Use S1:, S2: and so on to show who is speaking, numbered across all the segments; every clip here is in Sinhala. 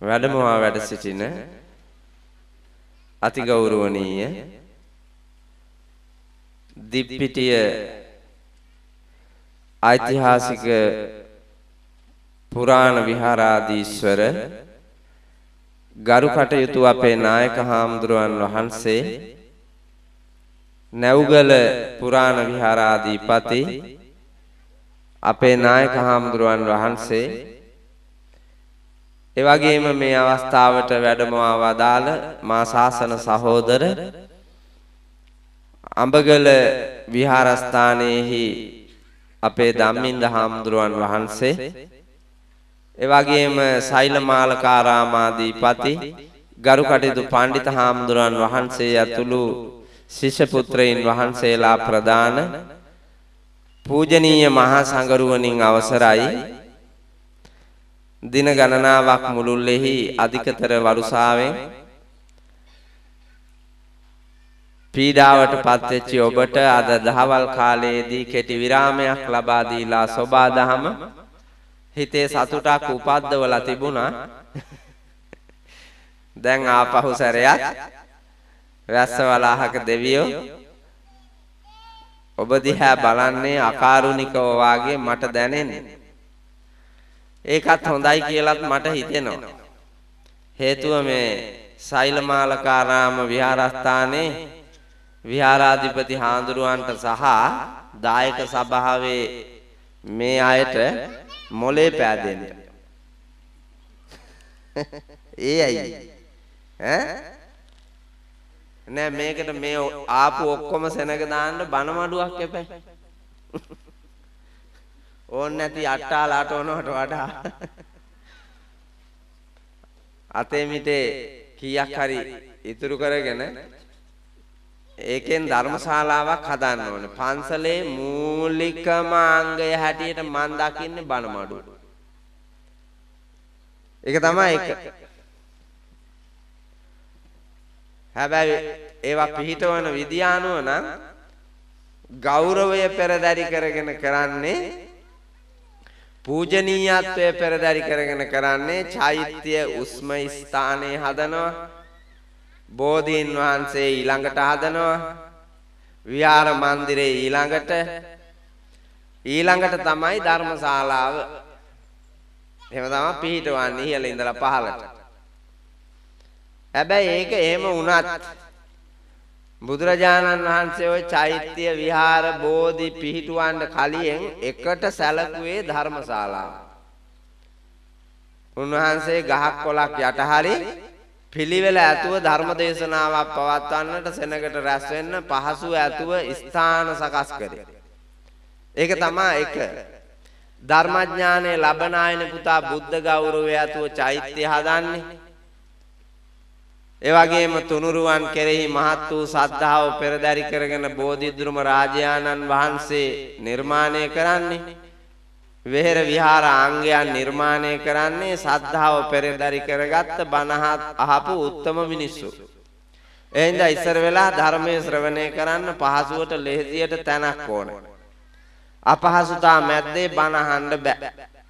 S1: වැඩමවා වැඩ සිටින අතිගෞරවනීය දිප්පිටිය ඓතිහාසික පුරාණ විහාරාධීශ්වර ගරු කටයුතු අපේ නායක හාමුදුරුවන් වහන්සේ නැවුගල පුරාණ විහාරාධිපති අපේ නායක හාමුදුරුවන් වහන්සේ එවැගේම මේ අවස්ථාවට වැඩමවා වදාළ මා ශාසන සහෝදර අඹගල විහාරස්ථානයේහි අපේ ධම්මින්ද හාමුදුරුවන් වහන්සේ එවැගේම සෛලමාලකාරාමාධිපති ගරු කටයුතු පඬිත හාමුදුරුවන් වහන්සේ ඇතුළු ශිෂ්‍ය පුත්‍රයන් වහන්සේලා ප්‍රදාන පූජනීය මහා සංඝරුවනින් අවසරයි දින ගණනාවක් මුළුල්ලේහි අධිකතර වරුසාවෙන් පීඩාවට පත්වෙච්ච ඔබට අද දහවල් කාලයේදී කෙටි විරාමයක් ලබා දීලා සෝබා දහම හිතේ සතුටක් උපද්දවලා තිබුණා. දැන් ආපහු සැරයක් වැස්සවලාහක දෙවියෝ ඔබ දිහා බලන්නේ අකාරුණිකව වාගේ මට දැනෙන්නේ. ඒකත් හොඳයි කියලාත් මට හිතෙනවා. හේතුව මේ සෛලමාලකාරාම විහාරස්ථානයේ විහාරාධිපති හාමුදුරුවන්ට සහ දායක සභාවේ මේ අයට මොලේ පෑදෙන්න. ඒ අයි නෑ මේකට මේ ආපු ඔක්කොම සෙනග දාන්න බනමඩුවක් එපැයි. ඕන්න නැති අට්ටාලාට ඕනවට වඩා අතේ මිටේ කීයක් හරි ඉතුරු කරගෙන ඒකෙන් ධර්මශාලාවක් හදන්න ඕනේ. පන්සලේ මූලිකම අංගය හැටියට මන් දකින්නේ බණමඩුව. ඒක තමයි එක. හැබැයි ඒවා පිහිටවන විද්‍යානුව නම් ගෞරවය පෙරදරි කරගෙන කරන්නේ පූජනීයත්වය පෙරදරි කරගෙන කරන්නේ චෛත්‍ය උස්ම ස්ථානයේ හදනවා. බෝධීන් වහන්සේ ඊළඟට හදනවා. විහාර මන්දිරේ ඊළඟට තමයි ධර්මශාලාව. එහෙම තමයි පිහිටවන්නේ ඉහළ ඉඳලා පහළට. හැබැයි ඒක එහෙම වුණත් බුදුරජාණන් වහන්සේ ওই චෛත්‍ය විහාර බෝධි පිහිටුවන්න කලින් එකට සැලකුවේ ධර්මශාලාව. උන්වහන්සේ ගහක් කොළක් යට හරි පිළිවෙල ඇතුව ධර්ම දේශනාවක් පවත්වන්නට සෙනගට රැස් වෙන්න පහසු ඇතුව ස්ථාන සකස් කරේ. ඒක තමයි එක. ධර්මඥානයේ ලබන ආයන පුතා බුද්ධ ගෞරවය ඇතුව චෛත්‍ය හදන්නේ. ඒ වගේම තුනුරුවන් කෙරෙහි මහත් වූ ශ්‍රද්ධාව පෙරදරි කරගෙන බෝධිද්රුම රාජානන් වහන්සේ නිර්මාණය කරන්නේ. වෙහෙර විහාර ආංගයන් නිර්මාණය කරන්නේ ශ්‍රද්ධාව පෙරදරි කරගත්ත බණහත් අහපු උත්තම මිනිස්සු. එහෙනම් ඉස්සර වෙලා ධර්මයේ ශ්‍රවණය කරන්න පහසුවට ලෙහෙසියට තැනක් ඕනේ. අපහසුතා මැද්දේ බණ අහන්න බෑ.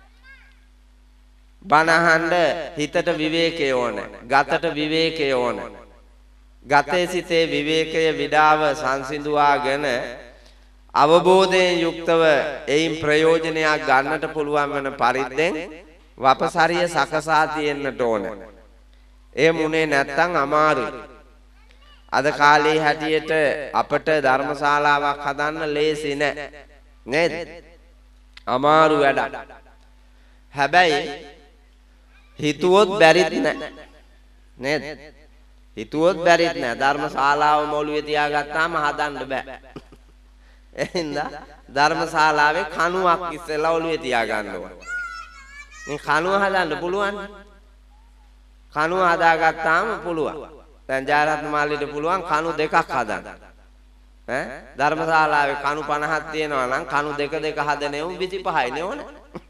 S1: බණහඬ හිතට විවේකය ඕනේ. ගතට විවේකය ඕනේ. ගතේ සිතේ විවේකය විඩාව සංසිඳුවාගෙන අවබෝධයෙන් යුක්තව එයින් ප්‍රයෝජනයක් ගන්නට පුළුවන් වෙන පරිද්දෙන් වපසරිය සකසා තියෙන්නට ඕනේ. ඒ මුනේ නැත්තම් අමාරුයි. අද කාලේ හැටියට අපට ධර්මශාලාවක් හදන්න ලේසි නෑ. නේද? අමාරු වැඩක්. හැබැයි හිතුවොත් බැරිත් නෑ. නේද? හිතුවොත් බැරිත් නෑ. ධර්මශාලාව මොළුවේ තියාගත්තාම හදන්න බෑ. එහෙනම් ධර්මශාලාවේ කණුවක් ඉස්සෙල්ලා ඔළුවේ තියාගන්න ඕන. මේ කණුව හදන්න පුළුවන්. කණුව හදාගත්තාම පුළුවන්. දැන් ජයරත්න මාලිට පුළුවන් කණු දෙකක් හදන්න. ධර්මශාලාවේ කණු 50ක් තියෙනවා නම් කණු දෙක හදන්නේ උන් 25යි නේ ඕන.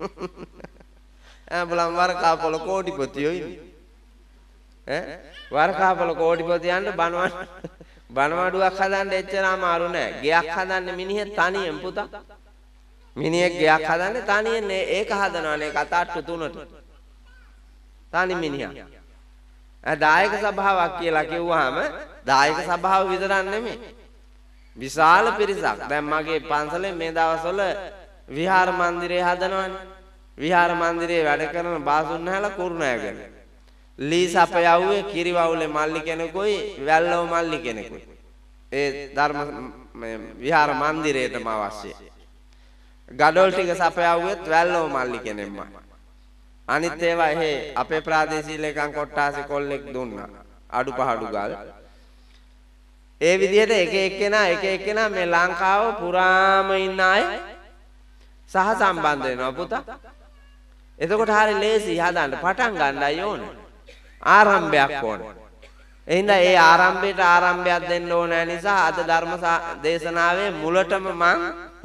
S1: බලම් වරකාපොළ කෝටිපතියෝ ඉන්නේ. වරකාපොළ කෝටිපතියන්ට බණවඩුවක් හදන්න එච්චර අමාරු නෑ. ගෙයක් හදන්න මිනිහෙක් තනියෙන් පුතා. මිනිහෙක් ගෙයක් හදන්නේ තනියෙන් ඒක හදනවනේ කතාට්ටු තුනට. තනි මිනිහා. දායක සභාවක් කියලා කිව්වහම දායක සභාව විතරක් නෙමෙයි. විශාල පිරිසක්. දැන් මගේ පන්සලේ මේ දවස්වල විහාර මන්දිරය හදනවානේ. විහාර මන්දිරයේ වැඩ කරන බාසුන්නහලා කුරුණෑගල. ලීස් අපේ යවුවේ කිරිවවුලේ මල්ලි කෙනෙකුයි වැල්ලව මල්ලි කෙනෙකුයි. ඒ ධර්ම විහාර මන්දිරයටම අවශ්‍යයි. ගඩොල් ටික සපයවුවෙත් වැල්ලව මල්ලි කෙනෙක්ම. අනිත් ඒවා අපේ ප්‍රාදේශීය ලේකම් කොට්ටාසේ කොල්ලෙක් දුන්නා. අඩුපහඩු ගල්. ඒ විදිහට එක එක්කෙනා මේ ලංකාව පුරාම ඉන්න අය සහ සම්බන්ධ වෙනවා පුතා. එතකොට හරිය ලේසි හදන්න පටන් ගන්නයි ඕනේ. ආරම්භයක් ඕනේ. එහෙනම් ඒ ආරම්භයක් දෙන්න ඕන නිසා අද ධර්ම දේශනාවේ මුලටම මං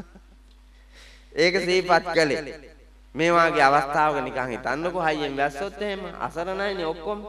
S1: ඒක සිහිපත් කළේ. මේ වාගේ අවස්ථාවක නිකන් හිතන්නකෝ හයියෙන් වැස්සොත් එහෙම අසරණයිනේ ඔක්කොම.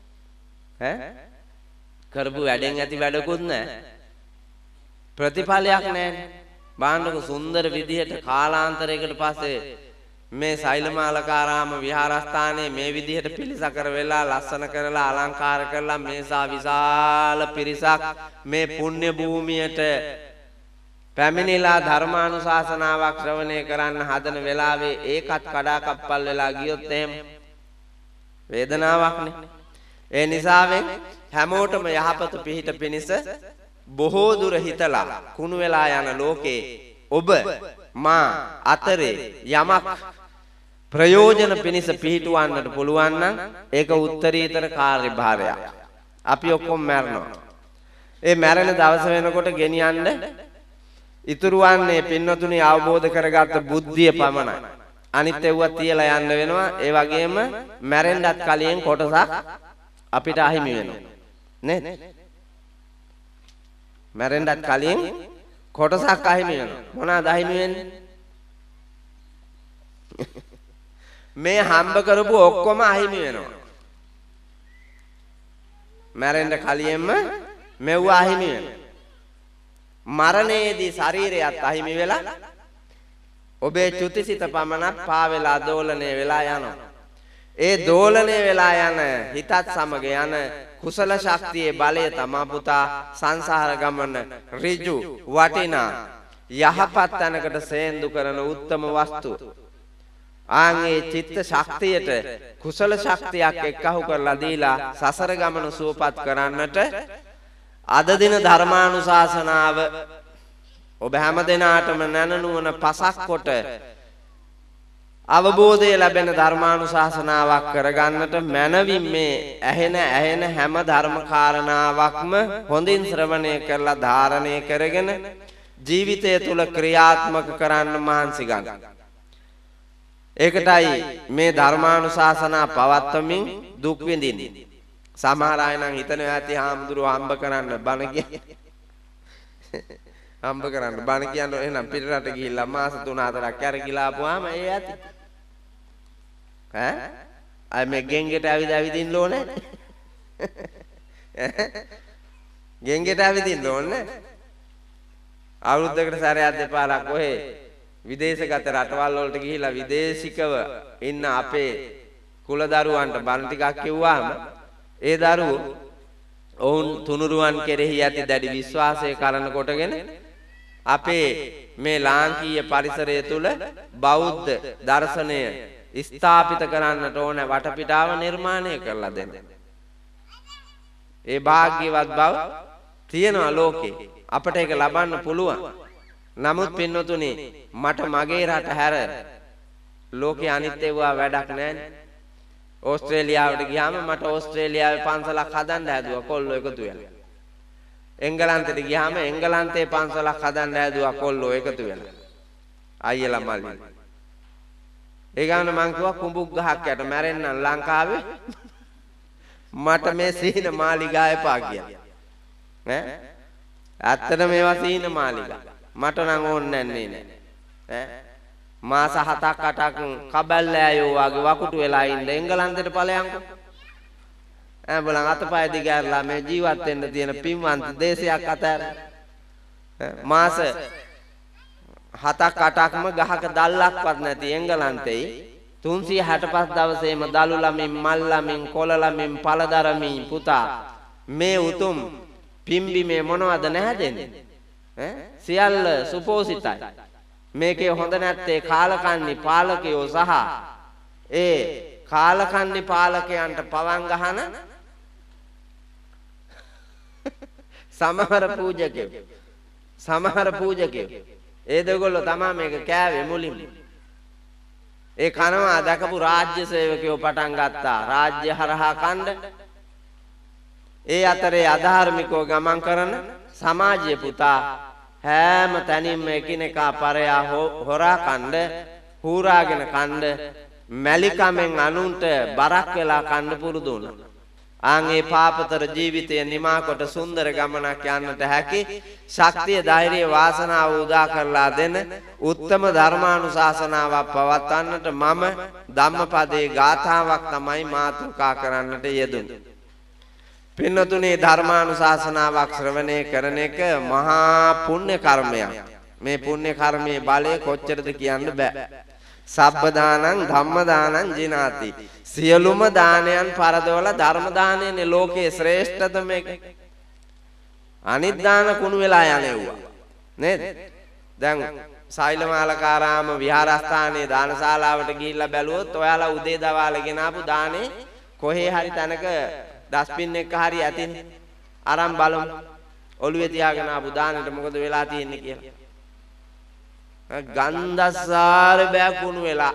S1: කරපු වැඩෙන් ඇති වැඩකුත් නැහැ. ප්‍රතිඵලයක් නැහැනේ. බාන්නක සුන්දර විදිහට කාලාන්තරයකට පස්සේ මේ සෛලමාලකාරාම විහාරස්ථානයේ මේ විදිහට පිළිසකර වෙලා ලස්සන කරලා අලංකාර කරලා මේසා විශාල පිරිසක් මේ පුණ්‍ය භූමියට පැමිණිලා ධර්මානුශාසනාවක් ශ්‍රවණය කරන්න හදන වෙලාවේ ඒකත් කඩාකප්පල් වෙලා ගියොත් එහෙම වේදනාවක්නේ. ඒ නිසාවෙන් හැමෝටම යහපත පිහිට පිණිස බොහෝ දුර හිතලා කුණු වෙලා යන ලෝකේ ඔබ මා අතරේ යමක් ප්‍රයෝජන පිණිස පිහිටවන්නට පුළුවන් නම් ඒක උත්තරීතර කාර්යභාරයක්. අපි ඔක්කොම මැරෙනවා. ඒ මැරෙන දවස වෙනකොට ගෙනියන්න ඉතුරු වන්නේ පින්වතුනි අවබෝධ කරගත්ත බුද්ධිය පමණයි. අනිත් ඒවා තියලා යන්න වෙනවා. ඒ වගේම මැරෙන්නත් කලින් කොටසක් අපිට අහිමි වෙනවා. නේද? මැරෙන්නත් කලින් කොටසක් අහිමි වෙනවා. මොනවාද අහිමි වෙන්නේ? මේ හම්බ කරපු ඔක්කොම අහිමි වෙනවා. මැරෙන්න කලින්ම මෙව්ව අහිමි වෙනවා. මරණයේදී ශරීරයත් අහිමි වෙලා ඔබේ චුතිසිත පමණක් පාවෙලා දෝලණය වෙලා යනවා. ඒ දෝලණය වෙලා යන හිතත් සමග යන කුසල ශක්තියේ බලය තමා පුතා සංසාර ගමන ඍජු වටිනා යහපත් තැනකට සේන්දු කරන උත්තම වස්තුව. ආන්ගේ චිත්ත ශක්තියට කුසල ශක්තියක් එක්කහු කරලා දීලා සසර ගමන සුවපත් කරන්නට අද දින ධර්මානුශාසනාව ඔබ හැම දිනාටම නැනනුවන පසක් කොට අවබෝධය ලැබෙන ධර්මානුශාසනාවක් කරගන්නට මනවින් මේ ඇහෙන හැම ධර්ම කාරණාවක්ම හොඳින් ශ්‍රවණය කරලා ධාරණය කරගෙන ජීවිතය තුල ක්‍රියාත්මක කරන්න මහන්සි ගන්න. ඒකටයි මේ ධර්මානුශාසනා පවත්වමින් දුක් විඳින්නේ. සමහර අය නම් හිතනවා ඇති හාමුදුරුවෝ හම්බ කරන්න බණ හම්බ කරන්න බණ කියන්නේ එහෙනම් පිටරට ගිහිල්ලා මාස 3-4ක් කැරකිලා ආපුවාම ඒ ඇති. අය මේ ගෙන්ගෙට ඇවිදින්න ඕනේ. ගෙන්ගෙට ඇවිදින්න ඕනේ. අවුරුද්දකට සැරයක් දෙපාරක් ඔහේ විදේශගත රටවල් වලට ගිහිල්ලා විදේශිකව ඉන්න අපේ කුලදරුවන්ට බණ ටිකක් කිව්වාම ඒ දරුවෝ ඔවුන් තුනුරුවන් කෙරෙහි ඇති දැඩි විශ්වාසය කරන කොටගෙන අපේ මේ ලාංකීය පරිසරය තුල බෞද්ධ දර්ශනය ස්ථාපිත කරන්නට ඕන වටපිටාව නිර්මාණය කරලා දෙන්න. ඒ වාග්යවත් බව තියෙනවා ලෝකේ. අපට ඒක ලබන්න පුළුවන්. නමුත් පින්වතුනි මට මගේ රට හැර ලෝකේ අනිත් ඒවා වැඩක් නැහැ. ඕස්ට්‍රේලියාවට ගියාම මට ඕස්ට්‍රේලියාවේ පන්සලක් හදන්න හැදුවා කොල්ලෝ එකතු වෙලා. එංගලන්තෙට ගියාම එංගලන්තේ පන්සලක් හදන්න හැදුවා කොල්ලෝ එකතු වෙලා. අයියලා මල්ලි. ඒ ගාන මං කිව්වා කුඹුක් ගහක් යට මැරෙන්න ලංකාවේ මට මේ සීන මාලිගා එපා කියලා. ඇත්තට මේවා සීන මාලිගා. මට නම් ඕනේ නැහැ නේ. මාස 7-8ක් කබල්ලෑයෝ වගේ වකුටු වෙලා ඉන්න එංගලන්තෙට ඵලයන්කෝ. බලන්න අතපය දිගහැරලා මේ ජීවත් වෙන්න තියෙන පින්වන්ත දේශයක් අතර මාස 7-8ක්ම ගහක දැල්ලක්වත් නැති එංගලන්තේ 365 දවසේම දලු ළමින් මල් ළමින් කොළ ළමින් පළදරමින් පුතා මේ උතුම් පිම්බීමේ මොනවද නැහැදෙන්නේ සියල්ල සුපෝසිතයි මේකේ හොඳ නැත්තේ කාලකන්ණි පාලකයෝ සහ ඒ කාලකන්ණි පාලකයන්ට පවන් ගහන සමහර පූජකයෝ ඒ දෙගොල්ලෝ තමයි මේක කෑවේ මුලින්ම ඒ කනවා දැකපු රාජ්‍ය සේවකයෝ පටන් ගත්තා රාජ්‍ය හරහා කණ්ඩ ඒ අතරේ අධාර්මිකව ගමන් කරන සමාජීය පුතා හැම තැනින්ම එකිනෙකා පරයා හොරා කණ්ඩ හූරාගෙන කණ්ඩ මැලිකමෙන් අනුන්ට බරක් වෙලා කණ්ඩ පුරුදු වුණා. ආන්ගේ පාපතර ජීවිතය නිමා කොට සුන්දර ගමනක් යන්නට හැකි ශක්තිය ධෛර්යය වාසනාව උදා කරලා දෙන උත්තම ධර්මානුශාසනාවක් පවත්වන්නට මම ධම්මපදයේ ගාථාවක් තමයි මාතෘකා කරන්නට යෙදුනේ. පින්නතුනේ ධර්මානුශාසනාවක් ශ්‍රවණය කරන එක මහා පුණ්‍ය කර්මයක්. මේ පුණ්‍ය කර්මයේ බලය කොච්චරද කියන්න බෑ. සබ්බ දානං ධම්ම දානං ජිනාති. සියලුම දානයන් පරදවල ධර්ම දානයනේ ලෝකයේ ශ්‍රේෂ්ඨතම මේක. අනිත් දාන කුණු වෙලා යන්නේවුවා. නේද? දැන් සෛලමාලකාරාම විහාරස්ථානයේ දානශාලාවට ගිහිල්ලා බැලුවොත් ඔයාලා උදේ දවාල ගෙනාපු දානේ කොහේ හරි තැනක ඩස්බින් එක හරි ඇතිනේ. අරන් බලමු. ඔළුවේ තියාගෙන ආපු දානෙට මොකද වෙලා තියෙන්නේ කියලා. ගන්ධසාර බෑකුණු වෙලා.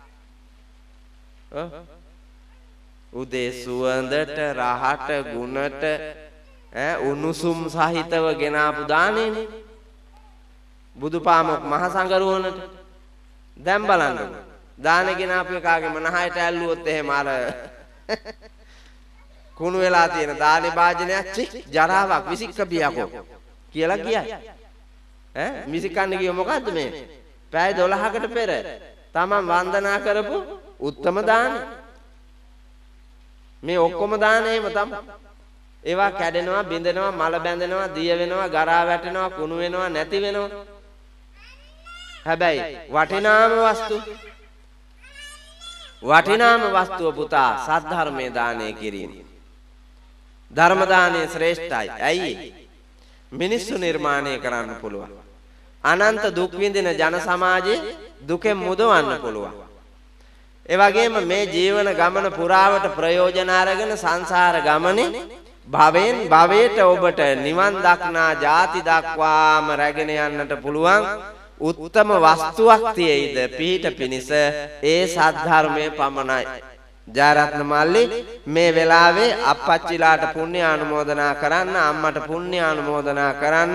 S1: උදේ සුවඳට රහට ගුණට උණුසුම් සහිතව ගෙනාපු දානෙනේ. බුදුපාමොක් මහ සංගරුවනට දැන් බලන්නකො. දානෙ ගෙනාපු එකාගේ මනහයට ඇල්ලුවොත් එහෙම අර කුණු වෙලා තියෙන දානේ භාජනයක් ජරාවක් විසික්ක බියකෝ කියලා කියයි. මිසිකන්න කිව්ව මොකද්ද මේ? පැය 12කට පෙර තමන් වන්දනා කරපු උත්තම දානේ. මේ ඔක්කොම දානේම තමයි. ඒවා කැඩෙනවා, බිඳෙනවා, මල බැඳෙනවා, දිය වෙනවා, ගරා වැටෙනවා, කුණු වෙනවා, නැති වෙනවා. හැබැයි වටිනාම වස්තුව පුතා සද්ධර්මයේ දානය කිරීම. ධර්ම දානය ශ්‍රේෂ්ඨයි. ඇයි? මිනිස්සු නිර්මාණය කරන්න පුළුවන්. අනන්ත දුක් විඳින ජන සමාජයේ දුකෙන් මුදවන්න පුළුවන්. ඒ වගේම මේ ජීවන ගමන පුරාවට ප්‍රයෝජන අරගෙන සංසාර ගමනේ භවෙන් භවයට ඔබට නිවන් දක්නා ජාති දක්වාම රැගෙන යන්නට පුළුවන් උත්තම වස්තුවක් තියෙයිද පිහිට පිනිස ඒ සද්ධර්මයේ පමණයි. ජයරත්න මල්ලි මේ වෙලාවේ අප්පච්චිලාට පුණ්‍ය ආනුමෝදනා කරන්න, අම්මට පුණ්‍ය ආනුමෝදනා කරන්න,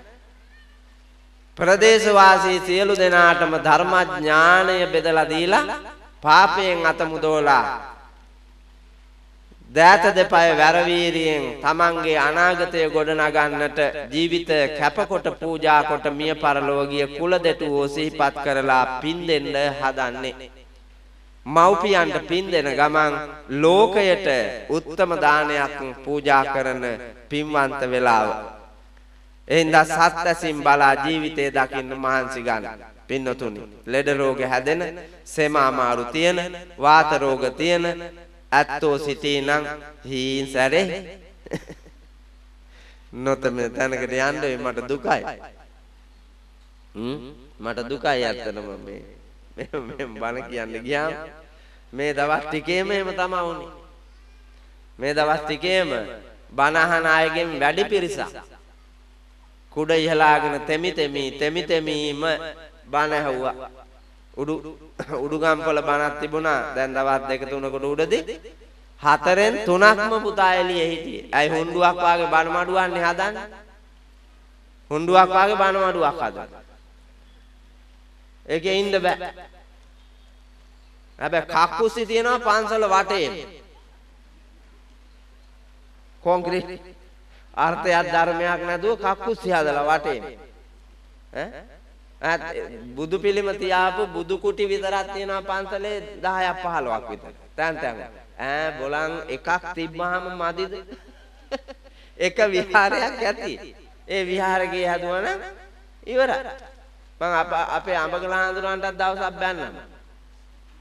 S1: ප්‍රදේශවාසී සියලු දෙනාටම ධර්මඥානය බෙදලා දීලා පාපයෙන් අත මුදවලා දෑත දෙපය වැරවීරියෙන් තමන්ගේ අනාගතය ගොඩනගන්නට ජීවිත කැපකොට පූජා කොට මිය පරලොව ගිය කුල දෙටුවෝ සිහිපත් කරලා පින් දෙන්න හදන්නේ. මව්පියන්ට පින් දෙන ගමන් ලෝකයට උත්තම දානයක් පූජා කරන පින්වන්ත වෙලාව. එහින්දා සත්‍යසින් බලා ජීවිතේ දකින්න මහන්සි ගන්න. පින්නතුනි, ලෙඩ රෝග හැදෙන, සෙම අමාරු තියෙන, වාත රෝග තියෙන ඇත්තෝ සිටිනම් හීන් සැරේ නොතම තැනකට යන්න මට දුකයි. මට දුකයි ඇත්තටම මේ බණ කියන්න ගියාම මේ දවස් ටිකේම එහෙම තමයි වුනේ. මේ දවස් ටිකේම බණ අහන අයගෙන් වැඩි පිරිසක් කුඩ ඉහලාගෙන තෙමි තෙමීම බණ ඇහුවා. උඩුගම්පල බණක් තිබුණා. දැන් දවස් 2-3කට උඩදී 4න් 3ක්ම පුතා එළියේ හිටියේ. ඇයි හුණ්ඩුවක් වාගේ බණ මඩුවන්නේ හදන්නේ? හුණ්ඩුවක් වාගේ බණ මඩුවක් හදන්නේ. ඒකේ ඉන්න බෑ. හැබැයි කක්කුස්සි තියෙනවා පන්සල වටේ. කොන්ක්‍රීට් අර්ථයක් ධර්මයක් නැතුව කක්කුස්සි හදලා වටේ. බුදු පිළිම තියාපු බුදු කුටි විතරක් තියෙනවා පන්සලේ 10ක් 15ක් විතර. තැන් බොලන් එකක් තිබ්බහම මදිද? එක විහාරයක් ඇති. ඒ විහාරේ හදුවනම් ඉවරයි. මම අපේ අඹගල හඳුනන්ටත් දවසක් බැන්නම්.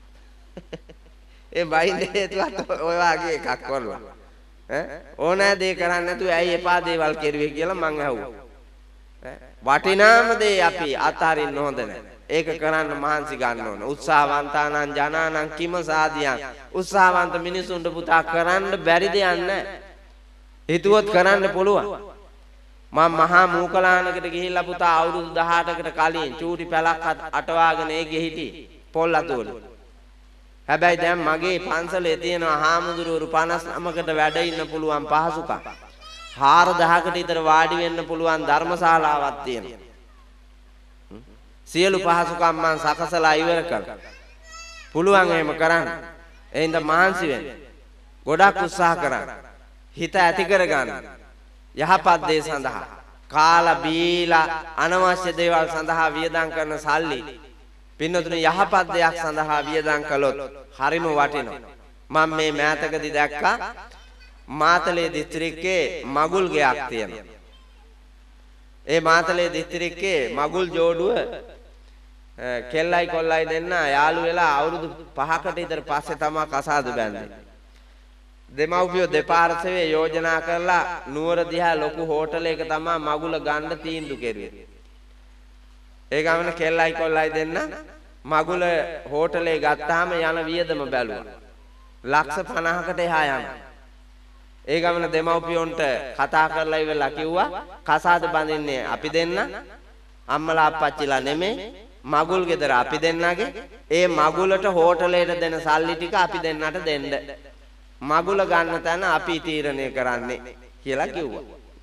S1: ඒ බයින්ද හේතුවත් ඔය වගේ එකක් කරලා. ඕනෑ දේ කරන්නේ නැතුව ඇයි එපා දේවල් කෙරුවේ කියලා මං අහුවා. වටිනාම දේ අපි අතාරින්න හොඳ නැහැ. ඒක කරන්න මහන්සි ගන්න ඕන. උත්සාහවන්තානං ජනානං කිම සාදියං. උත්සාහවන්ත මිනිසුන්ට පුතා කරන්න බැරි දෙයක් නැහැ. හිතුවොත් කරන්න පුළුවන්. මම මහා මූකලානකට ගිහිල්ලා පුතා අවුරුදු 18කට කලින් චූටි පැලක් අටවාගෙන ඒකේ හිටියේ පොල් අතෝලේ. හැබැයි දැන් මගේ පන්සලේ තියෙනවා හාමුදුරුවරු 59කට වැඩ ඉන්න පුළුවන් පහසුකම්. 4000කට විතර වාඩි වෙන්න පුළුවන් ධර්මශාලාවක් තියෙනවා. සියලු පහසුකම් මම සකසලා ඉවර කළා. පුළුවන් එහෙම කරන්න. එහෙනම් මහන්සි වෙන්න. ගොඩක් උත්සාහ කරන්න. හිත ඇති කරගන්න. යහපත් දේ සඳහා කාලා බීලා අනවශ්‍ය දේවල් සඳහා වියදම් කරන සල්ලි පින්නතුනේ යහපත් දෙයක් සඳහා වියදම් කළොත් හරිම වටිනවා. මම මේ මෑතකදී දැක්කා මාතලේ දිස්ත්‍රික්කයේ මගුල් ගයක් තියෙනවා. ඒ මාතලේ දිස්ත්‍රික්කයේ මගුල් ජෝඩුව කෙල්ලයි කොල්ලයි දෙන්න යාළු වෙලා අවුරුදු 5කට විතර පස්සේ තමයි කසාද බැඳේ. දෙමව්පියෝ දෙපාර්ශ්වයේ යෝජනා කරලා නුවර දිහා ලොකු හෝටලයක තමයි මගුල ගන්න තීන්දුව කෙරුවේ. ඒ ගමන කෙල්ලයි කොල්ලයි දෙන්න මගුල හෝටලේ ගත්තාම යන වියදම බැලුවා. ලක්ෂ 50කට එහා යනවා. ඒ ගමන දෙමව්පියොන්ට කතා කරලා ඉවරලා කිව්වා කසාද බඳින්නේ අපි දෙන්න අම්මලා අප්පච්චිලා නෙමෙයි මගුල් ගෙදර අපි දෙන්නගේ ඒ මගුලට හෝටලේට දෙන සල්ලි ටික අපි දෙන්නට දෙන්න. මගුල ගන්න තැන අපි තීරණය කරන්නේ කියලා කිව්වා.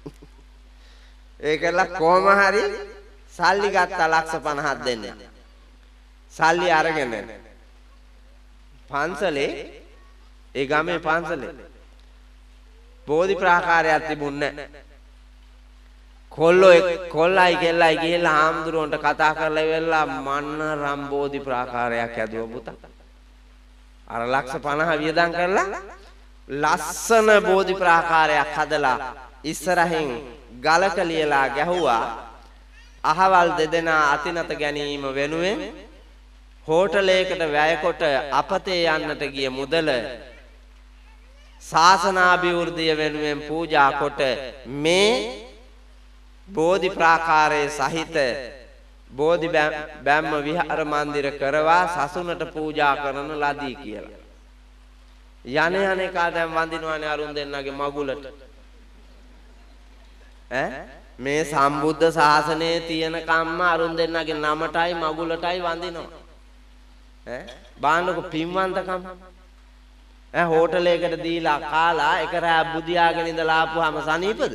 S1: ඒකලා කොහම හරි සල්ලි ගත්තා ලක්ෂ 50ක් දෙන්න. සල්ලි අරගෙන පන්සලේ ඒ ගමේ පන්සලේ බෝධි ප්‍රාකාරයක් තිබුණේ නැහැ. කොල්ලයි කෙල්ලයි ගිහිල්ලා හාමුදුරුවන්ට කතා කරලා ඉවරලා මන්නරම් බෝධි ප්‍රාකාරයක් හැදුවා පුතා. අර ලක්ෂ 50 වියදම් කරලා ලස්සන බෝධි ප්‍රාකාරයක් හදලා ඉස්සරහින් ගලක ලියලා ගැහුවා අහවල් දෙදෙනා අතිනත ගැනීම වෙනුවෙන් හෝටලයකට වැයකොට අපතේ යන්නට ගිය මුදල ශාසනාභිවෘද්ධිය වෙනුවෙන් පූජා කොට මේ බෝධි ප්‍රාකාරයේ සහිත බෝධි බැම්ම විහාර මන්දිර කරවා සසුනට පූජා කරන ලදී කියලා. යන්නේ කා දැන් වඳිනවනේ අරුන් දෙන්නගේ මගුලට. මේ සම්බුද්ධ ශාසනයේ තියෙන කම්ම අරුන් දෙන්නගේ නමටයි මගුලටයි වඳිනවා. බාන්නක පින්වන්තකම්. හෝටලයකට දීලා කාලා එක රෑ බුදියාගෙන ඉඳලා ආපුවාම සනීපද?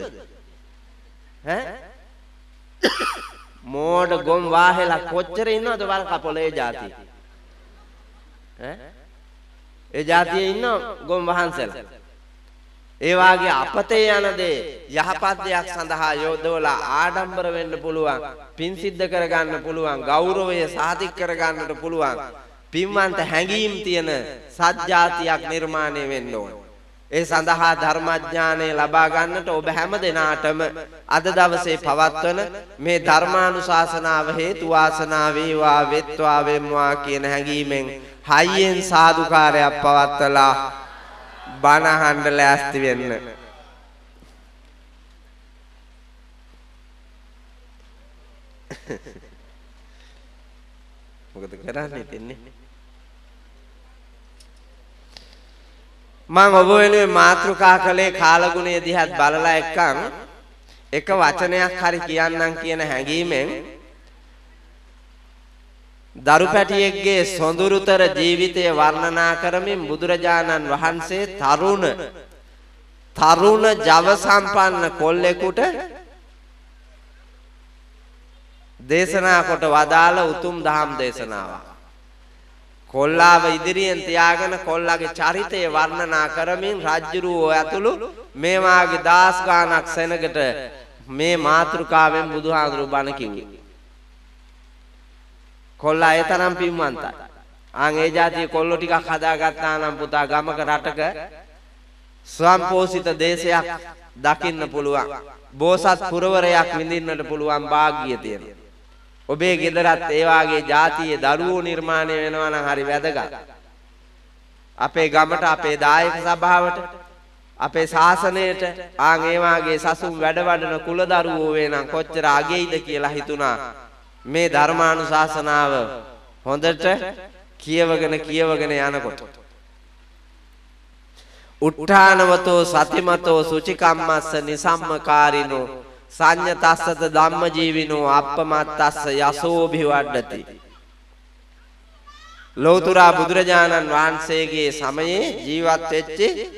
S1: මෝඩ ගොම් වාහෙලා කොච්චර ඉන්නවද වල් කපොලේ જાති. ඒ જાතියේ ඉන්න ගොම් වහන්සලා. ඒ වාගේ අපතේ යන දේ යහපත් දෙයක් සඳහා යොදවලා ආඩම්බර වෙන්න පුළුවන්. පින් සිද්ධ කරගන්න පුළුවන්. ගෞරවය සාතික කරගන්නට පුළුවන්. පින්වන්ත හැඟීම් තියෙන සත්‍යාතියක් නිර්මාණය වෙන්න ඕන. ඒ සඳහා ධර්මඥානය ලබා ගන්නට ඔබ හැම දිනාටම අද දවසේ පවත්වන මේ ධර්මානුශාසනාව හේතු වාසනා වේවා වෙත්වා වෙම්වා කියන හැඟීමෙන් හයියෙන් සාදුකාරයක් පවත්වලා බණ අහන්න ලෑස්ති වෙන්න. මොකද කරන්නේ තින්නේ? මම ඔබ වෙනුවෙන් මාතෘකා කළේ කාලගුණය දිහත් බලලා එක්කන් එක වචනයක් හරි කියන්නම් කියන හැඟීමෙන් දරු පැටියෙක්ගේ සොඳුරුතර ජීවිතය වර්ණනා කරමින් බුදුරජාණන් වහන්සේ තරුණ ජව සම්පන්න කොල්ලෙකුට දේශනා කොට වදාළ උතුම් දහම් දේශනාවක්. කොල්ලාව ඉදිරියෙන් තියාගෙන කොල්ලාගේ චරිතය වර්ණනා කරමින් රජ්ජුරුවෝ ඇතුළු මේ වාගේ දාස් ගානක් සෙනගට මේ මාතෘකාවෙන් බුදුහාඳුරු බණ කිව්වේ. කොල්ලා ඒ තරම් පින්වන්තයි. ඒ જાතිය කොල්ලෝ ටිකක් හදාගත්තා නම් පුතා ගමක රටක ස්වයංපෝෂිත දේශයක් දකින්න පුළුවන්. බෝසත් පුරවරයක් විඳින්නට පුළුවන් වාග්ය තියෙනවා. ඔබේ ගෙදරත් ඒ වාගේ જાතියේ දරුවෝ නිර්මාණය වෙනවා නම් හරි වැදගත්. අපේ ගමට අපේ දායක සභාවට අපේ ශාසනයට ආන් ඒ වාගේ සසුන් වැඩවඩන කුලදරුවෝ වෙනම් කොච්චර අගෙයිද කියලා හිතුණා මේ ධර්මානුශාසනාව හොඳට කියවගෙන යනකොට උත්ථානවතෝ සතිමතෝ සුචිකම්මස්ස නිසම්මකාරිනෝ සංඤතස්සත ධම්මජීවිනෝ අප්පමත්තස්ස යසෝභිවඩ්ඩති ලෞතුරා බුදුරජාණන් වහන්සේගේ සමයේ ජීවත් වෙච්ච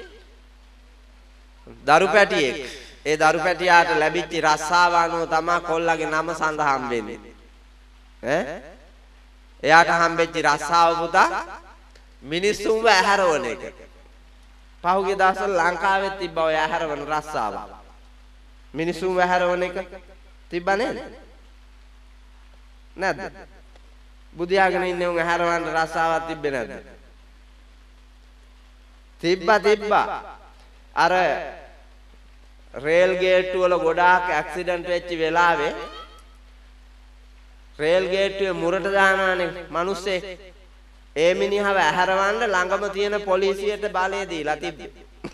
S1: දරු පැටියෙක් ඒ දරු පැටියාට ලැබිච්ච රස්සාව අනුව තමයි කොල්ලගේ නම සඳහන් වෙන්නේ එයාට හම්බෙච්ච රස්සාව පුතා මිනිස්සුන්ව ඇහැරවන එක පහුගිය දවස්වල ලංකාවෙත් තිබ්බා ඔය ඇහැරවන රස්සාව මිනිස්සුන්ව ඇහැරවන එක තිබ්බා නේද නැද්ද බුදියාගෙන ඉන්නේ උන් ඇහැරවන්න රස්සාවක් තිබ්බේ නැද්ද තිබ්බා අර රේල් ගේට්ටු වල ගොඩාක් ඇක්සිඩන්ට් වෙච්ච වෙලාවේ රේල් ගේට්ටුවේ මුරට දානවානේ මිනිස්සේ ඒ මිනිහව ඇහැරවන්න ළඟම තියෙන පොලිසියට බලය දීලා තිබ්බේ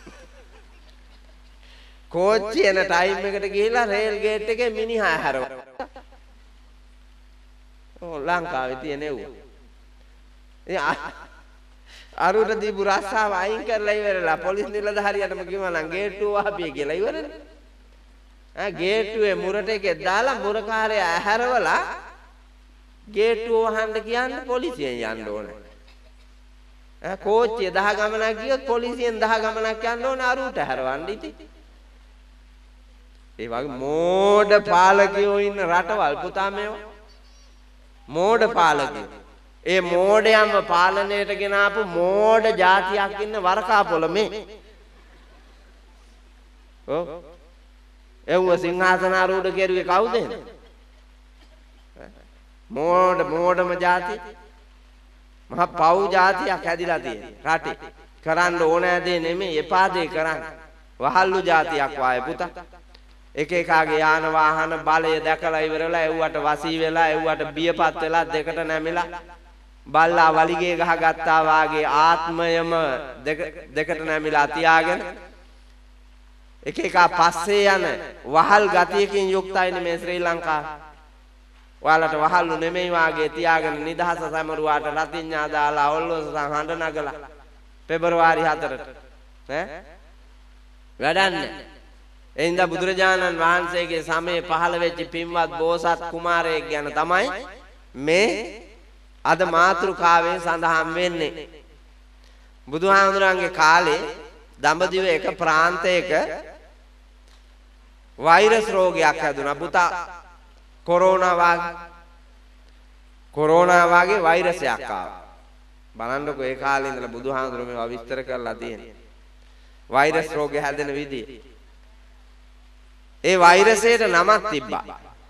S1: කෝච්චි එන ටයිම් එකට ගිහිල්ලා රේල් ගේට් එකේ මිනිහා ඇහැරවුවා ලංකාවේ තියෙන ඒවා අරුට දීපු රස්සාව අයින් කරලා ඉවරලා පොලිස් නිලධාරියටම කිව්වා නම් ගේට්ටුව වහපිය කියලා ඉවරනේ ගේට්ටුවේ මුරට එකේ දාලා මුරකාරයා ඇහැරවලා ගේට්ටුව වහන්න කියන්නේ පොලිසියෙන් යන්න ඕනේ කෝච්චිය 10 ගමනක් ගියොත් පොලිසියෙන් 10 ගමනක් යන්න ඕනේ අරුට ඇහැරවන්න ඉතින් ඒ වගේ මෝඩ පාලකයෝ ඉන්න රටවල් පුතා මේවා මෝඩ පාලකයෝ ඒ මෝඩයන්ව පාලනයට ගෙන ආපු මෝඩ జాතියක් ඉන්න වරකාපොළ මේ ඔව් එව්ව සිංහාසන ආරූඪ කෙරුවේ කවුද මෝඩම ಜಾති මහා පව් జాතියක් හැදිලා තියෙන රටේ කරන්න ඕනෑ දේ නෙමෙයි එපා දේ කරන්න වහල්ලු జాතියක් වායේ පුතා එක එකාගේ යාන වාහන බලය දැකලා ඉවරලා එව්වට වසී වෙලා එව්වට බියපත් වෙලා දෙකට නැමිලා බල්ලා වලිගේ ගහගත්තා වාගේ ආත්මයම දෙකට නැමිලා තියාගෙන එක එකා පස්සේ යන වහල් ගතියකින් යුක්තයිනේ මේ ශ්‍රී ලංකාව. ඔයාලට වහල්ලු නෙමෙයි වාගේ තියාගෙන නිදහස සමරුවාට රතිඤ්ඤා දාලා ඔල්ලෝසසන් හඬ නගලා පෙබරවාරි 4ට වැඩන්නේ එනිසා බුදුරජාණන් වහන්සේගේ සමයේ පහළ වෙච්ච පින්වත් බෝසත් කුමාරයෙක් ගැන තමයි මේ අද මාතෘකාවෙන් සඳහන් වෙන්නේ. බුදුහාමුදුරන්ගේ කාලේ දඹදිව එක ප්‍රාන්තයක වෛරස් රෝගයක් හැදුනා පුතා කොරෝනා වාගේ වෛරසයක් ආවා. බලන්නකෝ ඒ කාලේ ඉඳලා බුදුහාමුදුරුවෝ මේවා විස්තර කරලා තියෙනවා. වෛරස් රෝගය හැදෙන විදිය. ඒ වෛරසයට නමක් තිබ්බා.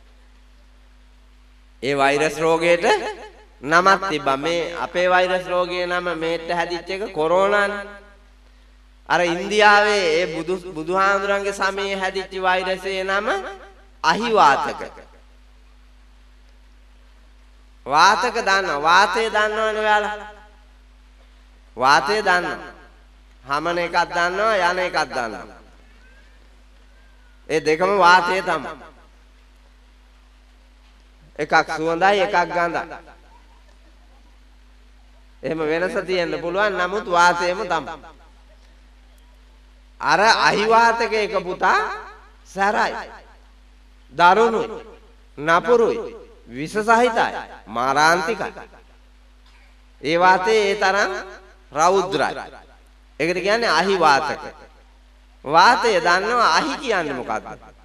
S1: ඒ වෛරස් රෝගයට නමක් තිබ්බා. මේ අපේ වෛරස් රෝගයේ නම මේට හැදිච්ච එක කොරෝනානේ. අර ඉන්දියාවේ ඒ බුදුහාමුදුරන්ගේ සමයේ හැදිච්ච වෛරසයේ නම අහිවාතක. වාතක දන්නවා. වාතය දන්නවනේ ඔයාලා. වාතය දන්නවා. හමන එකක් දන්නවා යන එකක් දන්නවා. ඒ දෙකම වාතය තමයි. එකක් සුවඳයි එකක් ගඳයි. එහෙම වෙනස තියෙන්න පුළුවන් නමුත් වාතයම තමයි. අර අහිවාතක එක පුතා සැරයි. දරුණුයි. නපුරුයි. විස සහිතයි. මාරාන්තිකයි. ඒ වාතයේ ඒ තරම් රෞද්‍රයි. ඒකට කියන්නේ අහිවාතක. වාතය දන්නවා අහි කියන්නේ මොකක්ද?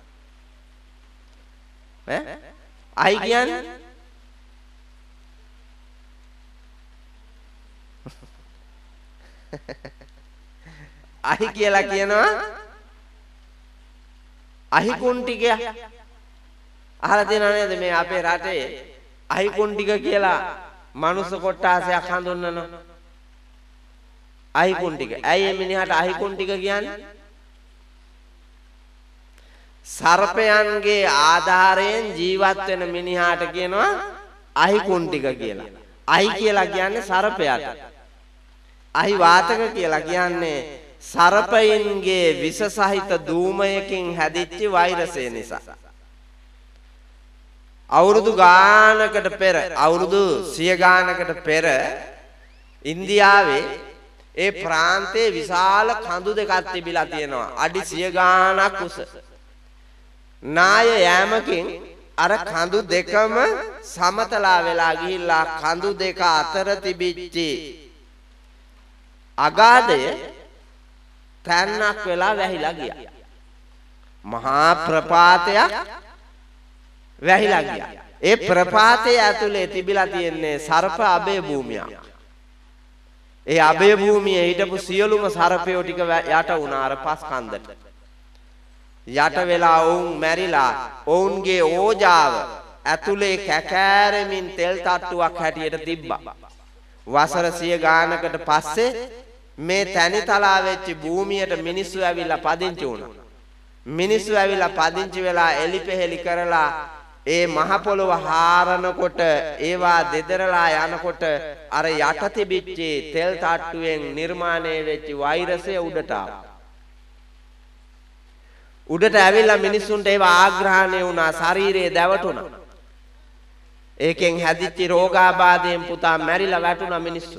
S1: අහි කියන්නේ අහි කියලා කියනවා අහි කුණ්ටිකය. අහලා තියෙනව නේද මේ අපේ රටේ අහි කුණ්ටික කියලා මනුස්ස කොට්ටාසයක් හඳුන්වනවා. අහි කුණ්ටික. ඇයි මේ මිනිහට අහි කුණ්ටික කියන්නේ? සර්පයන්ගේ ආධාරයෙන් ජීවත් වෙන මිනිහාට කියනවා අහි කුණ්ටික කියලා. අහි කියලා කියන්නේ සර්පයාට. අහිවාතක කියලා කියන්නේ සර්පයින්ගේ විස සහිත ධූමයකින් හැදිච්ච වෛරසය නිසා. අවුරුදු ගානකට පෙර අවුරුදු 100 ගානකට පෙර ඉන්දියාවේ ඒ ප්‍රාන්තයේ විශාල කඳු දෙකක් තිබිලා තියෙනවා. අඩි 100 ගානක් උස. නාය යෑමකින් අර කඳු දෙකම සමතලා වෙලා ගිහිල්ලා කඳු දෙක අතර තිබිච්ච අගාධය තැන්නක් වෙලා වැහිලා ගියා. මහා ප්‍රපාතයක් වැහිලා ගියා. ඒ ප්‍රපාතය ඇතුලේ තිබිලා තියෙන්නේ සර්ප අබේ භූමියක්. ඒ අබේ භූමියේ හිටපු සියලුම සර්පයෝ ටික යට වුණා අර පස් කන්දට. යට වෙලා වුන් මැරිලා ඔවුන්ගේ ඕජාව ඇතුලේ කැකෑරෙමින් තෙල් තට්ටුවක් හැටියට තිබ්බා. වසර 100 ගානකට පස්සේ මේ තැනිතලා වෙච්ච භූමියට මිනිස්සු ඇවිල්ලා පදිංචි වුණා. මිනිස්සු ඇවිල්ලා පදිංචි වෙලා එලිපෙහෙලි කරලා ඒ මහ පොළොව හාරනකොට ඒවා දෙදරලා යනකොට අර යට තිබිච්ච තෙල් තට්ටුවෙන් නිර්මාණය වෙච්ච වෛරසය උඩට ආවා. උඩට ඇවිල්ලා මිනිස්සුන්ට ඒවා ආග්‍රහණය වුණා, ශරීරයේ දැවටුණා. ඒකෙන් හැදිච්ච රෝගාබාධයෙන් පුතා මැරිලා වැටුණා මිනිස්සු.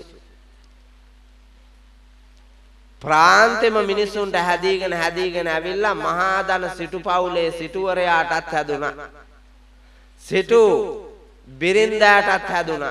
S1: ප්‍රාන්තෙම මිනිස්සුන්ට හැදීගෙන ඇවිල්ලා මහා ධන සිටු පවුලේ සිටුවරයාටත් හැදුණා. සිටු බිරින්දාටත් හැදුණා.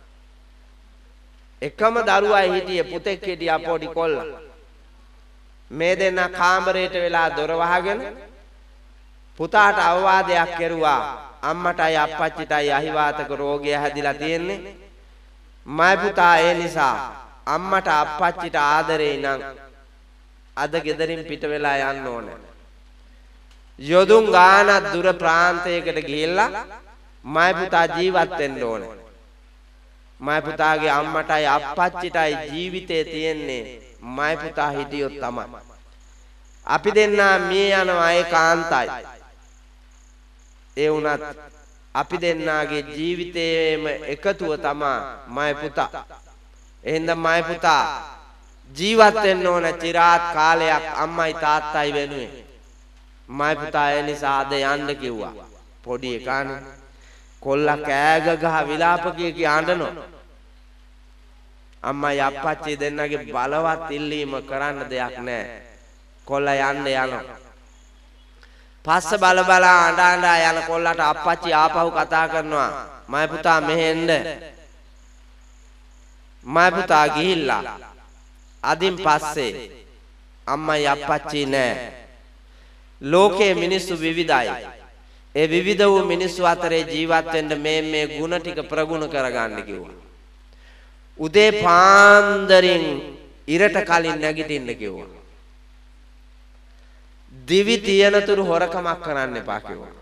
S1: එකම දරුවයි හිටියේ, පුතෙක් හිටියා පොඩි කොල්ලා. මේ දෙන්න කාමරයට වෙලා දොර වහගෙන පුතාට අවවාදයක් කෙරුවා. අම්මටයි අප්පච්චිටයි අහිවාතක රෝගය හැදිලා තියෙන්නේ. මයි පුතා ඒ නිසා අම්මට අප්පච්චිට ආදරේ නම් අද ගෙදරින් පිට වෙලා යන්න ඕනේ. යොදුන් ගානක් දුර ප්‍රාන්තයකට ගිහිල්ලා මයි පුතා ජීවත් වෙන්න ඕනේ. මයි පුතාගේ අම්මටයි අප්පච්චිටයි ජීවිතේ තියෙන්නේ මයි පුතා හිටියොත් තමයි. අපි දෙන්නා මේ යනවා ඒකාන්තයි. ඒ වුණත් අපි දෙන්නාගේ ජීවිතේම එකතුව තමයි මයි පුතා. එහෙනම් මයි පුතා ජීවත් වෙන්න ඕන চিරාත් කාලයක් අම්මයි තාත්තයි වෙනුවෙන්. මයි පුතා ඒ නිසා අද යන්න කිව්වා. පොඩි එකානේ කොල්ලා කෑග ගහ විලාප කිය අඬනවා. අම්මයි අප්පච්චි දෙන්නගේ බලවත් ඉල්ලීම කරන්න දෙයක් නැහැ. කොල්ලා යන්න යනවා. පස්ස බල බල අඬ යන කොල්ලට අප්පච්චි ආපහු කතා කරනවා. මයි පුතා මෙහෙ එන්න. මයි පුතා ගිහිල්ලා අදින් පස්සේ අම්මයි අප්පච්චි නැහැ. ලෝකයේ මිනිස්සු විවිධයි. ඒ විවිධ වූ මිනිස්සු අතරේ ජීවත් වෙන්න මේ ಗುಣ ටික ප්‍රගුණ කරගන්න කිව්වා. උදේ පාන්දරින් ඉරට කලින් නැගිටින්න කිව්වා. දිවි තියනතුරු හොරකමක් කරන්න එපා කිව්වා.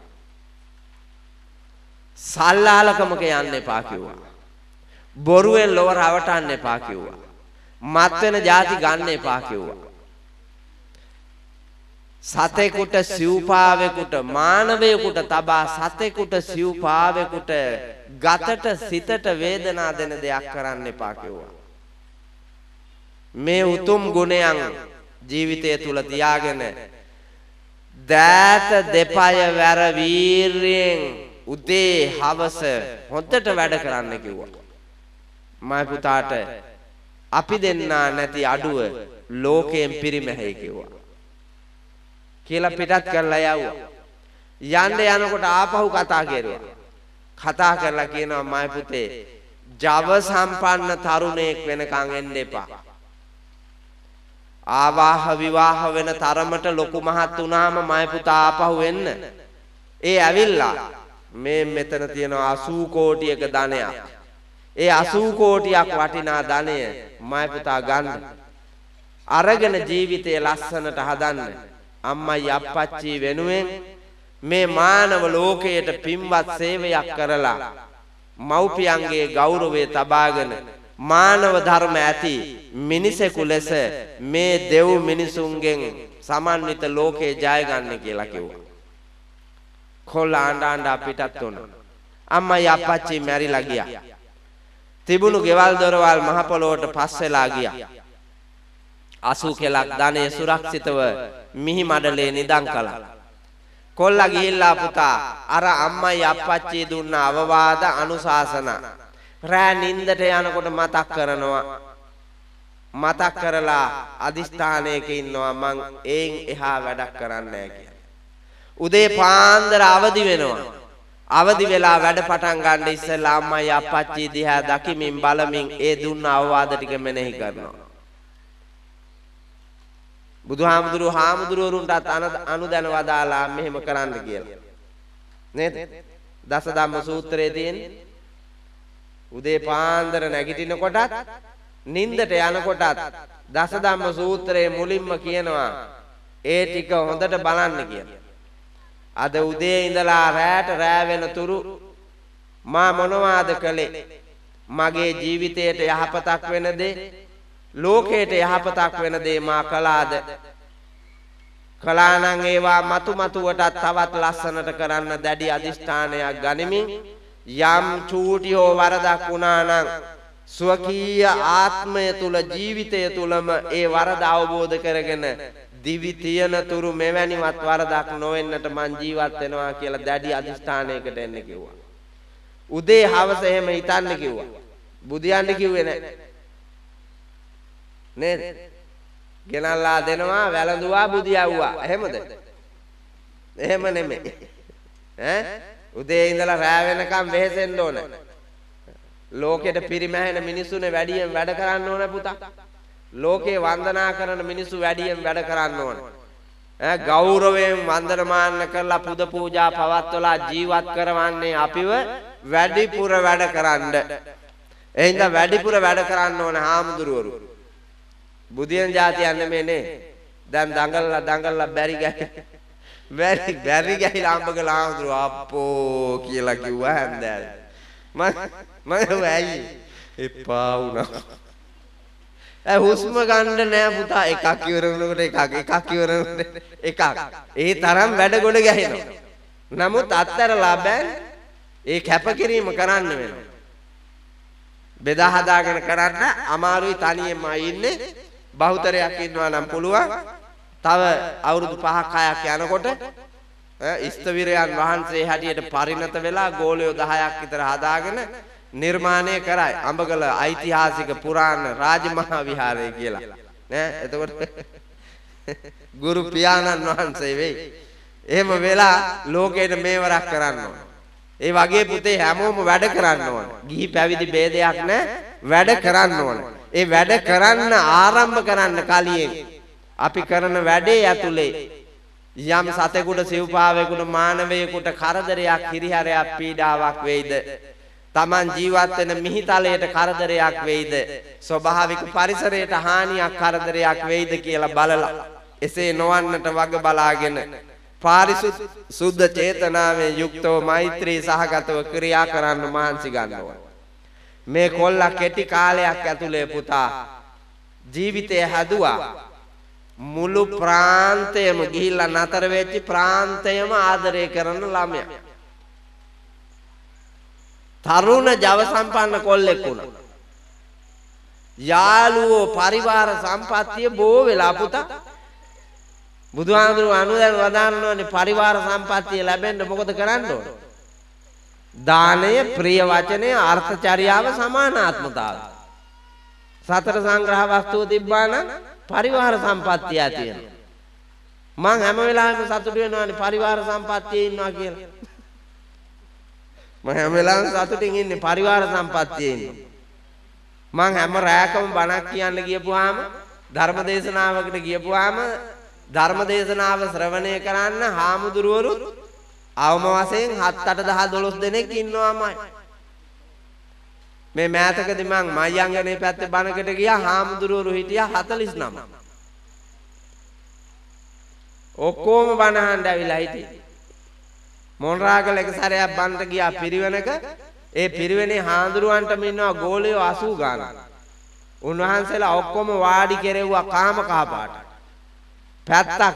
S1: සල්ලාලකමක යන්න එපා කිව්වා. බොරුවෙන් ලොව රවටන්න එපා කිව්වා. මත් වෙන ಜಾති ගන්න එපා කිව්වා. සතෙකුට සිව්පාවෙකුට මානවයෙකුට තබා සතෙකුට සිව්පාවෙකුට ගතට සිතට වේදනා දෙන දෙයක් කරන්න එපා කිව්වා. මේ උතුම් ගුණයන් ජීවිතය තුල තියාගෙන දෑත දෙපය වැර වීරයෙන් උදේ හවස හොඳට වැඩ කරන්න කිව්වා. මයි පුතාට අපි දෙන්නා නැති අඩුව ලෝකයෙන් පිරිමැහැයි කිව්වා. කියලා පිටත් කරලා යවුවා. යන්න යනකොට ආපහු කතා කරුවා. කතා කරලා කියනවා මයි පුතේ ජව සම්පන්න තරුණයෙක් වෙනකන් එන්න එපා. ආවාහ විවාහ වෙන තරමට ලොකු මහත් වුණාම මයි පුතා ආපහු එන්න. ඒ ඇවිල්ලා මේ මෙතන තියෙන 80 කෝටියක ධනයක්. ඒ 80 කෝටියක් වටිනා ධනය මයි පුතා ගන්න. අරගෙන ජීවිතය ලස්සනට හදන්න. අම්මයි අප්පච්චි වෙනුවෙන් මේ මානව ලෝකයට පින්වත් සේවයක් කරලා මව්පියන්ගේ ගෞරවය තබාගෙන මානව ධර්ම ඇති මිනිසෙකු ලෙස මේ දෙව් මිනිසුන්ගෙන් සමන්විත ලෝකේ ජය ගන්න කියලා කිව්වා. කොල්ලා ආණ්ඩ පිටත් වුණා. අම්මයි අප්පච්චි මැරිලා ගියා. තිබුණු ගෙවල් දොරවල් මහ පොළොවට පස් වෙලා ගියා. 80 කෙලක් ධනෙ සුරක්ෂිතව මිහි මඩලේ නිදන් කළා. කොල්ලා ගිහිල්ලා පුතා අර අම්මයි අප්පච්චි දුන්න අවවාද අනුශාසන රෑ නින්දට යනකොට මතක් කරනවා. මතක් කරලා අදිස්ථානයක ඉන්නවා මං එයින් එහා වැඩක් කරන්නේ නැහැ කියලා. උදේ පාන්දර අවදි වෙනවා. අවදි වෙලා වැඩ පටන් ගන්න ඉස්සෙල්ලා අම්මයි අප්පච්චි දිහා දකිමින් බලමින් ඒ දුන්න අවවාද ටික මෙනෙහි කරනවා. හාමුදුරුවරුන්ටත් අනුදැන වදාලා මෙහෙම කරන්න කියලා. නේද? දසධම්ම සූත්‍රයේ තියෙන්නේ. උදේ පාන්දර නැගිටිනකොටත් නින්දට යනකොටත් දසධම්ම සූත්‍රයේ මුලින්ම කියනවා ඒ ටික හොඳට බලන්න කියලා. අද උදේ ඉඳලා රැට රෑ වෙනතුරු මා මොනවාද කළේ? මගේ ජීවිතයට යහපතක් වෙන දේ, ලෝකයට යහපතක් වෙන දේ මා කළාද? කළා නම් ඒවා මතු මතුවටත් තවත් ලස්සනට කරන්න දැඩි අදිෂ්ඨානයක් ගනිමින් යම් චූටි හෝ වරදක් වුණා නම් ස්වකීය ආත්මය තුල ජීවිතය තුලම ඒ වරද අවබෝධ කරගෙන දිවි තියන තුරු මෙවැනිවත් වරදක් නොවෙන්නට මං ජීවත් වෙනවා කියලා දැඩි අදිෂ්ඨානයකට එන්න කිව්වා. උදේ හවස එහෙම හිතන්න කිව්වා. බුදියන්න කිව්වේ නැහැ. නේද? ගෙනල්ලා දෙනවා වැළඳුවා බුදියවුවා. එහෙමද? එහෙම නෙමෙයි. උදේ ඉඳලා රෑ වෙනකම් වෙහෙසෙන්න ඕන. ලෝකෙට පිරිමැහෙන මිනිස්සුනේ වැඩියෙන් වැඩ කරන්න ඕන පුතා. ලෝකේ වන්දනා කරන මිනිස්සු වැඩියෙන් වැඩ කරන්න ඕන. ගෞරවයෙන් වන්දනමාන කරලා පුද පූජා පවත්වලා ජීවත් කරවන්නේ අපිව වැඩිපුර වැඩ කරන්න. එහෙනම් වැඩිපුර වැඩ කරන්න ඕන හාමුදුරුවරු. බුදියන් જાතියක් නෙමෙයි නේ. දැන් දඟලලා බැරි ගහිලා අම්බගල හාමුදුරුව අප්පෝ කියලා කිව්වා හන්දෑවේ. මම ඇයි එපා වුණා. හුස්ම ගන්න නෑ පුතා. එකක් ඉවර වෙනකොට එකක් ඉවර වෙනකොට එකක්. ඒ තරම් වැඩ ගොඩ ගහිනවා. නමුත් අත්තරලා බෑ. ඒ කැපකිරීම කරන්න වෙනවා. බෙදා හදාගෙන කරන්න අමාරුයි. තනියෙන්ම ඉන්නේ. බහුතරයක් ඉන්නවා නම් පුළුවන්. තව අවුරුදු 5ක් 6ක් යනකොට ඉස්තවිරයන් වහන්සේ හැටියට පරිණත වෙලා ගෝලයෝ 10ක් විතර හදාගෙන නිර්මාණය කරයි. අඹගල ඓතිහාසික පුරාණ රාජමහා විහාරය කියලා. ඈ එතකොට ගුරු පියාණන් වහන්සේ වෙයි. එහෙම වෙලා ලෝකෙට මේවරක් කරන්න ඕන. ඒ වගේ පුතේ හැමෝම වැඩ කරන්න ඕන. ගිහි පැවිදි ભેදයක් නැහැ. වැඩ කරන්න ඕන. ඒ වැඩ කරන්න ආරම්භ කරන්න කලින් අපි කරන වැඩේ ඇතුලේ යම් සතෙකුට සිව්පාවෙකුට මානවයෙකුට කරදරයක් හිරිහැරයක් පීඩාවක් වෙයිද? Taman ජීවත් වෙන මිහිතලයට කරදරයක් වෙයිද? ස්වභාවික පරිසරයට හානියක් කරදරයක් වෙයිද කියලා බලලා එසේ නොවන්නට වග බලාගෙන පාරිශුද්ධ චේතනාවෙන් යුක්තව මෛත්‍රී සහගතව ක්‍රියා කරන්න මහන්සි ගන්න ඕන. මේ කොල්ලා කෙටි කාලයක් ඇතුලේ පුතා ජීවිතය හැදුවා. මුළු ප්‍රාන්තයම ගිහිල්ලා නතර වෙච්ච ප්‍රාන්තයම ආදරය කරන ළමයා. තරුණ ජව සම්පන්න කොල්ලෙක් වුණා. යාළුවෝ පරිවාර සම්පත්තිය බෝ වෙලා පුතා. බුදුහාමුදුරුවෝ අනුදැන වදාරනවානේ පරිවාර සම්පත්තිය ලැබෙන්න මොකද කරන්න ඕන? දානය, ප්‍රිය වචනය, අර්ථචර්යාව, සමානාත්මතාවය. සතර සංග්‍රහ වස්තුව තිබ්බා නම් පරිවාර සම්පත්තිය තියෙනවා. මං හැම වෙලාවෙම සතුටු වෙනවානේ පරිවාර සම්පත්තියේ ඉන්නවා කියලා. මම හැම වෙලාවෙම සතුටින් ඉන්නේ පරිවාර සම්පත්තියේ ඉන්නවා. මං හැම රැයකම බණක් කියන්න ගියපුවාම ධර්මදේශනාවකට ගියපුවාම ධර්මදේශනාව ශ්‍රවණය කරන්න හාමුදුරුවරු අවම වශයෙන් 7 8 10 12 දෙනෙක් ඉන්නවාමයි. මේ මෑතකදී මං මයංගනේ පැත්තේ බණකට ගියා හාමුදුරුවරු හිටියා 49. ඔක්කොම බණ අහන්න ඇවිල්ලා හිටියේ. මොණරාගල එක සැරයක් බණට ගියා පිරිවෙනක. ඒ පිරිවෙනේ හාමුදුරුවන්ටම ඉන්නවා ගෝලියෝ 80 ගානක්. උන්වහන්සේලා ඔක්කොම වාඩි කෙරෙව්වා කාම කහ පාට. පැත්තක්.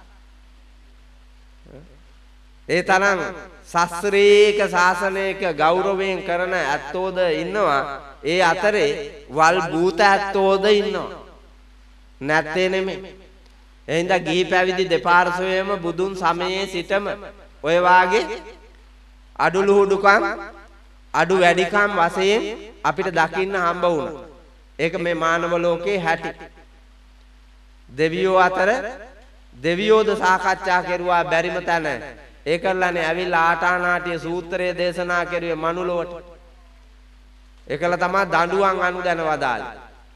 S1: ඒ තරම් ශාස්ත්‍රීය ශාසනයක ගෞරවයෙන් කරන ඇත්තෝද ඉන්නවා. ඒ අතරේ වල් භූත ඇත්තෝද ඉන්නවා. නැත්තේ නෙමෙයි. එහෙනම් ගිහි පැවිදි දෙපාර්ශ්වයේම බුදුන් සමයේ සිටම ඔය වාගේ අඩුලුහුඩුකම් අඩු වැඩිකම් වශයෙන් අපිට දකින්න හම්බ වුණා. ඒක මේ මානව ලෝකේ හැටි. දෙවියෝ අතර දෙවියෝද සාකච්ඡා කෙරුවා බැරිම තැන. ඒකල්ලානේ ඇවිල්ලා ආටානාටිය සූත්‍රයේ දේශනා කෙරුවේ මනුලොවට. ඒකල තමයි දඬුවම් අනුදැන වදාළේ.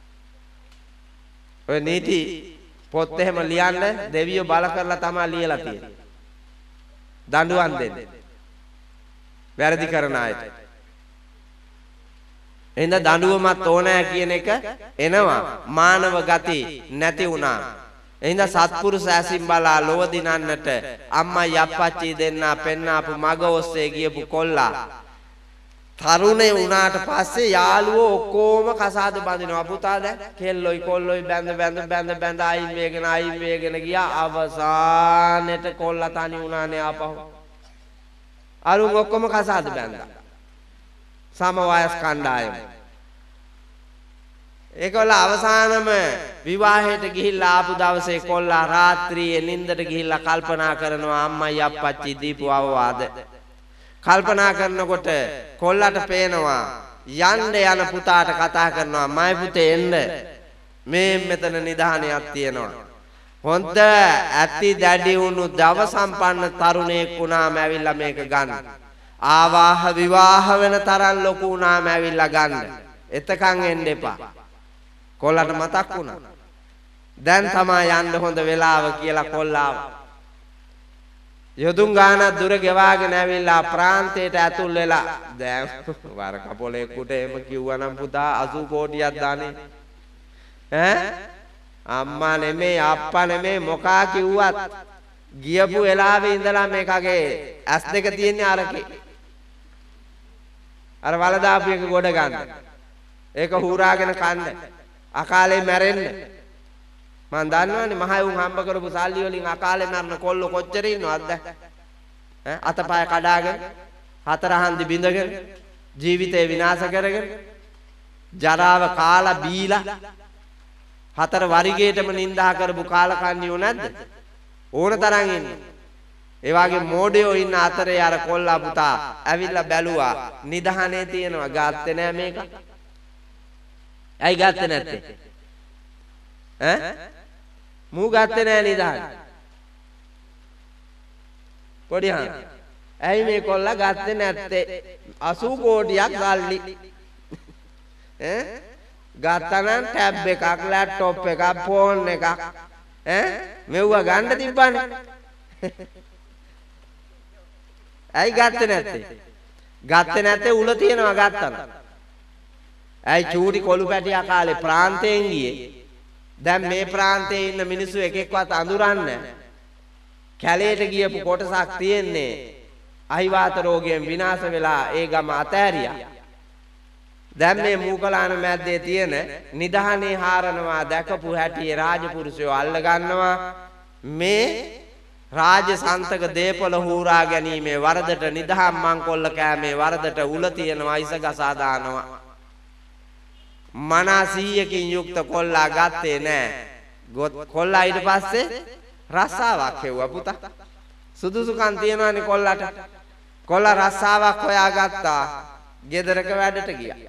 S1: ඔය නීති පොත් එහෙම ලියන්න දෙවියෝ බල කරලා තමයි ලියලා තියෙන්නේ. දඬුවම් දෙන්නේ. වැරදි කරන අයට. එහෙනම් දඬුවමත් ඕනෑ කියන එක එනවා. මානව ගති නැති වුණා. එහෙනම් සත්පුරුෂ ඇසින් බලා ලොව දිනන්නට අම්මයි අප්පච්චි දෙන්නා පෙන්නාපු මග ඔස්සේ ගියපු කොල්ලා තරුණේ වුණාට පස්සේ යාළුවෝ ඔක්කොම කසාද බඳිනවා. පුතා දැන් කෙල්ලොයි කොල්ලොයි බැඳ අයින් වේගෙන ගියා. අවසානෙට කොල්ලා තනි වුණානේ ආපහු. අරුන් ඔක්කොම කසාද බැඳා. සම වයස් කණ්ඩායම. ඒකවල අවසානම විවාහයට ගිහිල්ලා ආපු දවසේ කොල්ලා රාත්‍රියේ නිින්දට ගිහිල්ලා කල්පනා කරනවා අම්මයි අප්පච්චි දීපු අවවාද. කල්පනා කරනකොට කොල්ලට පේනවා යන්න යන පුතාට කතා කරනවා මයි පුතේ එන්න මේ මෙතන නිධානයක් තියෙනවා. හොඳ ඇති දැඩි වුණු දව සම්පන්න තරුණයෙක් වුණාම ඇවිල්ලා මේක ගන්න. ආවාහ විවාහ වෙන තරම් ලොකු වුණාම ඇවිල්ලා ගන්න. එතකන් එන්න එපා. කොල්ලට මතක් වුණා. දැන් තමයි යන්න හොඳ වෙලාව කියලා කොල්ලාව. යොදුන් ගානක් දුර ගෙවාගෙන ඇවිල්ලා ප්‍රාන්තයට ඇතුල් වෙලා දැන් වර කපොලේකට එම කිව්වනම් පුතා 80 කෝටියක් දානේ. අම්මා නෙමෙයි අප්පා නෙමෙයි මොකා කිව්වත් ගියපු වෙලාවේ ඉඳලා මේකගේ ඇස් දෙක තියෙන්නේ අරකේ. අර වලදාපු එක ගොඩ ගන්න. ඒක හූරාගෙන කන්න. අකාලේ මැරෙන්න. මං දන්නවනේ මහයුන් හම්බ කරපු සල්ලි වලින් අකාලේ මරන කොල්ලෝ කොච්චර ඉන්නවද? අතපය කඩාගෙන හතර හන්දි බිඳගෙන ජීවිතේ විනාශ කරගෙන ජරාව කාලා බීලා හතර වරිගේටම නිඳා කරපු කාලකන්ණියෝ නැද්ද? ඕන තරම් ඉන්නේ. ඒ වගේ මෝඩයෝ ඉන්න අතරේ අර කොල්ලා පුතා ඇවිල්ලා බැලුවා නිදහනේ තියෙනවා ගාත්තේ නෑ මේක. ඇයි ගත්තේ නැත්තේ? මූ ගත්තේ නෑ නිදහන. පොඩි හාන්. ඇයි මේ කොල්ලා ගත්තේ නැත්තේ? 80 කෝටියක් සල්ලි. ගත්තනම් ටැබ් එකක්, ලැප්ටොප් එකක්, ෆෝන් එකක් මෙව්ව ගන්න තිබ්බනේ. ඇයි ගත්තේ නැත්තේ? ගත්තේ නැත්තේ උල තියනවා ගත්තන. ඇයි චූටි කොළු පැටියා කාලේ ප්‍රාන්තයෙන් ගියේ? දැන් මේ ප්‍රාන්තයේ ඉන්න මිනිස්සු එකෙක්වත් අඳුරන්නේ කැලේට ගියපු කොටසක් තියෙන්නේ අහිවාත රෝගයෙන් විනාශ වෙලා ඒ ගම අතෑරියා. දැන් මේ මූකලාන මැද්දේ තියෙන නිදහනේ හාරනවා දැකපු හැටි රාජපුරුෂයෝ අල්ල ගන්නවා. මේ රාජ සන්තක දීපල හූරා ගැනීමේ වරදට නිදහම් මංකොල්ල කෑමේ වරදට උල තියනවා ඉස ගසා දානවා. මනා 100කින් යුක්ත කොල්ලා ගත්තේ නෑ. කොල්ලා ඊට පස්සේ රස්සාවක් හෙව්වා පුතා. සුදුසුකම් තියනවානේ කොල්ලට. කොල්ලා රස්සාවක් හොයා ගත්තා. ගෙදරක වැඩට ගියා.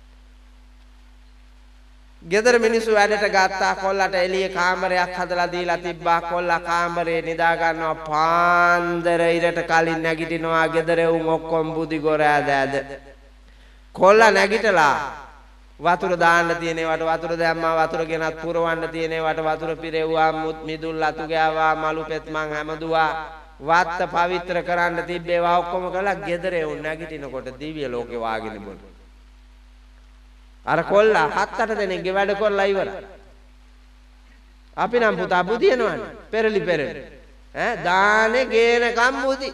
S1: ගෙදර මිනිස්සු වැඩට ගත්තා. කොල්ලට එළියේ කාමරයක් හදලා දීලා තිබ්බා. කොල්ලා කාමරේ නිදා ගන්නවා. පාන්දර ඉරට කලින් නැගිටිනවා. ගෙදර උන් ඔක්කොම බුදි ගොර ඇද. කොල්ලා නැගිටලා වතුර දාන්න තියෙන ඒවට වතුර දැම්මා. වතුර ගෙනත් පුරවන්න තියෙන ඒවට වතුර පිරෙව්වා. මිදුල් අතු ගෑවා. මලු පෙත් මං හැමදුවා. වත්ත පවිත්‍ර කරන්න තිබ්බේවා ඔක්කොම කළා. ගෙදර උන් නැගිටිනකොට දිව්‍ය ලෝකේ වාගෙන බොන. අර කොල්ලා 7-8 දෙනෙක්ගේ වැඩ කරලා ඉවරයි. අපි නම් පුතා බුදියනවනේ. පෙරලි. දානේ ගේනකම් බුදි.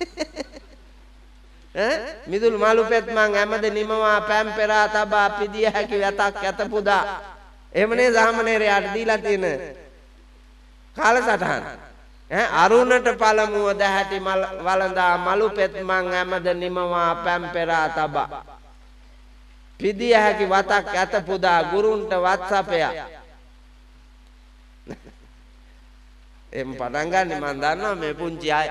S1: මිදුල් මාළු පෙත් මං හැමද නිමවා පැම් පෙරා තබා පිදිය හැකි වැතක් ඇත පුදා. එහෙමනේ සාමණේරයාට දීලා තියෙන කාලසටහන. අරුණට පළමුව දැහැටි වළඳා මලු පෙත් මං හැමද නිමවා පැම් පෙරා තබා පිදිය හැකි වතක් ඇත පුදා ගුරුන්ට වත්සපය එහෙම පටන් ගන්න මම දන්නවා මේ පුංචි අය.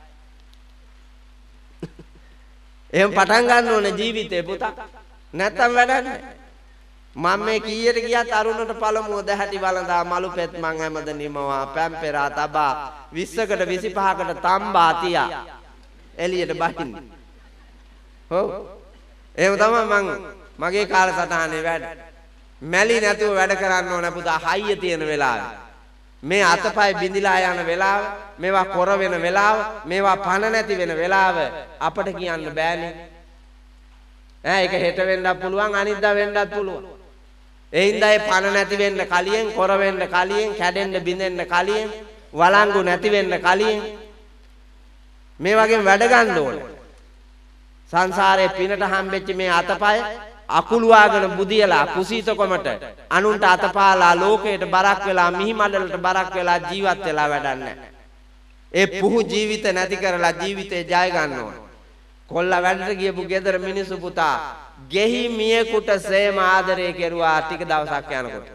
S1: එහෙම පටන් ගන්න ඕනේ ජීවිතේ පුතා. නැත්තම් වැඩක් නැහැ. මම මේ කීයට ගියත් අරුණට පළමුව දැහැටි වළඳා මලු පෙත් මං හැමද නිමවා පැම්පෙරා තබා 20කට 25කට තම්බා තියා එළියට බහින්නේ. ඔව්. එහෙම තමයි මං මගේ කාලසටහනේ වැඩ. මැලි නැතුව වැඩ කරන්න ඕන පුතා හයිය තියෙන වෙලාවේ. මේ අතපය බිඳිලා යන වෙලාව, මේවා කොර වෙන වෙලාව, මේවා පණ නැති වෙන වෙලාව අපට කියන්න බෑනේ. ඒක හෙට වෙන්නත් පුළුවන් අනිද්දා වෙන්නත් පුළුවන්. ඒ හින්දා ඒ පණ නැති වෙන්න කලියෙන්, කොර වෙන්න කලියෙන්, කැඩෙන්න බිඳෙන්න කලියෙන්, වළංගු නැති වෙන්න කලියෙන් මේ වගේ වැඩ ගන්න ඕනේ. සංසාරේ පිනට හම්බෙච්ච මේ අතපය අකුළුවාගෙන බුදියලා කුසීතකමට අනුන්ට අතපාලා ලෝකයට බරක් වෙලා මිහි මඩලට බරක් වෙලා ජීවත් වෙලා වැඩක් නැහැ. ඒ පුහු ජීවිත නැති කරලා ජීවිතේ ජය ගන්න ඕන. කොල්ලා වැඩට ගියපු ගෙදර මිනිස්සු පුතා ගෙහි මියෙකුට සේම ආදරය කෙරුවා ටික දවසක් යනකොට.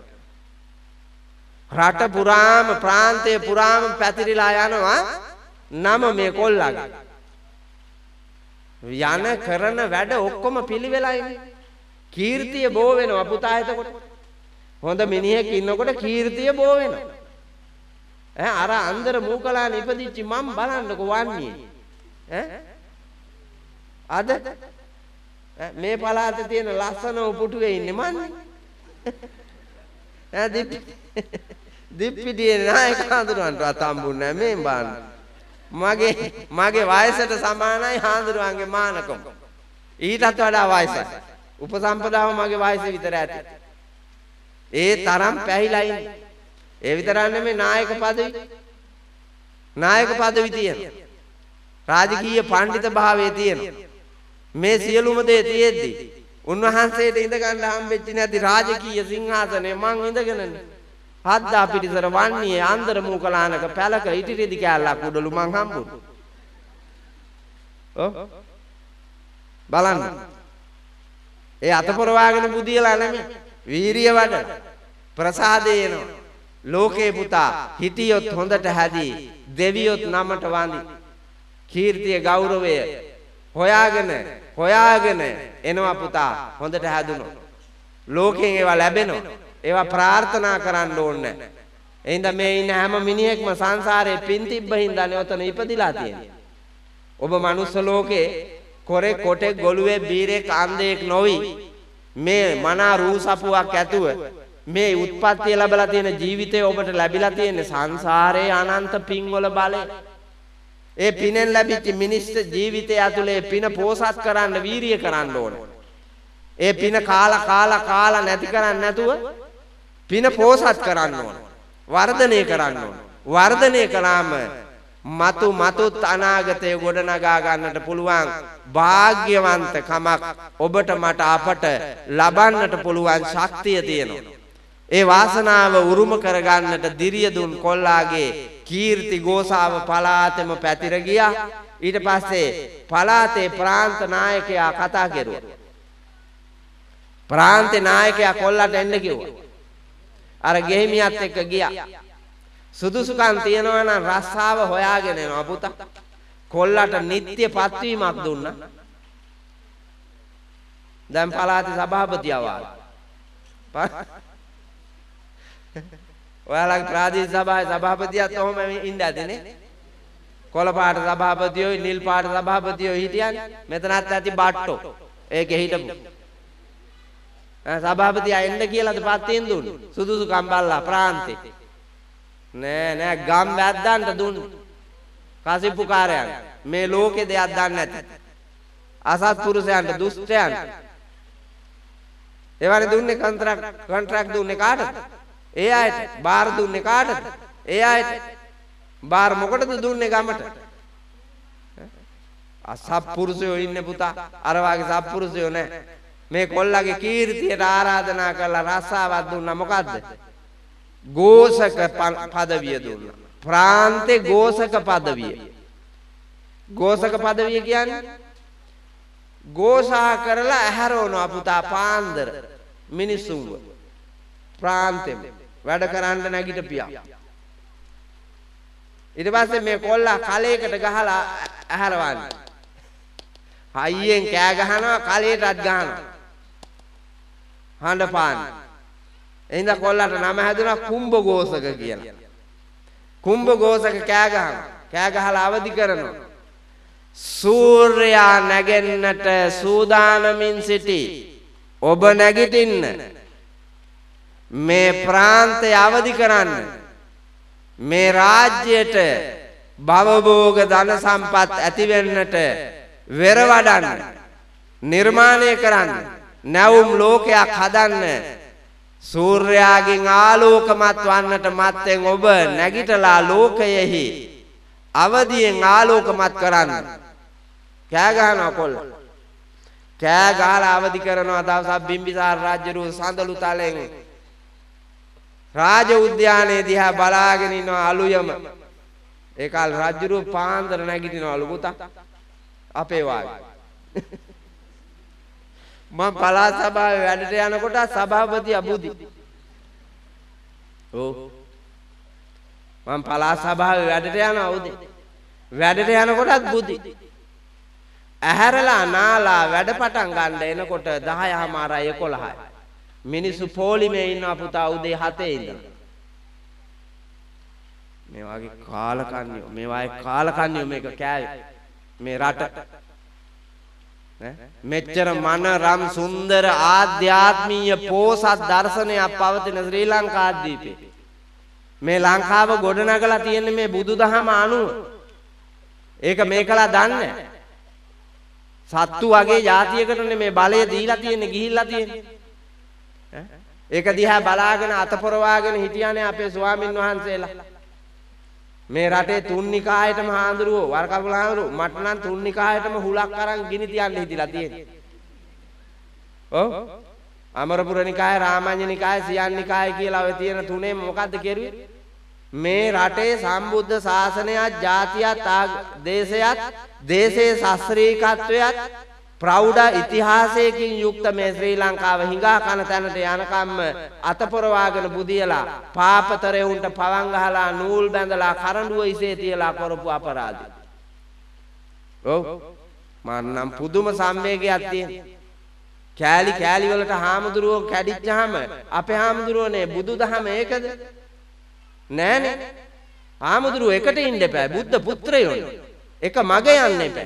S1: රට පුරාම ප්‍රාන්තය පුරාම පැතිරිලා යනවා නම මේ කොල්ලාගේ. යන කරන වැඩ ඔක්කොම පිළිවෙලයිනේ. කීර්තිය බෝ වෙනවා පුතා එතකොට. හොඳ මිනිහෙක් ඉන්නකොට කීර්තිය බෝ වෙනවා. අර අන්දර මූකලාන ඉපදිච්ච මම් බලන්නකො වන්නේ. අද මේ පළාතේ තියෙන ලස්සන උපුටුවේ ඉන්නේ මන්නේ. දිප්පිටියේ නායක හඳුරන්නවත් හම්බුන්නේ නැහැ මේ බාන්න. මගේ වයසට සමානයි හාමුදුරුවන්ගේ මානකම. ඊටත් වඩා වයසයි. උපසම්පදාව මගේ වයස විතර ඇති. ඒ තරම් පැහිලා ඉන්නේ. ඒ විතරක් නෙමෙයි නායක පදවි තියෙනවා. රාජකීය පඬිත භාවයේ තියෙනවා. මේ සියලුම දේ තියෙද්දි උන්වහන්සේට ඉඳ ගන්න හම්බෙච්ච නැති රාජකීය සිංහාසනේ මං ඉඳගෙනනේ. හද්දා පිටිසර වන්නේ අන්දර මූකලානක පැලක ඉටිරිදි කැල්ලක් උඩලු මං හම්බුනේ. ඔව් බලන්න. ඒ අතපොරවාගෙන බුදියලා නෙමෙයි වීරිය වඩ ප්‍රසාදේ එනවා. ලෝකේ පුතා හිටියොත් හොඳට හැදී දෙවියොත් නමට වඳි. කීර්තිය ගෞරවය හොයාගෙන එනවා පුතා හොඳට හැදුනොත්. ලෝකෙන් ඒවා ලැබෙනවා. ඒවා ප්‍රාර්ථනා කරන්න ඕනේ. එහෙනම් මේ ඉන්න හැම මිනිහෙක්ම සංසාරේ පින් තිබ්බ හින්දානේ ඔතන ඉපදිලා තියෙන්නේ. ඔබ මනුස්ස ලෝකේ කොරේ කොටේ ගොළුවේ බීරේ කාන්දේක් නොවි මේ මනා රූසපුවක් ඇතුව මේ උත්පත්තිය ලැබලා තියෙන ජීවිතය ඔබට ලැබිලා තියෙන සංසාරයේ අනන්ත පින්වල බලය. ඒ පිනෙන් ලැබිච්ච මිනිස් ජීවිතය ඇතුලේ පින පෝසත් කරන්න වීරිය කරන්න ඕනේ. ඒ පින කාලා නැති කරන්නේ නැතුව පින පෝසත් කරන්න ඕන. වර්ධනය කරන්න ඕන. වර්ධනය කළාම මතුත් අනාගතය ගොඩනගා ගන්නට පුළුවන් වාග්යවන්ත කමක් ඔබට මට අපට ලබන්නට පුළුවන් ශක්තිය තියෙනවා. ඒ වාසනාව උරුම කරගන්නට දිරිය දුන් කොල්ලාගේ කීර්ති ගෝසාව පලාතෙම පැතිර ගියා. ඊට පස්සේ පලාතේ ප්‍රාන්ත නායකයා කතා කෙරුවා. ප්‍රාන්තේ නායකයා කොල්ලට එන්න කිව්වා. අර ගෙහිමියත් එක්ක ගියා. සුදුසුකම් තියනවා නම් රස්සාව හොයාගෙන එනවා පුතා. කොල්ලට නිත්‍ය පත්වීමක් දුන්නා. දැන් පළාතේ සභාපතියා වාලා. ඔයාලගේ ප්‍රාදේශීය සභාවේ සභාපතියත් ඔහොම ඉන්න ඇතිනේ. කොළ පාට සභාපතියෝයි නිල් පාට සභාපතියෝයි හිටියන්නේ. මෙතනත් ඇති බට්ටෝ. ඒකේ හිටපු සභාපතියා එන්න කියලාද පත්යෙන් දුන්නේ. සුදුසුකම් බල්ලා ප්‍රාන්තේ. නෑ ගම් වැද්දන්ට දුන්නේ. කසිප්පු කාර්යයන්. මේ ලෝකේ දෙයක් දන්නේ නැති. අසත්පුරුෂයන්ට දුෂ්ටයන්ට. ඒවනේ දුන්නේ කොන්ට්‍රැක්ට් දුන්නේ කාටද? ඒ අයට. බාර් දුන්නේ කාටද? ඒ අයට. බාර් මොකටද දුන්නේ ගමට? අසත්පුරුෂයෝ ඉන්නේ පුතා. අර වාගේ සත්පුරුෂයෝ නෑ. මේ කොල්ලගේ කීර්තියට ආරාධනා කරලා රස්සාවක් දුන්නා මොකද්ද? ගෝසක පදවිය දුන්නා. ප්‍රාන්තේ ගෝසක පදවිය. ගෝසක පදවිය කියන්නේ ගෝසා කරලා ඇහැරවනවා පුතා පාන්දර මිනිස්සුන්ව. ප්‍රාන්තෙම වැඩ කරන්න නැගිටපියා. ඊට පස්සේ මේ කොල්ලා කලයකට ගහලා ඇහැරවන්නේ. හයියෙන් කෑ ගහනවා කලයටත් ගහනවා. හඬ පාන්නේ. එහෙනම් කොල්ලාට නම හැදුනා කුම්භඝෝෂක කියලා. කුම්භඝෝෂක කෑ ගහනවා. කෑ ගහලා අවදි කරනවා. සූර්යයා නැගෙන්නට සූදානමින් සිටි. ඔබ නැගිටින්න. මේ ප්‍රාන්තය අවදි කරන්න. මේ රාජ්‍යයට භවභෝග ධන සම්පත් ඇති වෙන්නට වෙර වඩන්න. නිර්මාණය කරන්න. නැවුම් ලෝකයක් හදන්න. සූර්යාගෙන් ආලෝකමත් වන්නට මත්තෙන් ඔබ නැගිටලා ලෝකයෙහි අවදියෙන් ආලෝකමත් කරන්න. කෑ ගහනවා කොල්ලා. කෑ ගහලා අවදි කරනවා. දවසක් බිම්බිසාර රජුරු සඳලු තලෙන් රාජ උද්‍යානයේ දිහා බලාගෙන ඉන්නවා අලුයම. ඒ කාල රජුරු පාන්දර නැගිටිනවලු පුතා. අපේ වාගේ. මම පළාත් සභාවේ වැඩට යනකොට සභාපති අබුදි. ඔව්. මම පළාත් සභාවේ වැඩට යනවා උදේ. වැඩට යනකොටත් බුදි. ඇහැරලා නාලා වැඩ පටන් ගන්න එනකොට 10:00මාරයි 11:00යි. මිනිස්සු පොලිමේ ඉන්නවා පුතා උදේ 7 ඉඳලා. මේ වගේ කාලකන්නියෝ මේ වගේ කාලකන්නියෝ මේක කෑවේ. මේ රට මෙච්චර මනරම් සුන්දර ආධ්‍යාත්මීය පෝසත් දර්ශනයක් පවතින ශ්‍රී ලංකාද්වීපේ මේ ලංකාව ගොඩනගලා තියෙන්නේ මේ බුදුදහම අනුව. ඒක මේකලා දන්නේ. සත්තු වගේ જાතියකටනේ මේ බලය දීලා තියෙන්නේ ගිහිල්ලා තියෙන්නේ. ඒක දිහා බලාගෙන අතපොරවාගෙන හිටියානේ අපේ ස්වාමින් වහන්සේලා. මේ රටේ තුන්නිකායටම හාඳුරුවෝ වරකපුල හාඳුරුවෝ මට නම් තුන්නිකායටම හුලක් අරන් ගිනි තියන්න හිතිලා තියෙන්නේ. ඔව් අමරපුර නිකාය රාමඤ්ඤ නිකාය සියන් නිකාය කියලා ඔය තියෙන තුනේ මොකද්ද කෙරුවේ? මේ රටේ සම්බුද්ධ ශාසනයත් ජාතියත් දේශයත් දේශයේ ශාස්ත්‍රීයත්වයත් ප්‍රෞಢ ඉතිහාසයකින් යුක්ත මේ ශ්‍රී ලංකාව හිඟා කන තැනට යනකම්ම අතපොරවාගෙන බුදියලා පාපතරේ උන්ට පවන් ගහලා නූල් බැඳලා කරඬුව ඉසේ තියලා කරපු අපරාධය. ඔව් මන්නම් පුදුම සම්වේගයක් තියෙන. කෑලි කෑලි වලට හාමුදුරුවෝ කැඩිච්චාම අපේ හාමුදුරුවෝනේ බුදුදහම ඒකද? නෑනේ. හාමුදුරුවෝ එකට ඉන්න එපා. බුද්ධ පුත්‍රයෝ එක මග යන්න එපා.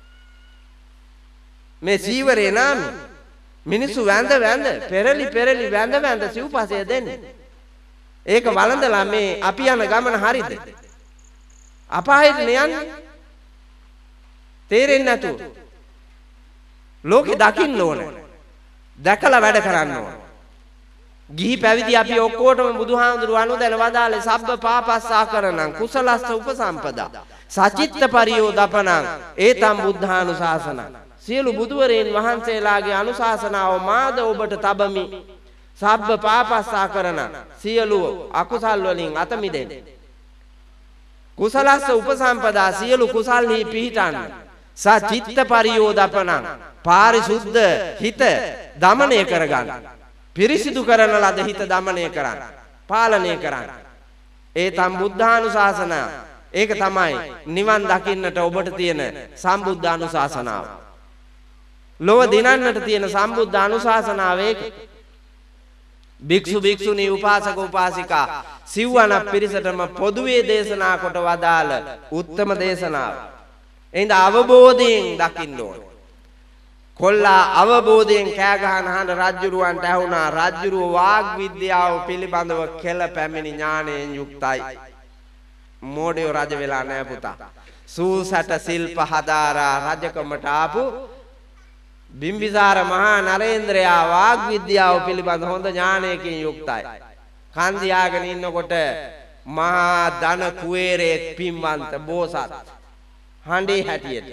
S1: මේ සීවරේ නාම මිනිස්සු වැඳ පෙරලි වැඳ සිව්පසය දෙන්නේ. ඒක වළඳලා මේ අපි යන ගමන හරිද? අපායට යන්නේ. තේරෙන්නේ නැතුව. ලෝකෙ දකින්න ඕන. දැකලා වැඩ කරන්න ඕන. ගිහි පැවිදි අපි ඔක්කොටම බුදුහාමුදුරුව අනුදැන වදාළේ සබ්බ පාපස්සා කරණං කුසලස්ස උපසම්පදා සචිත්ත පරියෝදපණං ඒතම් බුද්ධානුශාසනං. සියලු බුදුවරයන් වහන්සේලාගේ අනුශාසනාව මාද ඔබට තබමි. සබ්බ පාපස්සා කරන සියලු අකුසල් වලින් අත මිදෙන්න. කුසලස්ස උපසම්පදා සියලු කුසල්හි පිහිටන්න. සචිත්ත පරියෝදපණං පාරිශුද්ධ හිත දමනය කරගන්න. පිරිසිදු කරන ලද හිත දමනය කරන්න. පාලනය කරන්න. ඒතම් බුද්ධානුශාසන. ඒක තමයි නිවන් දකින්නට ඔබට තියෙන සම්බුද්ධානුශාසනාව. ලොව දිනන්නට තියෙන සම්බුද්ධ අනුශාසනාව ඒක. භික්ෂු භික්ෂුණී උපාසක උපාසිකා සිව්වන පිරිසටම පොදුවේ දේශනා කොට වදාළ උත්තම දේශනාව. එහෙනම් අවබෝධයෙන් දකින්න ඕන. කොල්ලා අවබෝධයෙන් කෑ ගහන හඬ රජ්ජුරුවන්ට ඇහුණා. රජ්ජුරුව වාග් විද්‍යාව පිළිබඳව කෙල පැමිණි ඥාණයෙන් යුක්තයි. මෝඩයෝ රජ වෙලා නැහැ පුතා. සූසට ශිල්ප හදාරා රජකමට ආපු බිම්බිසාර මහා නරේන්ද්‍රයා වාග් විද්‍යාව පිළිබඳ හොඳ ඥානයකින් යුක්තයි. කන්දියාගෙන ඉන්නකොට මහා ධන කුවේරයෙක් පින්වන්ත බෝසත් හඬේ හැටියට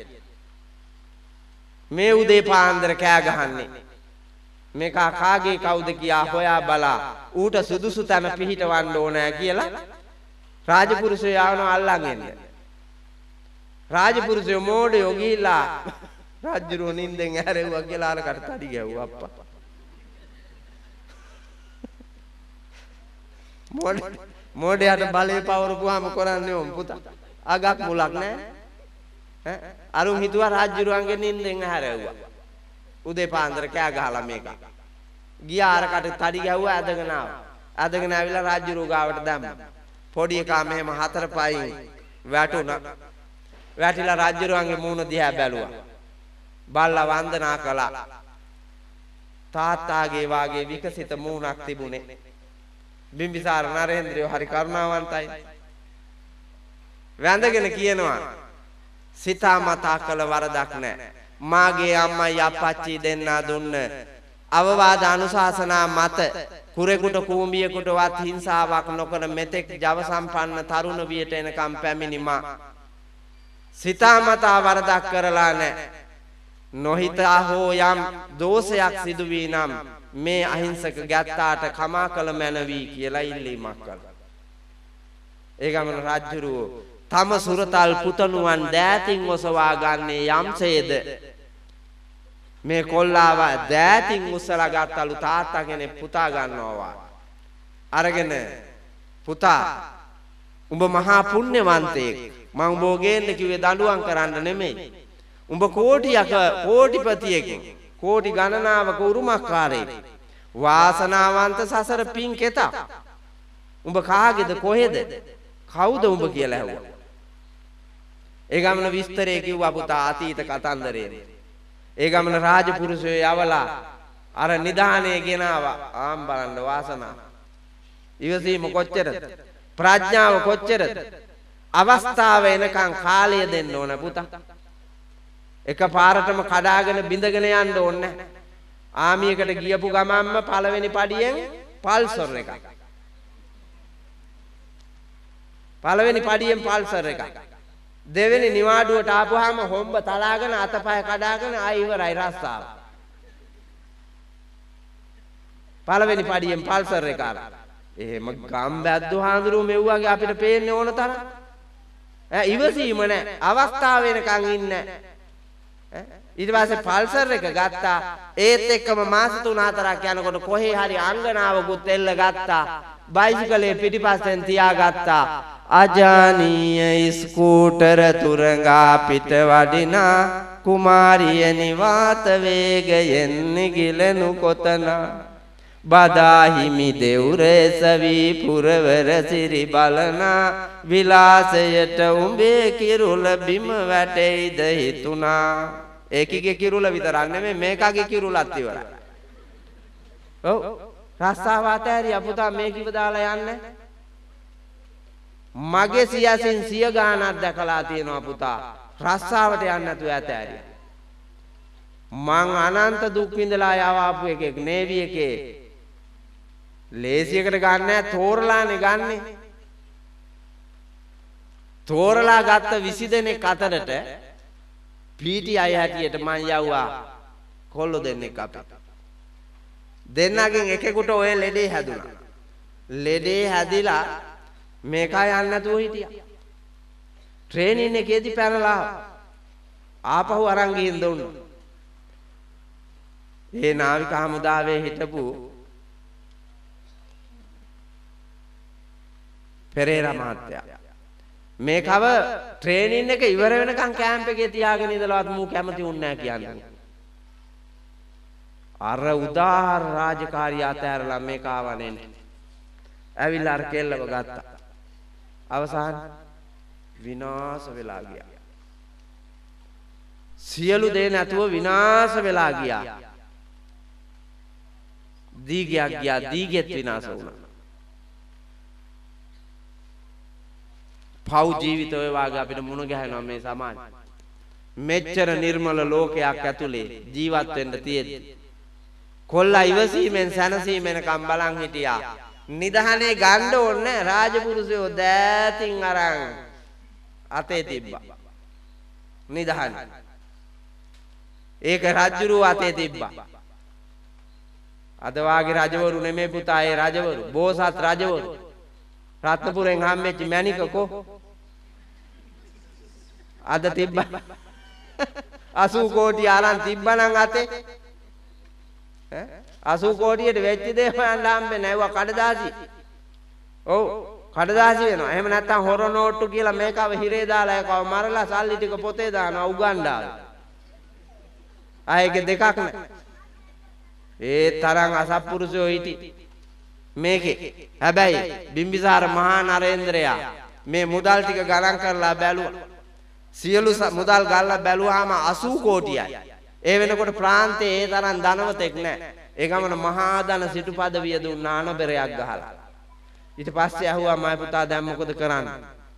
S1: මේ උදේ පාන්දර කෑ ගහන්නේ. මේක කාගේ කවුද කියා හොයා බලා ඌට සුදුසු තැන පිහිටවන්න ඕනෑ කියලා රාජපුරුෂයෝ යවනවා අල්ලන් එන්න. රාජපුරුෂයෝ මෝඩයෝ ගිහිල්ලා රාජ්‍යරුව නින්දෙන් ඇරෙව්වා කියලා අරකට තඩි ගැව්වා අප්පා. මොඩයට බලේ පවරපුවාම කරන්නේ උන් පුතා. අගක් මුලක් නැහැ. අරුන් හිතුවා රාජ්‍යරුවන්ගෙන් නින්දෙන් හැරෙව්වා. උදේ පාන්දර කෑ ගහලා මේක. ගියා අරකට තඩි ගැහුවා ඇදගෙන ආවා. ඇදගෙන ආවිලා රාජ්‍යරුව ගාවට දැම්මා. පොඩි එකා මෙහෙම හතර පයින් වැටුණා. වැටිලා රාජ්‍යරුවන්ගේ මූණ දිහා බැලුවා. බල්ලා වන්දනා කළා. තාත්තාගේ වාගේ විකසිත මූණක් තිබුණේ. බිම්බිසාර නරේන්ද්‍රය හරි කරුණාවන්තයි. වැඳගෙන කියනවා සිතා මතා කළ වරදක් නැහැ. මාගේ අම්මයි අප්පච්චි දෙන්නා දුන්න අවවාද අනුශාසනා මත කුරෙකුට කූඹියෙකුටවත් හිංසාවක් නොකර මෙතෙක් ජව සම්පන්න තරුණ වියට එනකම් පැමිණි මා සිතා මතා වරදක් කරලා නැහැ. නොහිතා හෝ යම් දෝෂයක් සිදු වී නම් මේ අහිංසක ගැත්තාට කමා කළ මැනවි කියලා ඉල්ලීමක් කළා. ඒ ගමන රාජ්‍යරුවෝ තම සුරතල් පුතණුවන් දෑතින් ඔසවා ගන්නේ යම්සේද මේ කොල්ලාව දෑතින් උස්සලා ගත්තලු තාත්තා කෙනෙක් පුතා ගන්නවා. අරගෙන පුතා උඹ මහා පුණ්‍යවන්තයෙක්. මම උඹ ගේන්න කිව්වේ දඬුවම් කරන්න නෙමෙයි. උඹ කෝටිපතියෙක්. කෝටි ගණනාවක උරුමකාරයෙක්. වාසනාවන්ත සසර පින් කෙතක්. උඹ කාගේද කොහෙද? කවුද උඹ කියලා ඇහුවා. ඒ ගමන විස්තරේ කිව්වා පුතා අතීත කතන්දරේ. ඒ ගමන රාජපුරුෂයෝ යවලා අර නිදානේ ගෙනාවා. ආම් බලන්න වාසනාව. ඉවසීම කොච්චරද? ප්‍රඥාව කොච්චරද? අවස්ථාව එනකන් කාලය දෙන්න ඕන පුතා. එක පාරටම කඩාගෙන බිඳගෙන යන්න ඕනේ. ආමියකට ගියපු ගමන්ම පළවෙනි පඩියෙන් පල්සර් එකක්. පළවෙනි පඩියෙන් පල්සර් එකක්. දෙවෙනි නිවාඩුවට ආපුවාම හොම්බ තලාගෙන අතපය කඩාගෙන ආයි ඉවරයි රස්සාව. පළවෙනි පඩියෙන් පල්සර් එක අරන්. එහෙම ගම්බැද්දු හාඳුරු මෙව්වාගේ අපිට පේන්නේ ඕන තරම්. ඉවසීම නැහැ. අවස්ථාව වෙනකන් ඉන්නේ නැහැ. ඊට පස්සේ පල්සර් එක ගත්තා. ඒත් එක්කම මාස 3-4ක් යනකොට කොහේ හරි අංගනාවකුත් එල්ල ගත්තා. බයිසිකලේ පිටිපස්සෙන් තියාගත්තා. අජානීය ස්කූටර තුරඟා පිට වඩිනා කුමාරිය නිවාත වේගයෙන් නිගිලනු කොතන බදාහිමි දෙවුරේසවි පුරවර සිරි බලනා විලාසයට උඹේ කිරුල බිම වැටෙයිද හිතුණා. ඒකිගේ කිරුල විතරක් නෙමෙයි මේකගේ කිරුලත් ඉවරයි. ඔව් රස්සාව අතෑරියා පුතා මේ කිව දාලා යන්නේ. මගේ සියසින් සිය ගානක් දැකලා තියෙනවා පුතා. රස්සාවට යන්න නැතුව ඇතෑරියා. මං අනන්ත දුක් විඳලා යවාපු එකෙක් නේවි එකේ. ලේසියකට ගන්න නැහැ තෝරලානේ ගන්නෙ. තෝරලා ගත්ත 20 දෙනෙක් අතරට පීටි අය හැටියට මං යවුවා කොල්ලෝ දෙන්නෙක් අපේ. දෙන්නගෙන් එකෙකුට ඔය ලෙඩේ හැදුනා. ලෙඩේ හැදිලා මේකා යන්න නැතුව හිටියා. ට්‍රේනින් එකේදී පැනලා ආපහු අරන් ගිහින් දුන්නා. ඒ නාවික හමුදාවේ හිටපු පෙරේරා මහත්තයා මේකව ට්‍රේනින් එක ඉවර වෙනකන් කැම්ප් එකේ තියාගෙන ඉඳලාවත් මූ කැමති වුණේ නැහැ කියන්නේ. අර උදාාර රාජකාරිය අතහැරලා මේක ආවනේ. ඇවිල්ලා අර කෙල්ලව ගත්තා. අවසාන විනාශ වෙලා ගියා. සියලු දේ නැතුව විනාශ වෙලා ගියා. දීගයක් ගියා දීගෙත් විනාශ වුණා. පව් ජීවිත ඔය වාගේ අපිට මුණ ගැහෙනවා මේ සමාජය. මෙච්චර නිර්මල ලෝකයක් ඇතුලේ ජීවත් වෙන්න තියෙද්දි කොල්ලා ඉවසීමෙන් සැනසීමෙන්කම් බලන් හිටියා. නිදහනේ ගන්න ඕනේ රාජපුරුෂයෝ දෑතින් අරන් අතේ තිබ්බා. නිදහන. ඒක රජුරුව අතේ තිබ්බා. අද වාගේ රජවරු නෙමෙයි පුතා ඒ රජවරු. බෝසත් රජවරු. රත්නපුරෙන් හම්බෙච්ච මැණිකකෝ අද තිබ්බා. 80 කෝටි අරන් තිබ්බනම් අතේ 80 කෝටියට වෙච්ච දේ හොයන්න හම්බෙන්නේ නැව කඩදාසි. ඔව් කඩදාසි වෙනවා. එහෙම නැත්නම් හොර නෝට්ටු කියලා මේකව හිරේ දාලා ඒකව මරලා සල්ලි ටික පොතේ දානවා උගන්ඩාලා. ආයේ දෙකක් නැහැ. ඒ තරම් අසත්පුරුෂයෝ හිටි මේකේ. හැබැයි බිම්බිසාර මහා නරේන්ද්‍රයා මේ මුදල් ටික ගණන් කරලා බැලුවා. සියලු මුදල් ගල්ලා බැලුවාම 80 කෝටියයි. ඒ වෙනකොට ප්‍රාන්තයේ ඒ තරම් ධනවතෙක් නැහැ. ඒ ගමන මහා ධන සිටු පදවිය දුන්නා අනබරයක් ගහලා. ඊට පස්සේ අහුවා මයි පුතා දැන් මොකද කරන්නේ?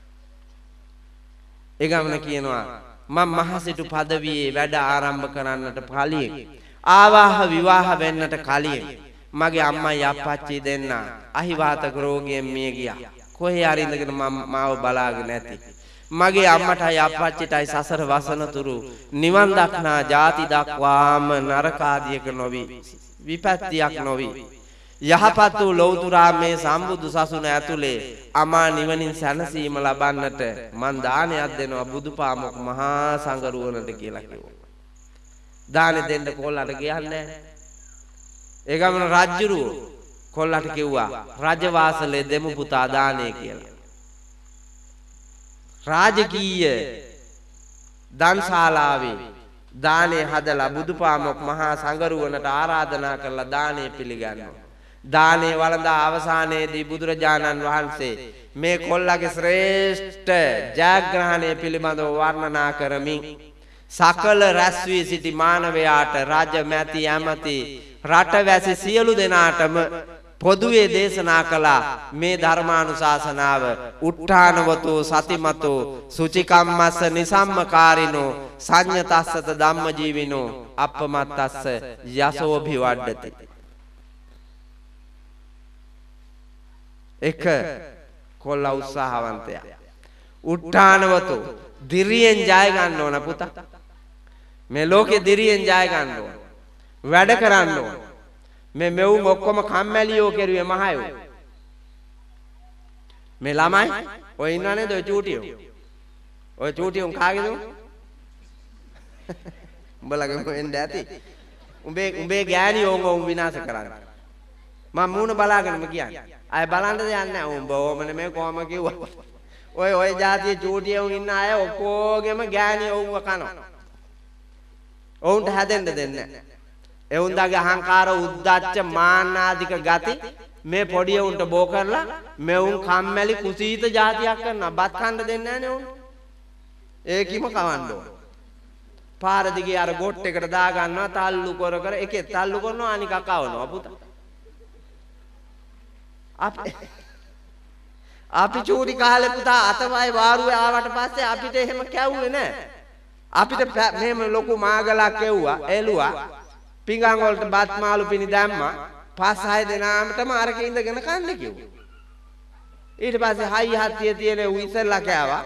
S1: ඒ ගමන කියනවා මම මහ සිටු පදවියේ වැඩ ආරම්භ කරන්නට කලින් ආවාහ විවාහ වෙන්නට කලින් මගේ අම්මයි අප්පච්චි දෙන්න අහිවාතක රෝගයෙන් මිය ගියා. කොහේ හරි ඉඳගෙන මාව බලාගෙන ඇති. මගේ අම්මටයි අප්පච්චිටයි සසර වසනතුරු නිවන් දක්නා ಜಾති දක්වාම නරකාදියක නොවි විපත්තියක් නොවි යහපත් වූ ලෞතුරා මේ සම්බුදු සසුන ඇතුලේ අමා නිවනින් සැනසීම ලබන්නට මන් දානයක් දෙනවා බුදුපාමොක් මහා සංඝරුවනට කියලා කිව්වා. දානෙ දෙන්න කොල්ලට කියන්නේ ඒ ගමන රජුරු කොල්ලට කිව්වා රජවාසලේ දෙමු පුතා දානේ කියලා. රාජකීය දන්ශාලාවේ දානේ හදලා බුදුපාමොක් මහා සංඝරුවනට ආරාධනා කරලා දානේ පිළිගන්නවා. දානේ වළඳා අවසානයේදී බුදුරජාණන් වහන්සේ මේ කොල්ලගේ ශ්‍රේෂ්ඨ ජයග්‍රහණය පිළිබඳව වර්ණනා කරමින් සකල රැස් වී සිටි මානවයාට රජ මැති ඇමති රටවැසි සියලු දෙනාටම පොදුවේ දේශනා කළා මේ ධර්මානුශාසනාව උත්ථානවතෝ සතිමතෝ සුචිකම්මස්ස නිසම්මකාරිනෝ සංඤතස්සත ධම්මජීවිනෝ අප්පමත්තස්ස යසෝභිවඩ්ඩති. එක කොල්ල උත්සාහවන්තයා උත්ථානවතෝ දිරියෙන් ජය ගන්න ඕන පුතා. මේ ලෝකේ දිරියෙන් ජය ගන්න ඕන. වැඩ කරන්න ඕන. මේ මෙවුන් ඔක්කොම කම්මැලියෝ කෙරුවේ මහයෝ. මේ ළමයි ඔය ඉන්නව නේද ඔය චූටියෝ. ඔය චූටියෝ කාගේද? උඹලගෙන් හොෙන්ද ඇති. උඹේ ගෑණි ඕන් විනාශ කරන්නේ. මම මූණ බලාගෙනම කියන්නේ. අය බලන්න දෙයක් නැහැ. උඹ ඕමනේ මේ කොහම කිව්වා. ඔය જાතිය චූටියෝ ඉන්න අය ඔක්කොගෙම ගෑණි ඕන්ව කනවා. ඔවුන්ට හැදෙන්න දෙන්නේ නැහැ. එවුන්දාගේ අහංකාර උද්දච්ච මාන්නාදික ගති මේ පොඩි උන්ට බෝ කරලා මෙවුන් කම්මැලි කුසීත જાතියක් කරනවා. බත් කන්න දෙන්නේ නැහැ නේ උන්. ඒකිම කවන්න ඕන. පාර දිගේ අර ගොට් එකට දා ගන්නවා තල්ලු කර කර එකේ තල්ලු කරනවා අනික කවනවා පුතා. අපි චූටි කාලේ පුතා අතවයි වාරුවේ ආවට පස්සේ අපිට එහෙම කැවුවේ නැහැ. අපිට මෙහෙම ලොකු මාගලක් කෙව්වා එළුවා පිඟන් වලට බත් මාළු පිණි දැම්මා 5-6 දෙනාමටම අරකේ ඉඳගෙන කන්න කිව්වා. ඊට පස්සේ හයි හත්තිය තියෙන උ ඉස්සෙල්ලා කෑවා.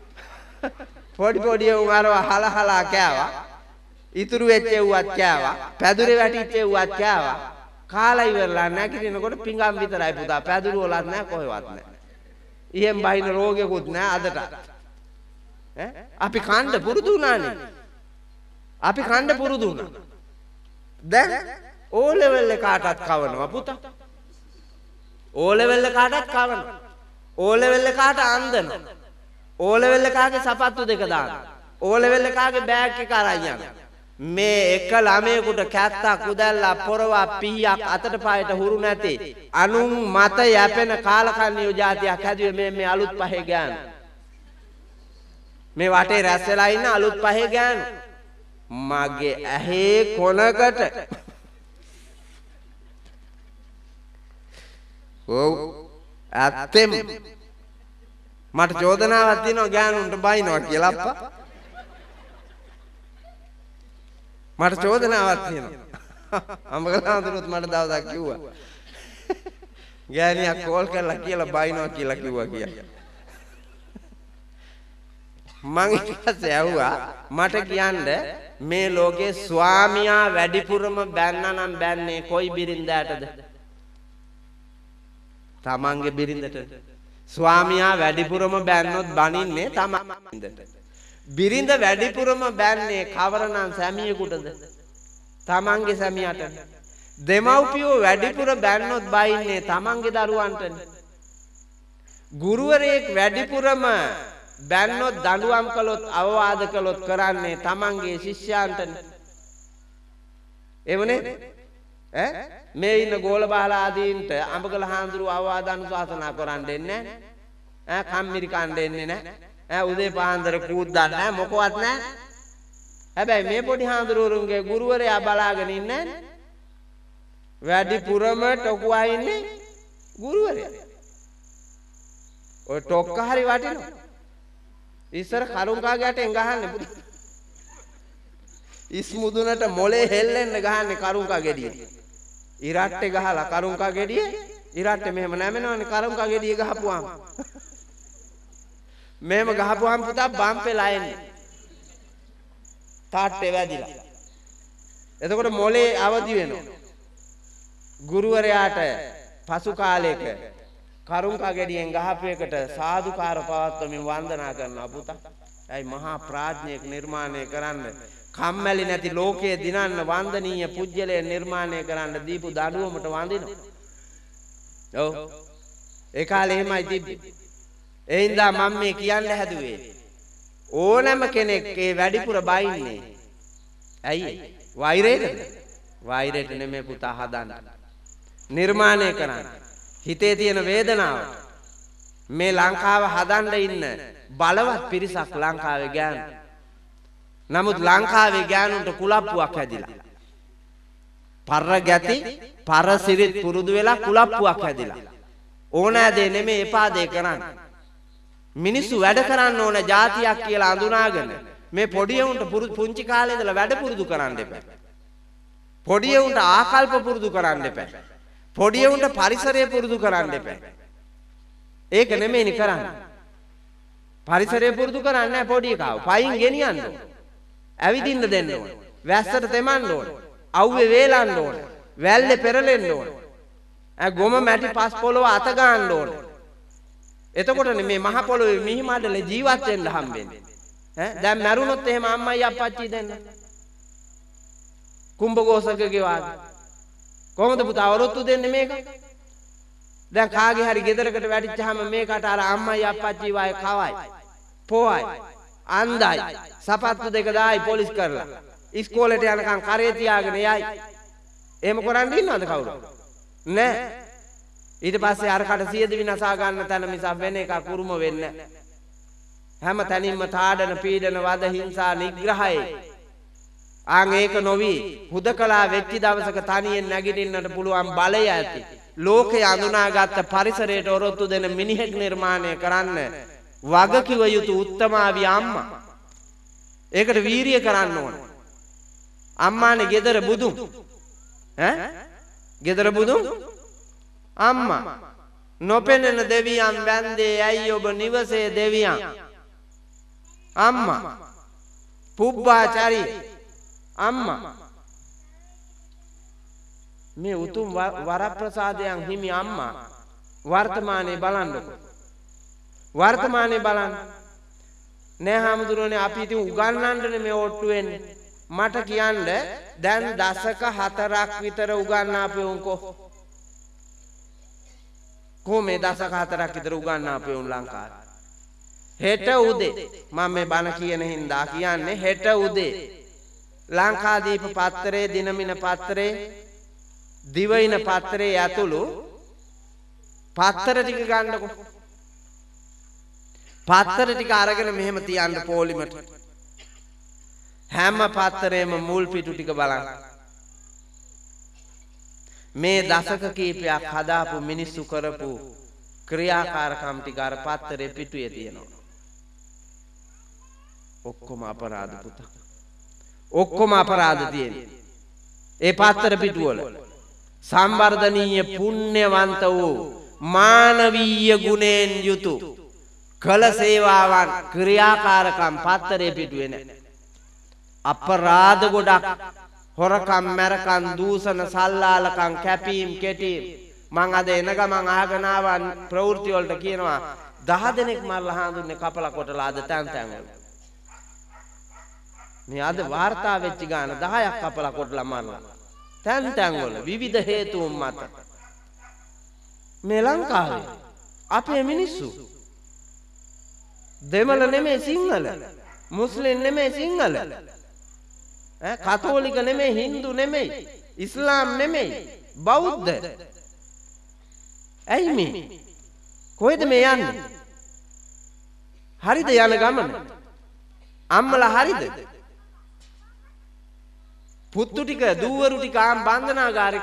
S1: පොඩි උන් අරව හලහලා කෑවා. ඉතුරු වෙච්ච උවත් කෑවා. පැදුරේ වැටිච්ච උවත් කෑවා. කාලා ඉවරලා නැගිටිනකොට පිඟන් විතරයි පුතා. පැදුරු වලත් නැහැ කොහෙවත් නැහැ. ඊයෙන් බයින රෝගයක්වත් නැහැ අදට. අපි කන්න පුරුදු වුණානේ. අපි කන්න පුරුදු වුණා. දැන් ඕ ලෙවල් එකටත් කවනවා පුතා. ඕ ලෙවල් එකටත් කවනවා. ඕ ලෙවල් එකට අන්දනවා. ඕ ලෙවල් එකගේ සපත්තු දෙක දානවා. ඕ ලෙවල් එකගේ බෑග් එක අරන් යනවා. මේ එක ළමයෙකුට කැත්තක් උදැල්ලා පොරවා පීයක් අතට පායට හුරු නැති අනුන් මත යැපෙන කාලකන්ණියෝ જાතියක් හැදුවේ මේ අලුත් පහේ ගෑනු. මේ වටේ රැස් වෙලා ඉන්න අලුත් පහේ ගෑනු. මගේ ඇහි කොනකට ඔව් ඇත්තෙම මට චෝදනාවක් තියෙනවා ගෑනුන්ට බයිනවා කියලා අප්පා. මට චෝදනාවක් තියෙනවා. අම්බගලාඳුරුත් මට දවසක් කිව්වා. ගෑණියක් කෝල් කරලා කියලා බයිනවා කියලා කිව්වා කියලා. මං ඊට පස්සේ ඇහුවා මට කියන්න මේ ලෝකේ ස්වාමියා වැඩිපුරම බැන්නනම් බැන්නේ කොයි බිරින්දටද? තමන්ගේ බිරින්දට. ස්වාමියා වැඩිපුරම බැන්නොත් බනින්නේ තමන්ට. බිරිඳ වැඩිපුරම බැන්නේ කවරනම් සැමියෙකුටද? තමන්ගේ සැමියාට. දෙමව්පියෝ වැඩිපුර බැන්නොත් බයින්නේ තමන්ගේ දරුවන්ටනේ. ගුරුවරයෙක් වැඩිපුරම බැන්නොත් දඬුවම් කළොත් අවවාද කළොත් කරන්නේ තමන්ගේ ශිෂ්‍යයන්ටනේ. එවනේ ඈ මේ ඉන්න ගෝල බාල ආදීන්ට අඹගල හාමුදුරුව අවවාද අනුශාසනා කරන්න දෙන්නේ නැහැ. කම්මිරි කන්න දෙන්නේ නැහැ. උදේ පාන්දර කූද්දන්නේ නැහැ මොකවත් නැහැ. හැබැයි මේ පොඩි හාමුදුරුවරුන්ගේ ගුරුවරයා බලාගෙන ඉන්නේ වැඩිපුරම ටොකුවා ඉන්නේ ගුරුවරයා. ඔය ටොක්ක හරි වටිනවා. ඉස්සර කරුංකාගේ යටෙන් ගහන්නේ පුතා. ඉස්මුදුනට මොලේ හෙල්ලෙන්න ගහන්නේ කරුංකා ගෙඩිය. ඉරට්ටේ ගහලා කරුංකා ගෙඩිය ඉරට්ටේ මෙහෙම නැමෙනවනේ කරුංකා ගෙඩිය ගහපුවාම. මෙහෙම ගහපුවාම පුතා බම්පෙලා එන්නේ. තාට්ටේ වැදිලා. එතකොට මොලේ අවදි වෙනවා. ගුරුවරයාට පසු කාලයක කරුංකා ගෙඩියෙන් ගහපු එකට සාදුකාර පවත්වමින් වන්දනා කරනවා පුතා. ඇයි මහා ප්‍රඥෙක් නිර්මාණය කරන්න කම්මැලි නැති ලෝකයේ දිනන්න වන්දනීය පුජ්‍යලය නිර්මාණය කරන්න දීපු දඬුවමට වඳිනවා. ඔව්. ඒ කාලේ එහෙමයි තිබ්බේ. ඒ හින්දා මම මේ කියන්න හැදුවේ ඕනෑම කෙනෙක් ඒ වැඩිපුර බයින්නේ. ඇයි? වෛරයටද? වෛරයට නෙමෙයි පුතා හදන්න. නිර්මාණය කරන්න. හිතේ තියෙන වේදනාව මේ ලංකාව හදන්න ඉන්න බලවත් පිරිසක් ලංකාවේ ගෑනු. නමුත් ලංකාවේ ගෑනුන්ට කුලප්පුවක් හැදිලා. පර ගැති පර සිරිත් පුරුදු වෙලා කුලප්පුවක් හැදිලා. ඕනෑ දේ නෙමෙයි එපා දේ කරන්න. මිනිස්සු වැඩ කරන්න ඕන જાතියක් කියලා අඳුනාගෙන මේ පොඩි උන්ට පුංචි කාලේ ඉඳලා වැඩ පුරුදු කරන්න එපා. පොඩි උන්ට ආකල්ප පුරුදු කරන්න එපා. පොඩි උන්ට පරිසරය පුරුදු කරන්න එපා. ඒක නෙමෙයිනි කරන්නේ. පරිසරය පුරුදු කරන්නේ නැහැ පොඩි කාව. පයින් ගෙනියන්න ඕන. ඇවිදින්න දෙන්න ඕන. වැස්සට තෙමන්න ඕන. අවුවේ වේලන්න ඕන. වැල්ලේ පෙරලෙන්න ඕන. ගොම මැටි පස් පොළව අත ගන්න ඕන. එතකොටනේ මේ මහ පොළොවේ මිහි මඩලේ ජීවත් වෙන්න හම්බෙන්නේ. දැන් මැරුණොත් එහෙම අම්මයි අප්පච්චි දෙන්න. කුඹගෝසකගේ වාගේ. කොහොමද පුතා වරොත්තු දෙන්නේ මේක? දැන් කාගේ හරි ගෙදරකට වැටිච්චාම මේකට අර අම්මයි අප්පච්චි වායේ කවයි. පොවයි. අන්දයි. සපත්තු දෙක දායි පොලිස් කරලා. ඉස්කෝලේට යනකම් කරේ තියාගෙන යයි. එහෙම කරන් ඉන්නවද කවුරු? නෑ. ඊට පස්සේ අරකට සියද විනාසා ගන්න තැන මිසක් වෙන එකක් උරුම වෙන්නේ නැහැ. හැම තැනින්ම තාඩන පීඩන වද හිංසා නිග්‍රහයේ ආන් ඒක නොවි හුදකලා වෙච්ච දවසක තනියෙන් නැගිටින්නට පුළුවන් බලය ඇති ලෝකේ අඳුනාගත්ත පරිසරයට ඔරොත්තු දෙන මිනිහෙක් නිර්මාණය කරන්න වගකිව යුතු උත්තමාවි අම්මා. ඒකට වීරිය කරන්න ඕන. අම්මානේ ගෙදර බුදුන්. ගෙදර බුදුන් අම්මා නොපෙනෙන දෙවියන් වැන්දේ ඇයි ඔබ නිවසේ දෙවියන් අම්මා පුබ්බාචාරි අම්මා මේ උතුම් වරප්‍රසාදයන් හිමි අම්මා වර්තමානයේ බලන්නකො වර්තමානයේ බලන්න නෑ හාමුදුරනේ අපි ඉතින් උගන්වන්නනේ මේ ඔට්ටු වෙන්නේ මට කියන්න දැන් දශක 4ක් විතර උගන්වාපෙවුන්කෝ කොහොමද දශක 4ක් විතර උගන්වාපෙවුන් ලංකාවේ හෙට උදේ මම මේ බණ කියන හින්දා කියන්නේ හෙට උදේ ලංකාදීප පත්තරේ දිනමින පත්තරේ දිවයින පත්තරේ ඇතුළු පත්තර ටික ගන්නකො පත්තර ටික අරගෙන මෙහෙම තියන්න පොලිමට හැම පත්තරේම මුල් පිටු ටික බලන්න මේ දශක කීපයක් හදාපු මිනිස්සු කරපු ක්‍රියාකාරකම් ටික අර පත්තරේ පිටුවේ තියෙනවා ඔක්කොම අපරාධ පුතා ඔක්කොම අපරාධ තියෙන්නේ ඒ පත්තර පිටුවල සම්වර්ධනීය පුණ්‍යවන්ත වූ මානවීය ගුණෙන් යුතු කළ සේවාවන් ක්‍රියාකාරකම් පත්තරේ පිටුවේ නැහැ අපරාධ ගොඩක් හොරකම් මරකම් දූෂණ සල්ලාලකම් කැපීම් කෙටීම් මං අද එන ගමන් අහගෙන ආවා ප්‍රවෘත්ති වලට කියනවා 10 දෙනෙක් මරලා හඳුන්නේ කපලා කොටලා අද තැන් තැන් වල මේ අද වාර්තා වෙච්ච ගාන 10ක් කපලා කොටලා මරලා තැන් තැන් වල විවිධ හේතුන් මත මේ ලංකාවේ අපේ මිනිස්සු දෙමළ නෙමෙයි සිංහල, මුස්ලිම් නෙමෙයි සිංහල, කතෝලික නෙමෙයි, හින්දු නෙමෙයි, ඉස්ලාම් නෙමෙයි, බෞද්ධ. ඇයි මේ? කොහෙද මේ යන්නේ? හරිද යන ගමන? අම්මලා හරිද? පුත්තු ටික දූවරු ටික ආම් බන්ධනාගාරේ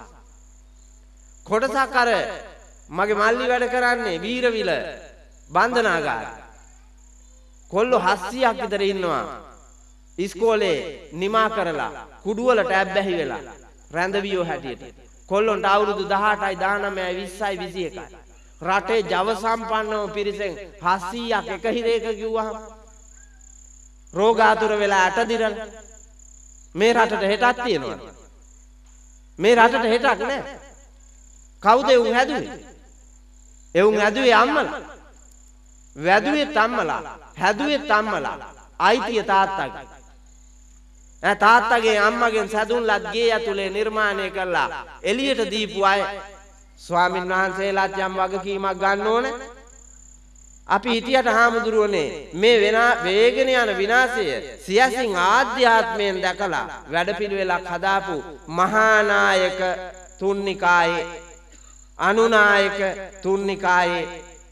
S1: කොටසක් අර මගේ මල්ලි වැඩ කරන්නේ වීරවිල බන්ධනාගාරේ. කොල්ලෝ 700ක් විතර ඉන්නවා. ඉස්කෝලේ නිමා කරලා කුඩු වලට ඇබ්බැහි වෙලා රැඳවියෝ හැටියට. කොල්ලොන්ට අවුරුදු 18යි 19යි 20යි 21යි. රටේ ජව සම්පන්නව පිරිසෙන් 700ක් එක හිරේක කිව්වහම රෝගාතුර වෙලා ඇට දිරන මේ රටට හෙටක් තියෙනවා. මේ රටට හෙටක් නැහැ. කවුද එවුන් හැදුවේ? එවුන් හැදුවේ අම්මලා. වැදුවෙත් අම්මලා, හැදුවෙත් අම්මලා. අයිතිය තාත්තගේ. තාත්තගේ අම්මගෙන් සැදුන් ලත් ගේ ඇතුලේ නිර්මාණය කළා එළියට දීපු අය ස්වාමීන් වහන්සේලාත් යම් වගකීමක් ගන්න ඕනේ. අපි හිටියට හාමුදුරුවනේ මේ වේගෙන යන විනාශය සියසින් ආධ්‍යාත්මයෙන් දැකලා වැඩපිළිවෙලක් හදාපු මහානායක තුන්නිකායේ, අනුනායක තුන්නිකායේ,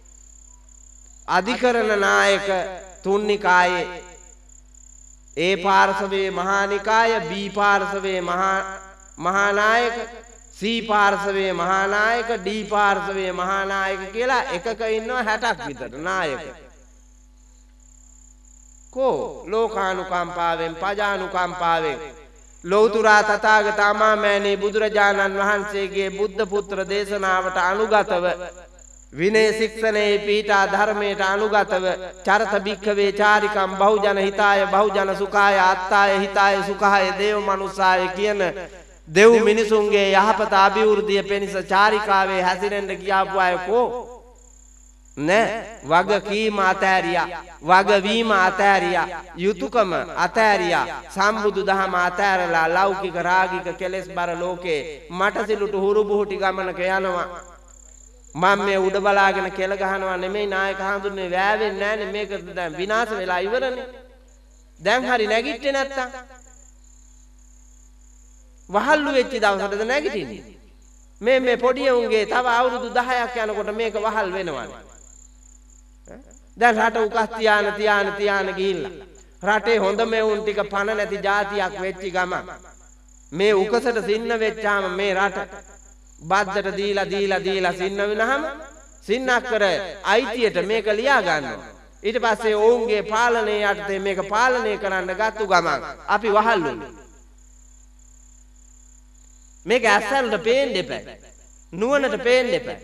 S1: අධිකරණ නායක තුන්නිකායේ, ඒ පාර්ශවයේ මහානිකාය, බී පාර්ශවයේ මහානායක, සී පාර්ශවයේ මහානායක, ඩී පාර්ශවයේ මහානායක කියලා එකක ඉන්නවා 60ක් විතර නායක. කෝ ලෝකානුකම්පාවෙන්, පජානුකම්පාවෙන් ලෞතුරා තථාගත අමාමෑණී බුදුරජාණන් වහන්සේගේ බුද්ධ පුත්‍ර දේශනාවට අනුගතව විනය ශික්ෂණයේ පීඨා ධර්මයට අනුගතව චරත භික්ඛවේ චාරිකම් බහුජන හිතාය බහුජන සුඛාය අත්තාය හිතාය සුඛාය දේව මනුස්සාය කියන දෙව් මිනිසුන්ගේ යහපත අභිවෘද්ධිය පිණිස චාරිකාවේ හැසිරෙන්න කියාපු අය කෝ නෑ. වගකීම අතෑරියා, වගවීම අතෑරියා, යුතුයකම අතෑරියා, සම්බුදු දහම අතෑරලා ලෞකික රාගික කෙලෙස් බර ලෝකේ මට සිලුට හුරු බුහුටි ගමනක යනවා. මම මේ උඩ බලාගෙන කෙල ගහනවා නෙමෙයි නායක හඳුන්නේ, වෑවෙන්නේ නැහනේ. මේක දැන් විනාශ වෙලා ඉවරනේ. දැන් හරි නැගිටින්නේ නැත්තම් වහල්ලු වෙච්ච දවසටද නැගිටින්නේ? මේ පොඩි උන්ගේ තව අවුරුදු 10ක් යනකොට මේක වහල් වෙනවනේ. දැන් රට උකස් තියාන ගිහිල්ලා රටේ හොඳ මෙවුන් ටික පණ නැති જાතියක් වෙච්ච ගමන් මේ උකසට සින්න වෙච්චාම මේ රට බද්දට දීලා සින්න වෙනහම සින්නක්කර අයිතියට මේක ලියා ගන්නවා. ඊට පස්සේ ඔවුන්ගේ පාලනය යටතේ මේක පාලනය කරන්න ගත්තු ගමන් අපි වහල්ලුනේ. මේක ඇස්සල්ට පේන්න එපා, නුවණට පේන්න එපා.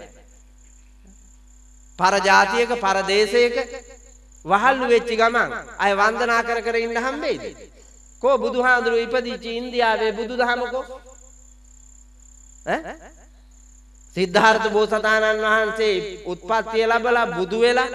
S1: පර ජාතියක පර දේශයක වහල්ලු වෙච්ච ගමන් අය වන්දනා කර ඉන්න හම්බෙයිද? කෝ බුදුහාඳුරු ඉපදිච්ච ඉන්දියාවේ බුදුදහමකෝ සිද්ධාර්ථ බෝසතාණන් වහන්සේ උත්පත්තිය ලැබලා බුදු වෙලා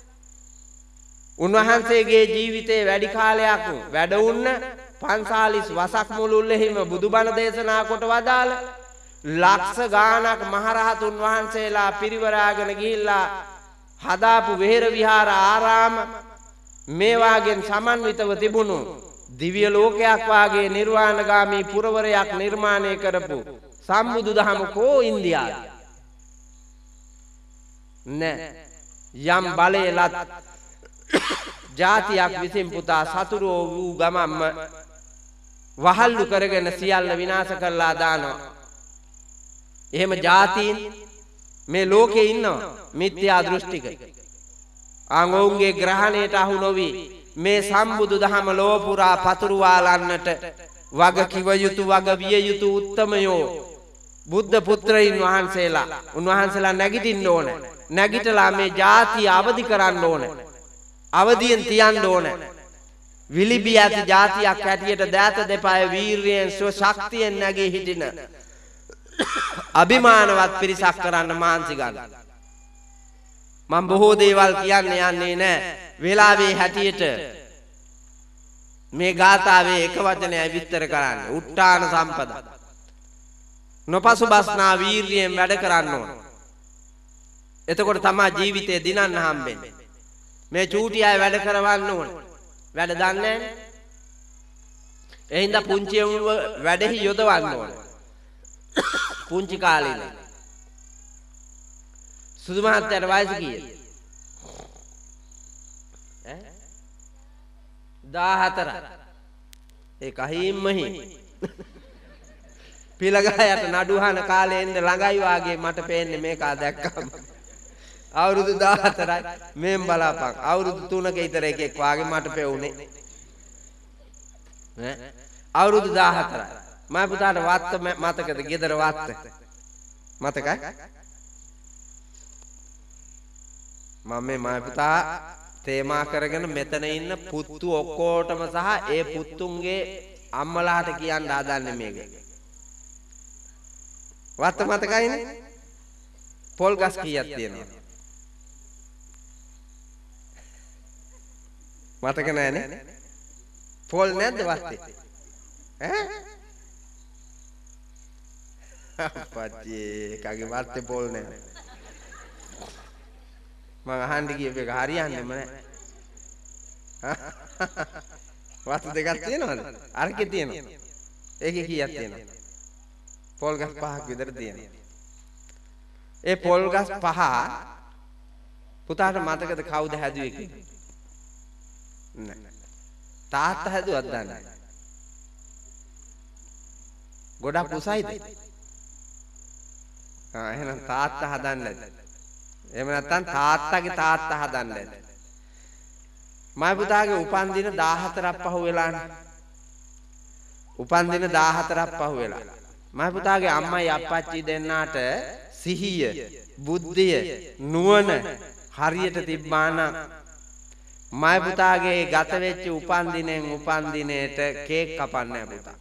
S1: උන්වහන්සේගේ ජීවිතේ වැඩි කාලයක් වැඩ වුණ 45 වසක් මුළුල්ලෙහිම බුදුබණ දේශනා කොට වදාළ ලක්ෂ ගාණක් මහරහතුන් වහන්සේලා පිරිවරාගෙන ගිහිල්ලා හදාපු වෙහෙර විහාර ආරාම මේ වාගෙන් සමන්විතව තිබුණු දිව්‍ය ලෝකයක් වාගේ නිර්වාණගාමී පුරවරයක් නිර්මාණය කරපු සම්බුදු දහම කෝ ඉන්දියාවේ නෑ. යම් බලයලත් ජාතියක් විසින් පුතා සතුරෝ වූ ගමම්ම වහල්ලු කරගෙන සියල්ල විනාශ කරලා දානවා. එහෙම ජාතීන් මේ ලෝකේ ඉන්නවා මිත්‍යා දෘෂ්ටික. ඔවුන්ගේ ග්‍රහණයට අහු නොවි මේ සම්බුදු දහම ලෝ පුරා පතුරවාලන්නට වග කිව යුතු වග විය යුතු උත්තමයෝ බුද්ධ පුත්‍රයින් වහන්සේලා උන්වහන්සේලා නැගිටින්න ඕන. නැගිටලා මේ ජාතිය අවදි කරන්න ඕන. අවදියෙන් තියන්න ඕන. විලිබි ඇති ජාතියක් හැටියට දෑත දෙපාය වීරියෙන් ශක්තියෙන් නැගී හිටින අභිමානවත් පිරිසක් කරන්න මාන්සි ගන්න. මම බොහෝ දේවල් කියන්න යන්නේ නැහැ. වෙලාවේ හැටියට මේ ගාථාවේ එක වචනයයි විස්තර කරන්න. උට්ටාන සම්පදා. නොපසුබස්නා වීරියෙන් වැඩ කරන්න ඕන. එතකොට තමයි ජීවිතේ දිනන්න හම්බෙන්නේ. මේ චූටි අය වැඩ කරවන්න ඕන. වැඩ දන්නේ නැහැ. ඒ හින්දා පුංචි උන්ව වැඩෙහි යොදවන්න ඕන. පුංචි කාලේ ඉඳන්. සුදු මහත්තයාට වයස කීයද? 14. ඒ කහින්මහි පිළගහයට නඩුහන කාලේ ඉඳ ළඟයි වාගේ මට පේන්නේ මේකා දැක්කම. අවුරුදු 14යි මෙම් බලාපන්. අවුරුදු 3ක විතර එකෙක් වාගේ මට පෙවුනේ. අවුරුදු 14යි. මම පුතාට වත්ත මතකද? ගෙදර වත්ත. මතකයි? මම මේ පුතා තේමා කරගෙන මෙතන ඉන්න පුත්තු ඔක්කොටම සහ ඒ පුත්තුන්ගේ අම්මලාට කියන්න හදන්නේ මේක. වත්ත මතකයිනේ? පොල් ගස් කීයක් තියෙනවද? මතක නැහැනේ. පොල් නැද්ද වත්තේ? අප්පච්චි කගේ වත්තේ පොල් නැහැ. මම අහන්න ගියප එක හරියන්නේම නැහැ. වත්ත දෙකක් තියෙනවද? අරකේ තියෙනවා. ඒකේ කීයක් තියෙනවද? පොල් ගස් 5ක් විතර තියෙනවා. ඒ පොල් ගස් 5 පුතාට මතකද කවුද හැදුවේ කියලා? නෑ. තාත්තා හැදුවත් දන්නේ නැහැ. ගොඩක් උසයිද? එහෙනම් තාත්තා හදන්නේ නැද්ද? එහෙම නැත්නම් තාත්තගේ තාත්තා හදන්නේ නැද්ද? මයි පුතාගේ උපන්දින 14ක් පහු වෙලානේ. උපන්දින 14ක් පහු වෙලා. මයි පුතාගේ අම්මයි අප්පච්චි දෙන්නාට සිහිය, බුද්ධිය, නුවණ හරියට තිබ්බා නම් මයි පුතාගේ ගත වෙච්ච උපන්දිනෙන් උපන්දිනේට කේක් කපන්නේ පුතා.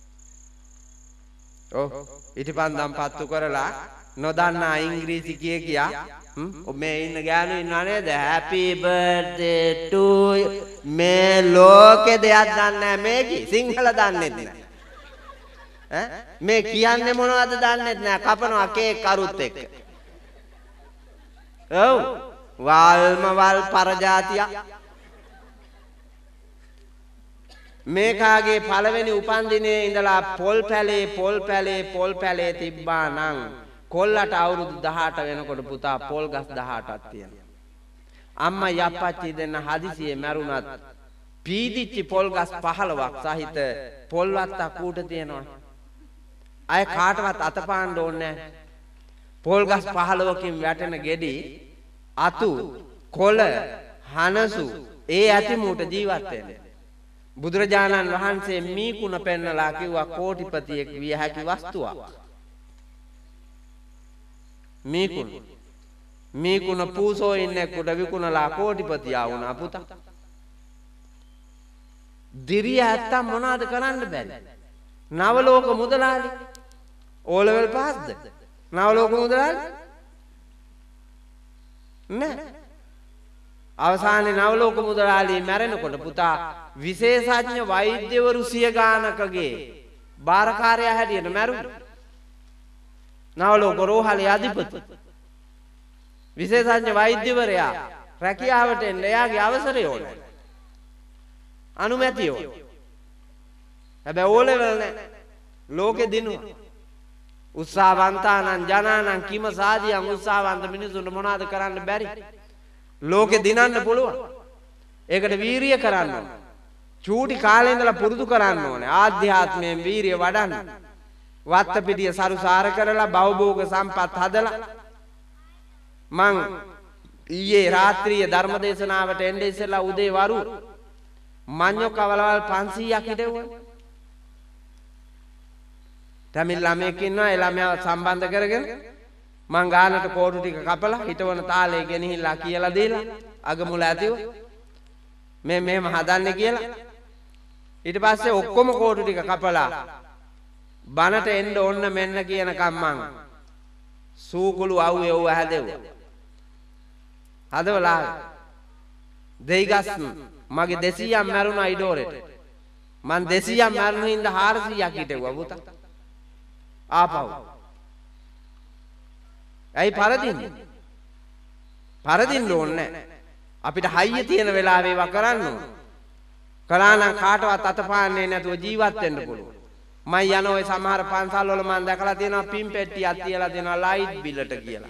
S1: ඔව් ඉටිපන්දම් පත්තු කරලා නොදන්නා ඉංග්‍රීසි කියා මේ ඉන්න ගෑනු ඉන්නව නේද? Happy birthday to you. මේ ලෝකේ දෙයක් දන්නේ නැහැ මේකි. සිංහල දන්නේ නැහැ. මේ කියන්නේ මොනවද දන්නේ නැහැ. කපනවා කේක් කරුත් එක්ක. ඔව් වල්මවල් පරජාතිය. මේකාගේ පළවෙනි උපන්දිනේ ඉඳලා පොල් පැලේ තිබ්බා නම් කොල්ලට අවුරුදු 18 වෙනකොට පුතා පොල් ගස් 18ක් තියෙනවා. අම්මා යප්පච්චි දෙන්න හදිසියේ මැරුණත් පීදිච්ච පොල් ගස් 15ක් සහිත පොල් වත්තක් ඌට තියෙනවා. අය කාටවත් අතපාන්න ඕනේ නැහැ. පොල් ගස් 15කින් වැටෙන ගෙඩි අතු කොළ හනසු ඒ ඇතිමුට ජීවත් වෙන්නේ. බුදුරජාණන් වහන්සේ මීකුණ පෙන්නලා කිව්වා කෝටිපතියෙක් විය හැකි වස්තුවක්. මීකුණ පූසෝ ඉන්නෙකුට විකුණලා කෝටිපතියා වුණා පුතා. දිරිය ඇත්තම් මොනවද කරන්න බැරි? නවලෝක මුදලාලි ඕ ලෙවල් පාස්ද? නවලෝක මුදලාලි නෑ. අවසානයේ නවලෝක මුදලාලි මැරෙනකොට පුතා විශේෂඥ වෛද්‍යවරු 100 ගානකගේ බාරකාරයා හැටියට මැරුණා. නවලෝක රෝහලේ අධිපති විශේෂඥ වෛද්‍යවරයා රැකියාවට එන්න එයාගේ අවසරය ඕනේ. අනුමැතිය ඕනේ. හැබැයි ඕ ලෙවල් නෑ. ලෝකෙ දිනුවා. උත්සාහවන්තානං ජනානං කිම සාදියං උත්සාහවන්ත මිනිසුන්ට මොනවද කරන්න බැරි? ලෝකෙ දිනන්න පුළුවන්. ඒකට වීරිය කරන්න ඕනේ. චූටි කාලේ ඉඳලා පුරුදු කරන්න ඕනේ. ආධ්‍යාත්මයෙන් වීරිය වඩන්න. වත්ත පිටිය සරුසාර කරලා භවභෝග සම්පත් හදලා මං ඊයේ රාත්‍රියේ ධර්ම දේශනාවට එන්නේ ඉස්සෙල්ලා උදේ වරු මඤ්ඤෝ කවලවල් 500ක් හිටෙව්වා. තමිල් ළමයෙක් ඉන්නවා. ඒ ළමයාව සම්බන්ධ කරගෙන මං ගානට කෝටු ටික කපලා හිටවන තාලේ ගෙනහිල්ලා කියලා දීලා අගමුල ඇතිව මේ මෙහෙම හදන්නේ කියලා ඊට පස්සේ ඔක්කොම කෝටු ටික කපලා බනට එන්න ඕන්න මෙන්න කියනකම් මං සූකුළු අවුවේ ඔව හැදෙව්වා. හදවලා දෙයිගස් මගේ 200ක් මැරුණා ඉඩෝරෙට. මං 200ක් මැරුණු හින්දා 400ක් හිටෙව්වා පුතා. ආපහු. ඇයි පරදින්නේ? පරදින්න ඕනේ නැහැ. අපිට හයිය තියෙන වෙලාවේ ඒවා කරන්න ඕන. කළා නම් කාටවත් අතපාන්නේ නැතුව ජීවත් වෙන්න පුළුවන්. මම යන ඔය සමහර පන්සල් වල මම දැකලා තියෙනවා පින් පෙට්ටියක් තියලා දෙනවා ලයිට් බිලට කියලා.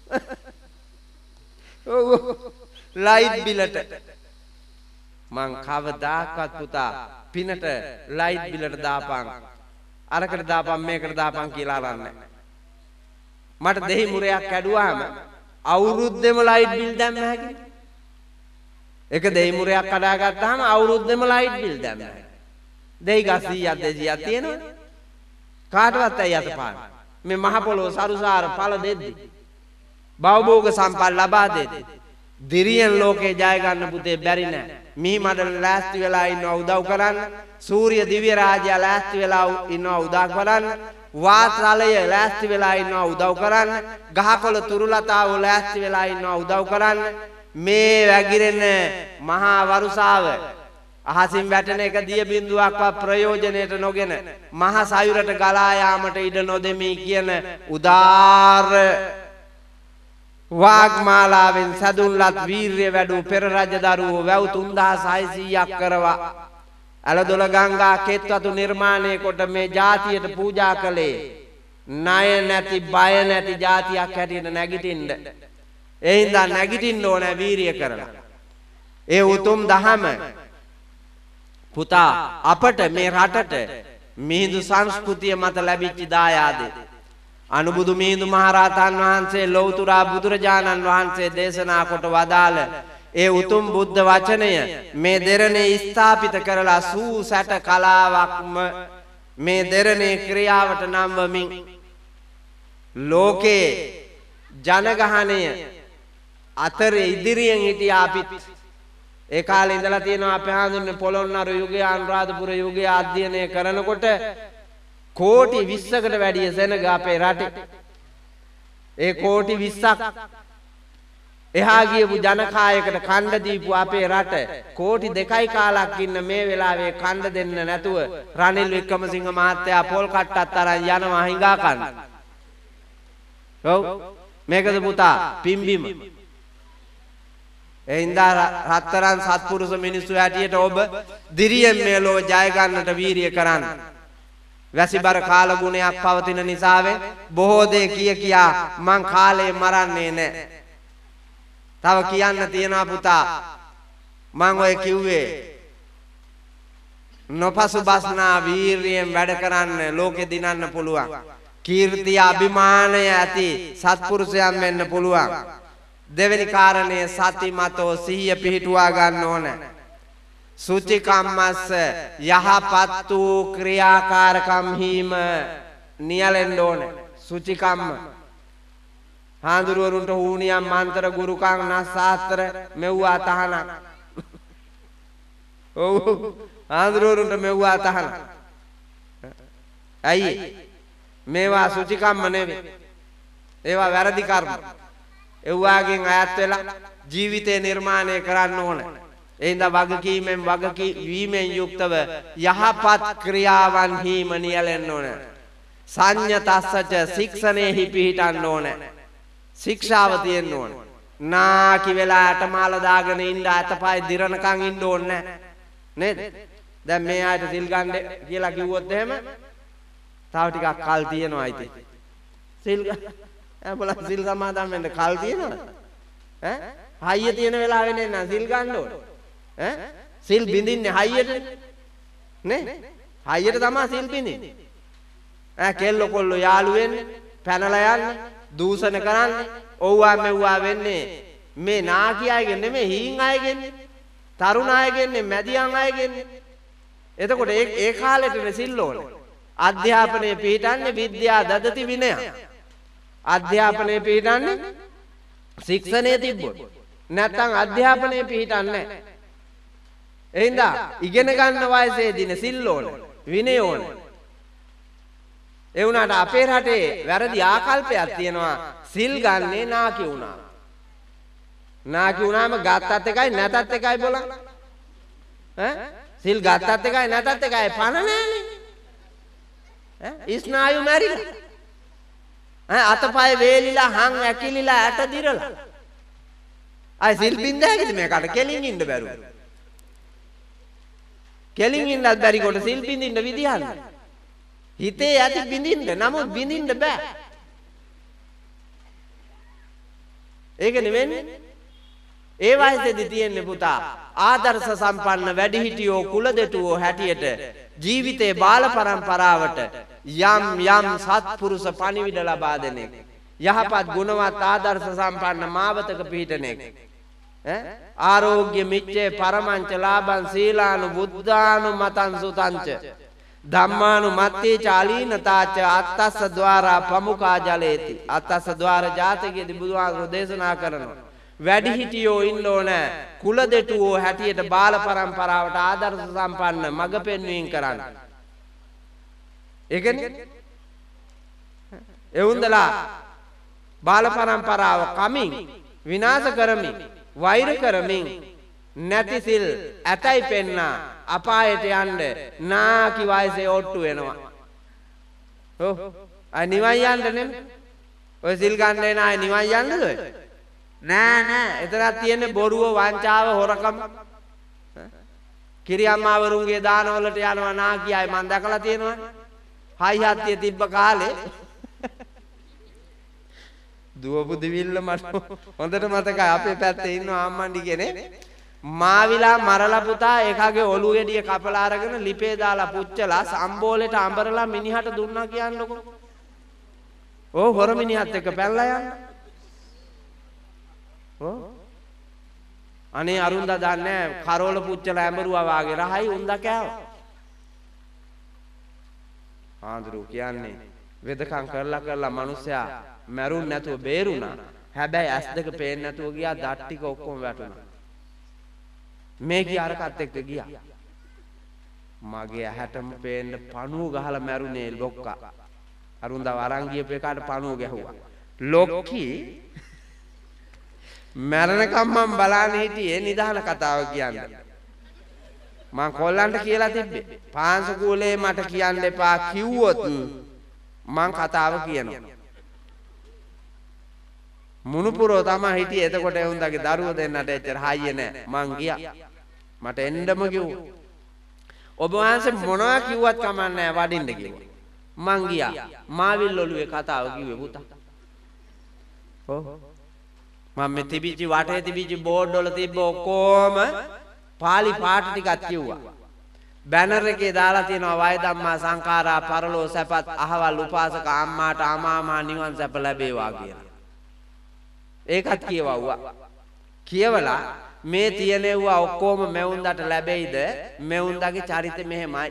S1: ඔව් ලයිට් බිලට. මං කවදාකවත් පුතා පිනට ලයිට් බිලට දාපන්. අරකට දාපන් මේකට දාපන් කියලා අරන්නේ. මට දෙහි මුරයක් කැඩුවාම අවුරුද්දෙම ලයිට් බිල් දැම්ම හැකියි. එක දෙහි මුරයක් කඩා ගත්තාම අවුරුද්දෙම ලයිට් බිල් දැම්ම හැකියි. දෙහි ගස් 100ක් 200ක් තියෙනවා. කාටවත් ඇයි අතපාන. මේ මහ පොළොව සරුසාර ඵල දෙද්දි. භවභෝග සම්පත් ලබා දෙද්දි. දිරියන් ලෝකේ ජය ගන්න පුතේ බැරි නෑ. මිහි මඩල ලෑස්ති වෙලා ඉන්නවා උදව් කරන්න. සූර්ය දිව්‍ය රාජයා ලෑස්ති වෙලා ඉන්නවා උදව් කරන්න. වාතලය ලෑස්ති වෙලා ඉන්නවා උදව් කරන්න. ගහකොළ තුරුලතාව ලෑස්ති වෙලා ඉන්නවා උදව් කරන්න. මේ වැగిරෙන මහා වරුසාව අහසින් වැටෙන එක දිය බිඳුවක්වත් ප්‍රයෝජනෙට නොගෙන මහ සයුරට ගලා යාමට ඉඩ නොදෙමි කියන උදාර වාග්මාලාවෙන් සදුන්ලත් වීර්ය වැඩූ පෙර රජදරුවෝ වැව් 3600ක් කරවා ඇලදොල ගංගා කෙත්වතු නිර්මාණය කොට මේ ජාතියට පූජා කළේ ණය නැති බය නැති ජාතියක් හැටියට නැගිටින්න. ඒ හින්දා නැගිටින්න ඕන වීර්ය කරලා. ඒ උතුම් දහම පුතා අපට මේ රටට මිහිඳු සංස්කෘතිය මත ලැබිච්ච දායාදේ අනුබුදු මිහිඳු මහරහතන් වහන්සේ ලෞතුරා බුදුරජාණන් වහන්සේ දේශනා කොට වදාළ ඒ උතුම් බුද්ධ වචනය මේ දෙරණේ ස්ථාපිත කරලා සූ සැට කලාවක්ම මේ දෙරණේ ක්‍රියාවට නම්වමින් ලෝකේ ජනගහණය අතර ඉදිරියෙන් හිටියා අපිත් ඒ කාලේ ඉඳලා තියෙනවා අපි හඳුන්වන්නේ පොළොන්නරු යුගය අනුරාධපුර යුගය අධ්‍යයනය කරනකොට කෝටි 20කට වැඩිය සෙනග අපේ රටේ ඒ කෝටි 20ක් එහා ගියපු ජනකායකට කණ්ඩ දීපු අපේ රට කෝටි 2යි කාලක් ඉන්න මේ වෙලාවේ කණ්ඩ දෙන්න නැතුව රනිල් වික්‍රමසිංහ මහත්තයා පොල් කට්ටත් අරන් යනවා හිඟා කන්න. ඔව් මේකද පුතා පිම්බීම. ඒ හින්දා රත්තරන් සත්පුරුෂ මිනිස්සු හැටියට ඔබ දිරියෙන් මේ ලෝ ජය ගන්නට වීරිය කරන්න. වැසිබර කාල ගුණයක් පවතින නිසාවෙන් බොහෝ දේ කියා මං කාලේ මරන්නේ නැහැ. තව කියන්න තියෙනවා පුතා මං ඔය කිව්වේ නොපසුබස්නා වීරියෙන් වැඩ කරන්න ලෝකෙ දිනන්න පුළුවන්. කීර්තිය අභිමානය ඇති සත්පුරුෂයන් වෙන්න පුළුවන්. දෙවෙනි කාරණය සතිමතෝ සිහිය පිහිටුවා ගන්න ඕන. සුචිකම්මස්ස යහපත් වූ ක්‍රියාකාරකම් හිම නියැලෙන්න ඕන. සුචිකම්ම හාඳුරුවරුන්ට හූනියම් මන්ත්‍ර ගුරුකම් නස්සාස්ත්‍ර මෙව්වා තහනක්. ඔව් හාඳුරුවරුන්ට මෙව්වා තහනක්. ඇයි මේවා සුචිකම්ම නෙවෙයි. ඒවා වැරදි කර්ම. එව්වාගෙන් අයත් වෙලා ජීවිතේ නිර්මාණය කරන්න ඕන. ඒ හින්දා වගකීමෙන් යුක්තව යහපත් ක්‍රියාවන් හිම නියැලෙන්න ඕන. සංයතස්සච ශික්ෂණයෙහි පිහිටන්න ඕන. ශික්ෂාව තියෙන්න ඕන. නාකි වෙලා අටමාල දාගෙන ඉන්න අතපය දිරණකම් ඉන්න ඕනේ නේද? දැන් මේ ආයත සිල් ගන්න කියලා කිව්වොත් එහෙම තව ටිකක් කල් තියෙනවා ඉතින්. සිල් අපල සිල් සමාදන් වෙන්න කල් තියෙනවද? හයිය තියෙන වෙලාවෙ නේ නම් සිල් ගන්න ඕන. සිල් බින්දින්නේ හයියට නේ? හයියට තමයි සිල් බින්දින්නේ. කෙල්ල කොල්ල යාළු වෙන්නේ, පැනලා යන්නේ, දූෂණ කරන්නේ, ඔව්වා මෙව්වා වෙන්නේ මේ නාකි අයගෙන් නෙමෙයි හීන් අයගෙන්. තරුණ අයගෙන් නෙමෙයි මැදියන් අයගෙන්. එතකොට ඒ කාලෙටනේ සිල් ඕන. අධ්‍යාපනයේ පිළිටන්නේ විද්‍යා දදති විනය. අධ්‍යාපනයේ පිළිටන්නේ ශික්ෂණයේ තිබ්බොත්. නැත්නම් අධ්‍යාපනයේ පිළිටන්නේ නැහැ. එහෙනම් ඉගෙන ගන්න වයසේදීනේ සිල් ඕන. විනය ඕන. ඒ වුණාට අපේ රටේ වැරදි ආකල්පයක් තියෙනවා සිල් ගන්නේ නාකි වුණා. නාකි වුණාම ගත්තත් එකයි නැතත් එකයි බලන්න. සිල් ගත්තත් එකයි නැතත් එකයි පණ නෑනේ. ස්නායු මැරිලා. අතපය වේලිලා හං ඇකිලිලා ඇට දිරලා. අය සිල් බින්දෑගේද මේකට කෙලින් ඉන්න බැරුව. කෙලින් ඉන්නත් බැරි කොට සිල් බින්දින්න විදියක් නැහැ. හිතේ ඇති බින්දින්න නමුත් බින්දින්න බෑ. ඒක නෙවෙන්නේ. ඒ වයසේදී තියෙන්නේ පුතා ආදර්ශ සම්පන්න වැඩිහිටියෝ කුලදෙටුවෝ හැටියට ජීවිතේ බාල පරම්පරාවට යම් යම් සත්පුරුෂ පණිවිඩ ලබා දෙන එක. යහපත් ගුණවත් ආදර්ශ සම්පන්න මාවතක පිහිටන එක. ආරෝග්‍ය මිච්ඡේ පරමංච ලාභං සීලානු බුද්ධානු මතං සුතංච ධම්මානු මත්තේ චාලීනතාච අත්තස්ස ద్వාරා පමුඛා ජලේති. අත්තස්ස ద్వාර ජාතකයේදී බුදුහාමුදුරෝ දේශනා කරනවා වැඩිහිටියෝ ඉන්න ඕන කුලදෙටුවෝ හැටියට බාල පරම්පරාවට ආදර්ශ සම්පන්න මඟ පෙන්වීම කරන්න. ඒකනේ එවුන්දලා බාල පරම්පරාව කමින් විනාශ කරමින් වෛර කරමින් නැති සිල් ඇතයි පෙන්නා අපායට යන්න නාකි වයසේ ඔට්ටු වෙනවා. ඔව් අය නිවන් යන්න නෙමෙයි. ඔය සිල් ගන්න එන අය නිවන් යන්නද ඔය? නෑ එතරම් තියෙන්නේ බොරුව වංචාව හොරකම. කිරියම්මාවරුන්ගේ දානවලට යනවා නාකි අය මම දැකලා තියෙනවා. හයි හත්තිය තිබ්බ කාලේ දුවපු දිවිල්ල මට හොඳට මතකයි අපේ පැත්තේ ඉන්න ආම්මණ්ඩි කෙනෙක් මාවිලා මරලා පුතා එකගේ ඔළුව ගෙඩිය කපලා අරගෙන ලිපේ දාලා පුච්චලා සම්බෝලෙට අඹරලා මිනිහට දුන්නා කියන්නකො. ඕ හොර මිනිහත් එක්ක පැනලා යන්න. ඕ අනේ අරුන්දා දන්නේ කරෝල පුච්චලා ඇඹරුවා වාගේ රහයි උන්දා කෑවා. ආඳුරු කියන්නේ වෙදකම් කරලා මිනිස්සයා මැරුන් නැතුව බේරුණා. හැබැයි ඇස් දෙක පේන්නේ නැතුව ගියා දත් ටික ඔක්කොම වැටුණා. මේ කී අරකට එක්ක ගියා. මගේ ඇහැටම පේන්න පණුව ගහලා මැරුණේ ලොක්කා. අරුන්දා වරන් ගියපු එකාට පණුව ගැහුවා. ලොක්කි මැරණකම් මම බලන්න හිටියේ නිදාන කතාව කියන්නේ. මං කොල්ලන්ට කියලා තිබ්බේ පාංශුකූලේ මට කියන්න එපා කිව්වොත් මං කතාව කියනවා. මුණුපුරෝ තමයි හිටියේ. එතකොට ඒ උන්දගේ දරුවෝ දෙන්නට එච්චර හයිය නැහැ. මං ගියා. මට එන්නම කිව්වා. ඔබ වහන්සේ මොනවා කිව්වත් කමක් නැහැ වඩින්න කිව්වා. මං ගියා. මාවිල් ඔළුවේ කතාව කිව්වේ පුතා. ඔව්. මම මේ තිබිච්ච වටේ තිබිච්ච බෝඩ් වල තිබ්බ ඔක්කොම පාලි පාට ටිකක් කිව්වා. බැනර් එකේ දාලා තියෙනවා වය ධම්මා සංඛාරා පරලෝ සැපත් අහවල් උපාසක අම්මාට අමාමා නිවන් සැප ලැබේවා කියලා. ඒකත් කියවුවා. කියවලා මේ තියෙනවා ඔක්කොම මෙවුන්දට ලැබෙයිද? මෙවුන්දගේ චරිතය මෙහෙමයි.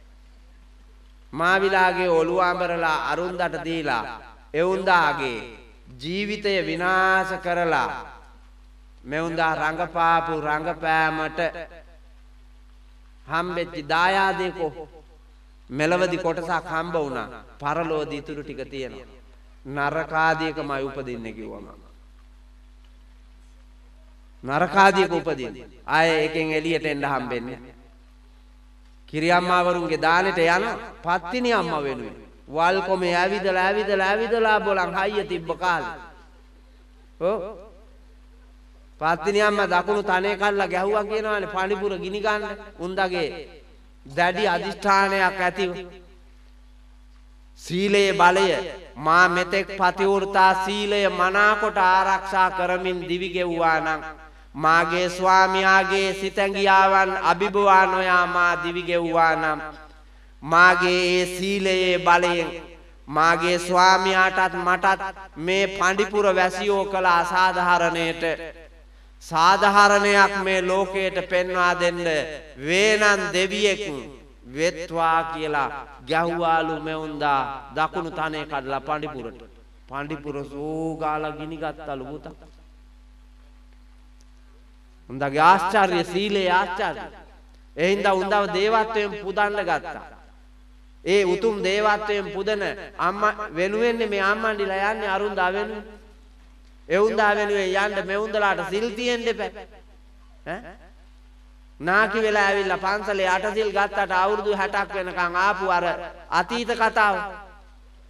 S1: මාවිලාගේ ඔළුව අඹරලා අරුන්දට දීලා එවුන්දාගේ ජීවිතය විනාශ කරලා මෙවුන්දා රංගපාපු රංගපෑමට හම්බෙච්ච දායාදේකෝ මෙලවදි කොටසක් හම්බ වුණා. පරලෝදී ඉතුරු ටික තියෙනවා. නරකාදීකමයි උපදින්නේ කිව්වම. නරකාදීක උපදින්නේ. ආයේ එකෙන් එළියට එන්න හම්බෙන්නේ. කිරියම්මාවරුන්ගේ දානෙට යන පත්තිනි අම්මා වෙනුවෙන් වල්කොමේ ඇවිදලා බොලන් හයිය තිබ්බ කාලේ. ඔව්. පත්තිනි අම්මා දකුණු තනේ කල්ලා ගැහුවා කියනවානේ පණිපුර ගිනි ගන්න. උන්දගේ දැඩි අදිෂ්ඨානයක් ඇතිව සීලයේ බලය මා මෙතෙක් පතිවෘතා සීලය මනාකොට ආරක්ෂා කරමින් දිවි ගෙව්වා නම් මාගේ ස්වාමියාගේ සිතැඟියාවන් අභිභවා නොයා මා දිවි ගෙව්වා නම් මාගේ ඒ සීලයේ බලයෙන් මාගේ ස්වාමියාටත් මටත් මේ පඬිපුර වැසියෝ කළ අසාධාරණයට සාධාරණයක් මේ ලෝකයට පෙන්වා දෙන්න වේනන් දෙවියෙක් වෙත්වා කියලා ගැහුවාලු මෙවුන්දා දකුණු තනේ කඩලා පඬිපුරට. පඬිපුර සෝගාලා ගිනි ගත්තලු පුතා. උන්දගේ ආශ්චර්ය සීලේ ආශ්චර්ය. ඒ හින්දා උන්දව දේවත්වයෙන් පුදන්න ගත්තා. ඒ උතුම් දේවත්වයෙන් පුදන අම්මා වෙනුවෙන් මේ අම්මන්ඩිලා යන්නේ අරුන්දා වෙනුවෙන්. ඒ උන්දා වෙනුවෙන් යන්න මෙවුන්දලාට සිල් තියෙන්න එපා. නාකි වෙලා ඇවිල්ලා පන්සලේ අටසිල් ගත්තට අවුරුදු 60ක් වෙනකන් ආපු අර අතීත කතාව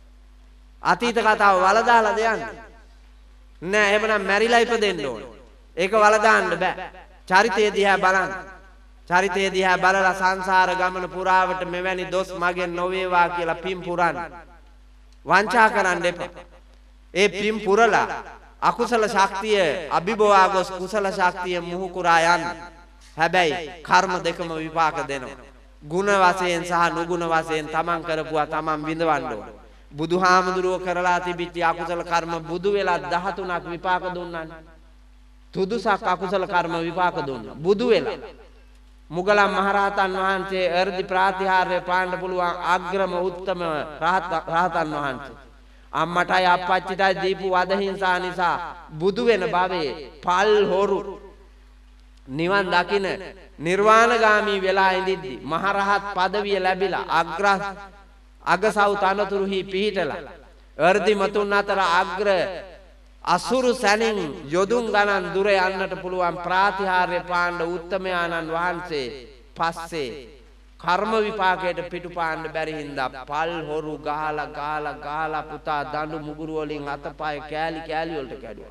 S1: වලදාලා දෙයන්නේ නෑ. එහෙමනම් මැරිලා ඉපදෙන්න ඕන. ඒක වලදාන්න බෑ. චරිතය දිහා බලන්න. චරිතය දිහා බලලා සංසාර ගමන පුරාවට මෙවැනි දොස් මගෙන් නොවේවා කියලා පින් පුරන්න. වංචා කරන්න එපා. ඒ පින් පුරලා අකුසල ශක්තිය අභිභවා ගොස් කුසල ශක්තිය මුහු කුරා යන්න. හැබැයි කර්ම දෙකම විපාක දෙනවා. ගුණ වශයෙන් සහ නුගුණ වශයෙන් තමන් කරපුවා තමන් විඳවන්න ඕන. බුදුහාමුදුරුවෝ කරලා තිබිච්ච අකුසල කර්ම බුදු වෙලා 13ක් විපාක දුන්නානේ. තුදුසක් අකුසල කර්ම විපාක දුන්නා. බුදු වෙලා මුගලන් මහරහතන් වහන්සේ අර්ධි ප්‍රාතිහාර්ය පාන්න පුළුවන් අග්‍රම උත්තම රහතන් වහන්සේ. අම්මටයි අප්පච්චිටයි දීපු වදහිංසා නිසා බුදු වෙන භවයේ පල් හොරු නිවන් දකින නිර්වාණගාමී වෙලා ඉඳිද්දි මහරහත් පදවිය ලැබිලා අගසව් තනතුරුහි පිහිටලා අර්ධි මතුන් අතර අග්‍ර අසුරු සැනින් යොදුන් ගණන් දුර යන්නට පුළුවන් ප්‍රාතිහාර්ය පාණ්ඩ උත්තමයාණන් වහන්සේ පස්සේ කර්ම විපාකයට පිටුපාන්න බැරි හින්දා පල් හොරු ගහලා පුතා දඬු මුගුරු වලින් අතපය කෑලි වලට කැඩුවා.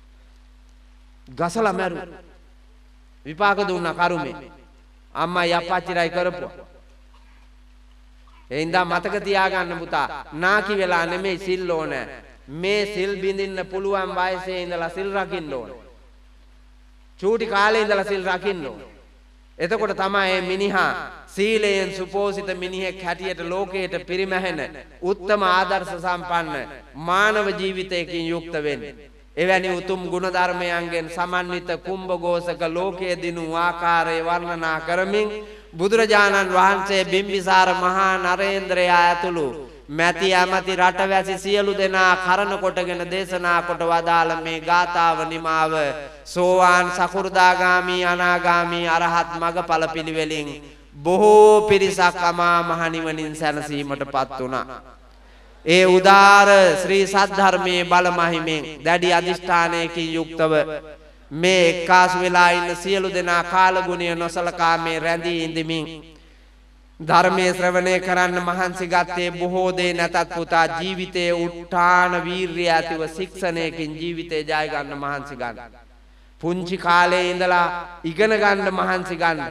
S1: ගසලා මැරුවා. විපාක දුන්නා කරුමේ. අම්මයි අප්පච්චිරයි කරපුවා. එයින්දා මතක තියාගන්න පුතා නාකි වෙලා නෙමෙයි සිල් ඕන. මේ සිල් බින්දින්න පුළුවන් වයසේ ඉඳලා සිල් රකින්න ඕන. චූටි කාලේ ඉඳලා සිල් රකින්න ඕන. එතකොට තමයි මේ මිනිහා සීලයෙන් සුපෝසිත මිනිහෙක් හැටියට ලෝකයට පිරිමැහෙන උත්තම ආදර්ශ සම්පන්න මානව ජීවිතයකින් යුක්ත වෙන්නේ. එවැනි උතුම් ගුණ ධර්මයන්ගෙන් සමන්විත කුම්භඝෝෂක ලෝකයේ දිනු ආකාරය වර්ණනා කරමින් බුදුරජාණන් වහන්සේ බිම්බිසාර මහා නරේන්ද්‍රයා ඇතුළු මැති ඇමති රටවැසි සියලු දෙනා කරන කොටගෙන දේශනා කොට වදාළ මේ ගාථාව නිමාව සෝවාන් සකු르දාගාමි අනාගාමි අරහත් මගඵල පිළිවෙලින් බොහෝ පිරිසක් අමා මහ නිවනින් සැනසීමටපත් වුණා. ඒ උදාර ශ්‍රී සද්ධර්මයේ බල මහිමෙන් දැඩි අදිෂ්ඨානයකින් යුක්තව මේ එක්කාසු වෙලා ඉන්න සියලු දෙනා කාලගුණය නොසලකා මේ රැඳී ඉඳමින් ධර්මයේ ශ්‍රවණය කරන්න මහන්සි ගත්තේ බොහෝ දේ නැතත් පුතා ජීවිතයේ උත්හාන වීර්යය ඇතිව ශික්ෂණයකින් ජීවිතේ ජය ගන්න මහන්සි ගන්න. පුංචි කාලේ ඉඳලා ඉගෙන ගන්න මහන්සි ගන්න.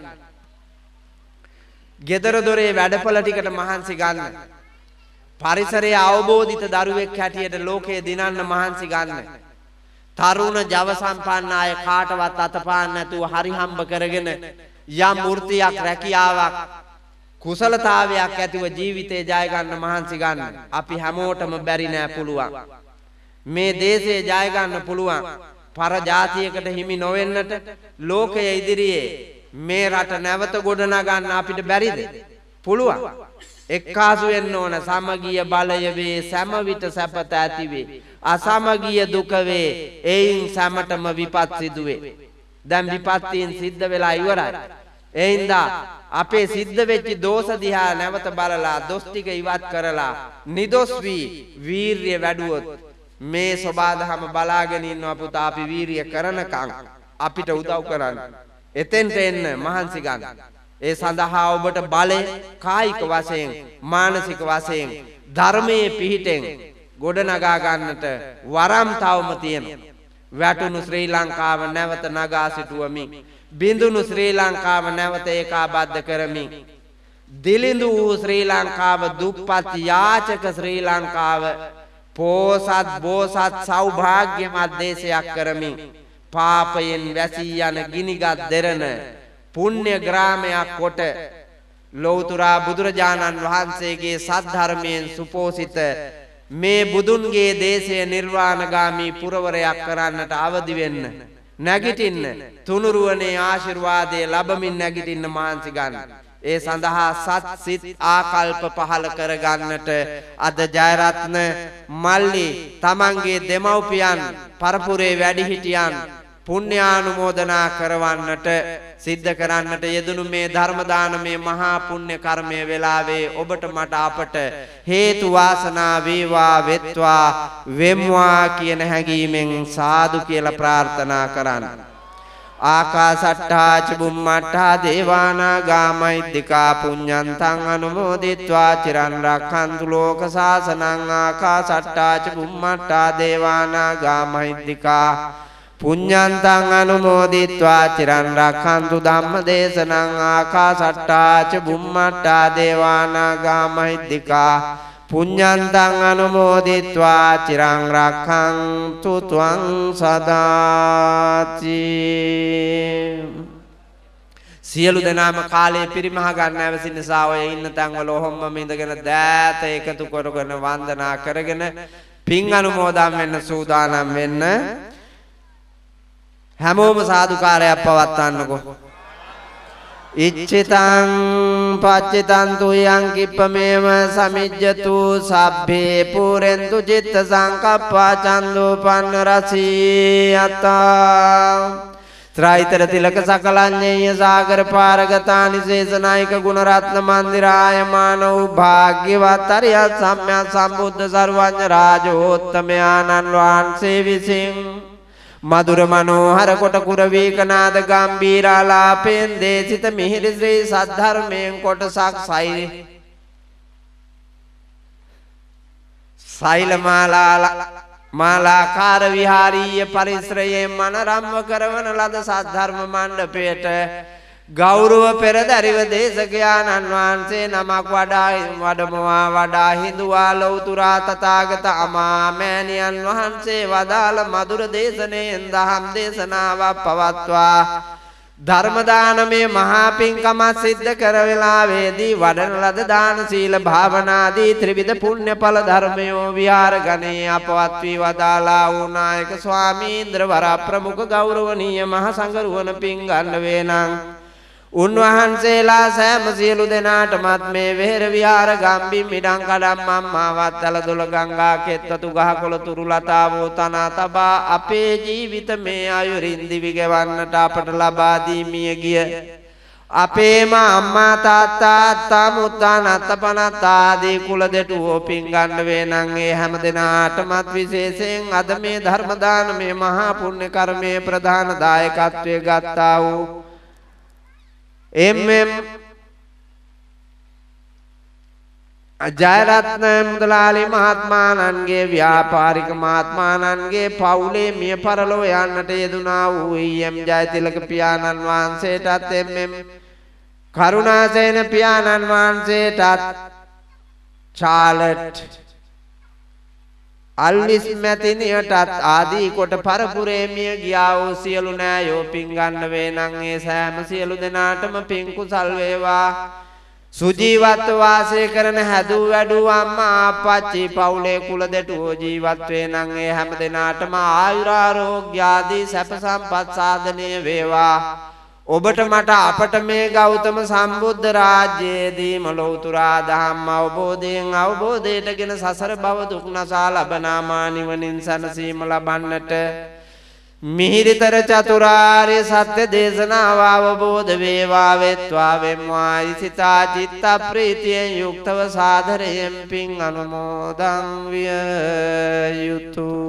S1: ගෙදර දොරේ වැඩපළ ටිකට මහන්සි ගන්න. පරිසරයේ අවබෝධිත දරුවෙක් හැටියට ලෝකයේ දිනන්න මහන්සි ගන්න. තරුණ ජව සම්පන්න අය කාටවත් අතපාන්න නැතුව හරි හම්බ කරගෙන යම් වෘත්තියක් රැකියාවක් කුසලතාවයක් ඇතිව ජීවිතේ ජය ගන්න මහන්සි ගන්න. අපි හැමෝටම බැරි නෑ පුළුවන්. මේ දේශේ ජය ගන්න පුළුවන්. පර ජාතියකට හිමි නොවෙන්නට ලෝකයේ ඉදිරියේ මේ රට නැවත ගොඩනගන්න අපිට බැරිද? පුළුවන්. එක්කාසු වෙන්න ඕන. සමගිය බලය වේ සෑම විට සැපත ඇති වේ. අසමගිය දුක වේ එයින් සැමටම විපත් සිදු වේ. දැන් විපත්තියෙන් සිද්ධ වෙලා ඉවරයි. එයින්දා අපේ සිද්ධ වෙච්ච දෝෂ දිහා නැවත බලලා දොස් ටික ඉවත් කරලා නිදොස් වී වීරිය වැඩුවොත් මේ සබාධම බලාගෙන ඉන්නවා පුතා. අපි වීරිය කරනකම් අපිට උදව් කරන්න. එතෙන්ට එන්න මහන්සි ගන්න. ඒ සඳහා ඔබට බලය කායික වශයෙන් මානසික වශයෙන් ධර්මයේ පිහිටෙන් ගොඩනගා ගන්නට වරම් තවම තියෙනවා. වැටුණු ශ්‍රී ලංකාව නැවත නගා සිටුවමින් බිඳුණු ශ්‍රී ලංකාව නැවත ඒකාබද්ධ කරමින් දිලිඳු වූ ශ්‍රී ලංකාව දුප්පත් යාචක ශ්‍රී ලංකාව පෝසත් බෝසත් සෞභාග්‍යමත් දේශයක් කරමින් පාපයෙන් වැසී යන ගිනිගත් දෙරණ පුණ්‍ය ග්‍රාමයක් කොට ලෞතුරා බුදුරජාණන් වහන්සේගේ සද්ධර්මයෙන් සුපෝසිත මේ බුදුන්ගේ දේශය නිර්වාණගාමී පුරවරයක් කරන්නට අවදි වෙන්න නැගිටින්න තුනුරුවනේ ආශිර්වාදයේ ලැබමින් නැගිටින්න මහන්සි ගන්න. ඒ සඳහා සත් සිත් ආකල්ප පහල කර ගන්නට අද ජයරත්න මල්ලි තමන්ගේ දෙමව්පියන් පරපුරේ වැඩිහිටියන් පුණ්‍යානුමෝදනා කරවන්නට සිද්ධ කරන්නට යෙදුණු මේ ධර්ම දානමේ මහා පුණ්‍ය කර්මයේ වෙලාවේ ඔබට මට අපට හේතු වාසනා වේවා වෙත්වා වෙම්වා කියන හැඟීමෙන් සාදු කියලා ප්‍රාර්ථනා කරන්න. ආකාසට්ටා ච බුම්මට්ටා දේවානාගා මහිද්దికා පුඤ්ඤන්තං අනුමෝදිත්වා චිරන් රක්ඛන්තු ලෝක සාසනං. ආකාසට්ටා ච බුම්මට්ටා දේවානාගා මහිද්దికා පුඤ්ඤන්තං අනුමෝදිत्वा චිරන් රක්ඛන්තු ධම්ම දේශනං ආකාසට්ටා ච බුම්මට්ටා දේවානාගා මහිද්దికා පුඤ්ඤන්තං අනුමෝදිत्वा චිරන් රක්ඛන්තු ත්වං සදාති සියලු දෙනාම කාලේ පිරිමහ ගන්න අවසින් නිසා ඔය ඉන්න තැන් වල ඔහොමම ඉඳගෙන දෑත එකතු කරගෙන වන්දනා කරගෙන පින් අනුමෝදන් වෙන්න සූදානම් වෙන්න හැමෝම සාදුකාරයක් පවත්වන්නකෝ ඉච්ඡිතං පච්චිතං තුයං කිප්පමේව සමිජ්ජතු සබ්බේ පුරෙන්තු චිත්ත සංකප්පා චන්දෝ පන්න රසී අත්තා ත්‍රායිතර තිලක සකලඤ්ඤේය සාගර පාරගතානි ශේෂනායක ගුණරත්න මන්දිරායමාන වූ භාග්‍යවත් අරියත් සම්්‍යක් සම්බුද්ධ සර්වඥ රාජෝත්තමයාණන් වහන්සේ විසින් මధుර මනෝහර කොට කුරවීකනාද ගම්බීරාලාපෙන් දේශිත මිහිරි ශ්‍රී සද්ධර්මයෙන් කොටසක් මාලාකාර විහාරීය පරිශ්‍රයේ මනරම්ව කරවන ලද සද්ධර්ම මණ්ඩපයට ගෞරව පෙරදරිව දේශකයාණන් වහන්සේ නමක් වඩමවා වඩා හිඳුවා ලෞතුරා තථාගත අමා මෑණියන් වහන්සේ වදාළ මధుර දේශනෙන් දහම් දේශනාවක් පවත්වා ධර්ම දානමේ මහා පින්කම සිද්ධ කර වේලාවේදී වඩන ලද දාන සීල භාවනාදී ත්‍රිවිධ පුණ්‍යඵල ධර්මයෝ විහාර ගණේ අපවත් වී වදාලා වූ නායක ස්වාමීන්ද්‍ර වර ප්‍රමුඛ ගෞරවනීය මහ සංඝරුවන පින් ගන්න වේනම් උන්වහන්සේලා සෑම සියලු දෙනාටමත් මේ වෙහෙර විහාර ගම්බිම් ඉඩම් කඩම් මම්මාවත් දලදොල ගංගා කෙත්වතු ගහකොළ තුරු ලතාවෝ තනා තබා අපේ ජීවිත මේ ආයුරින් දිවි ගෙවන්නට අපට ලබා දී මිය ගිය අපේම අම්මා තාත්තා අත්තා මුත්තා නත්තපනත් ආදී කුල දෙටුවෝ පින් ගන්න වේනම් ඒ හැම දෙනාටමත් විශේෂයෙන් අද මේ ධර්ම දානමේ මහා පුණ්‍ය කර්මයේ ප්‍රධාන දායකත්වයේ ගත්තා වූ ජයරත්න මුදලාලි මහත්මාණන්ගේ ව්‍යාපාරික මහත්මාණන්ගේ පවුලේ මිය පරලොව යන්නට යෙදුනා වූ ජයතිලක පියාණන් වහන්සේටත් කරුණාසේන පියාණන් වහන්සේටත් චාලට් අල්ලිස් මැතිනියටත් ආදී කොට පරපුරේ මිය ගියා වූ සියලු නෑයෝ පින් ගන්න වේනම් ඒ සෑම සියලු දෙනාටම පින් කුසල් වේවා සුජීවත්ව වාසය කරන හැදූ වැඩූ අම්මා අප්පච්චි පවුලේ කුල දෙටුවෝ ජීවත් වේනම් ඒ හැම දෙනාටම ආයුරාරෝග්‍ය ආදී සැප සම්පත් සාධනය වේවා ඔබට මට අපට මේ ගෞතම සම්බුද්ධ රාජ්‍යයේදීම ලෞතුරා දහම් අවබෝධයෙන් අවබෝධයටගෙන සසර භව දුක් නසා ලබනාමා නිවනින් සැනසීම ලබන්නට මිහිරිතර චතුරාර්ය සත්‍ය දේශනාව අවබෝධ වේවා වෙත්වා වෙම්වා ඉසිතා චිත්ත ප්‍රීතියෙන් යුක්තව සාදරයෙන් පින් අනුමෝදන් විය යුතුය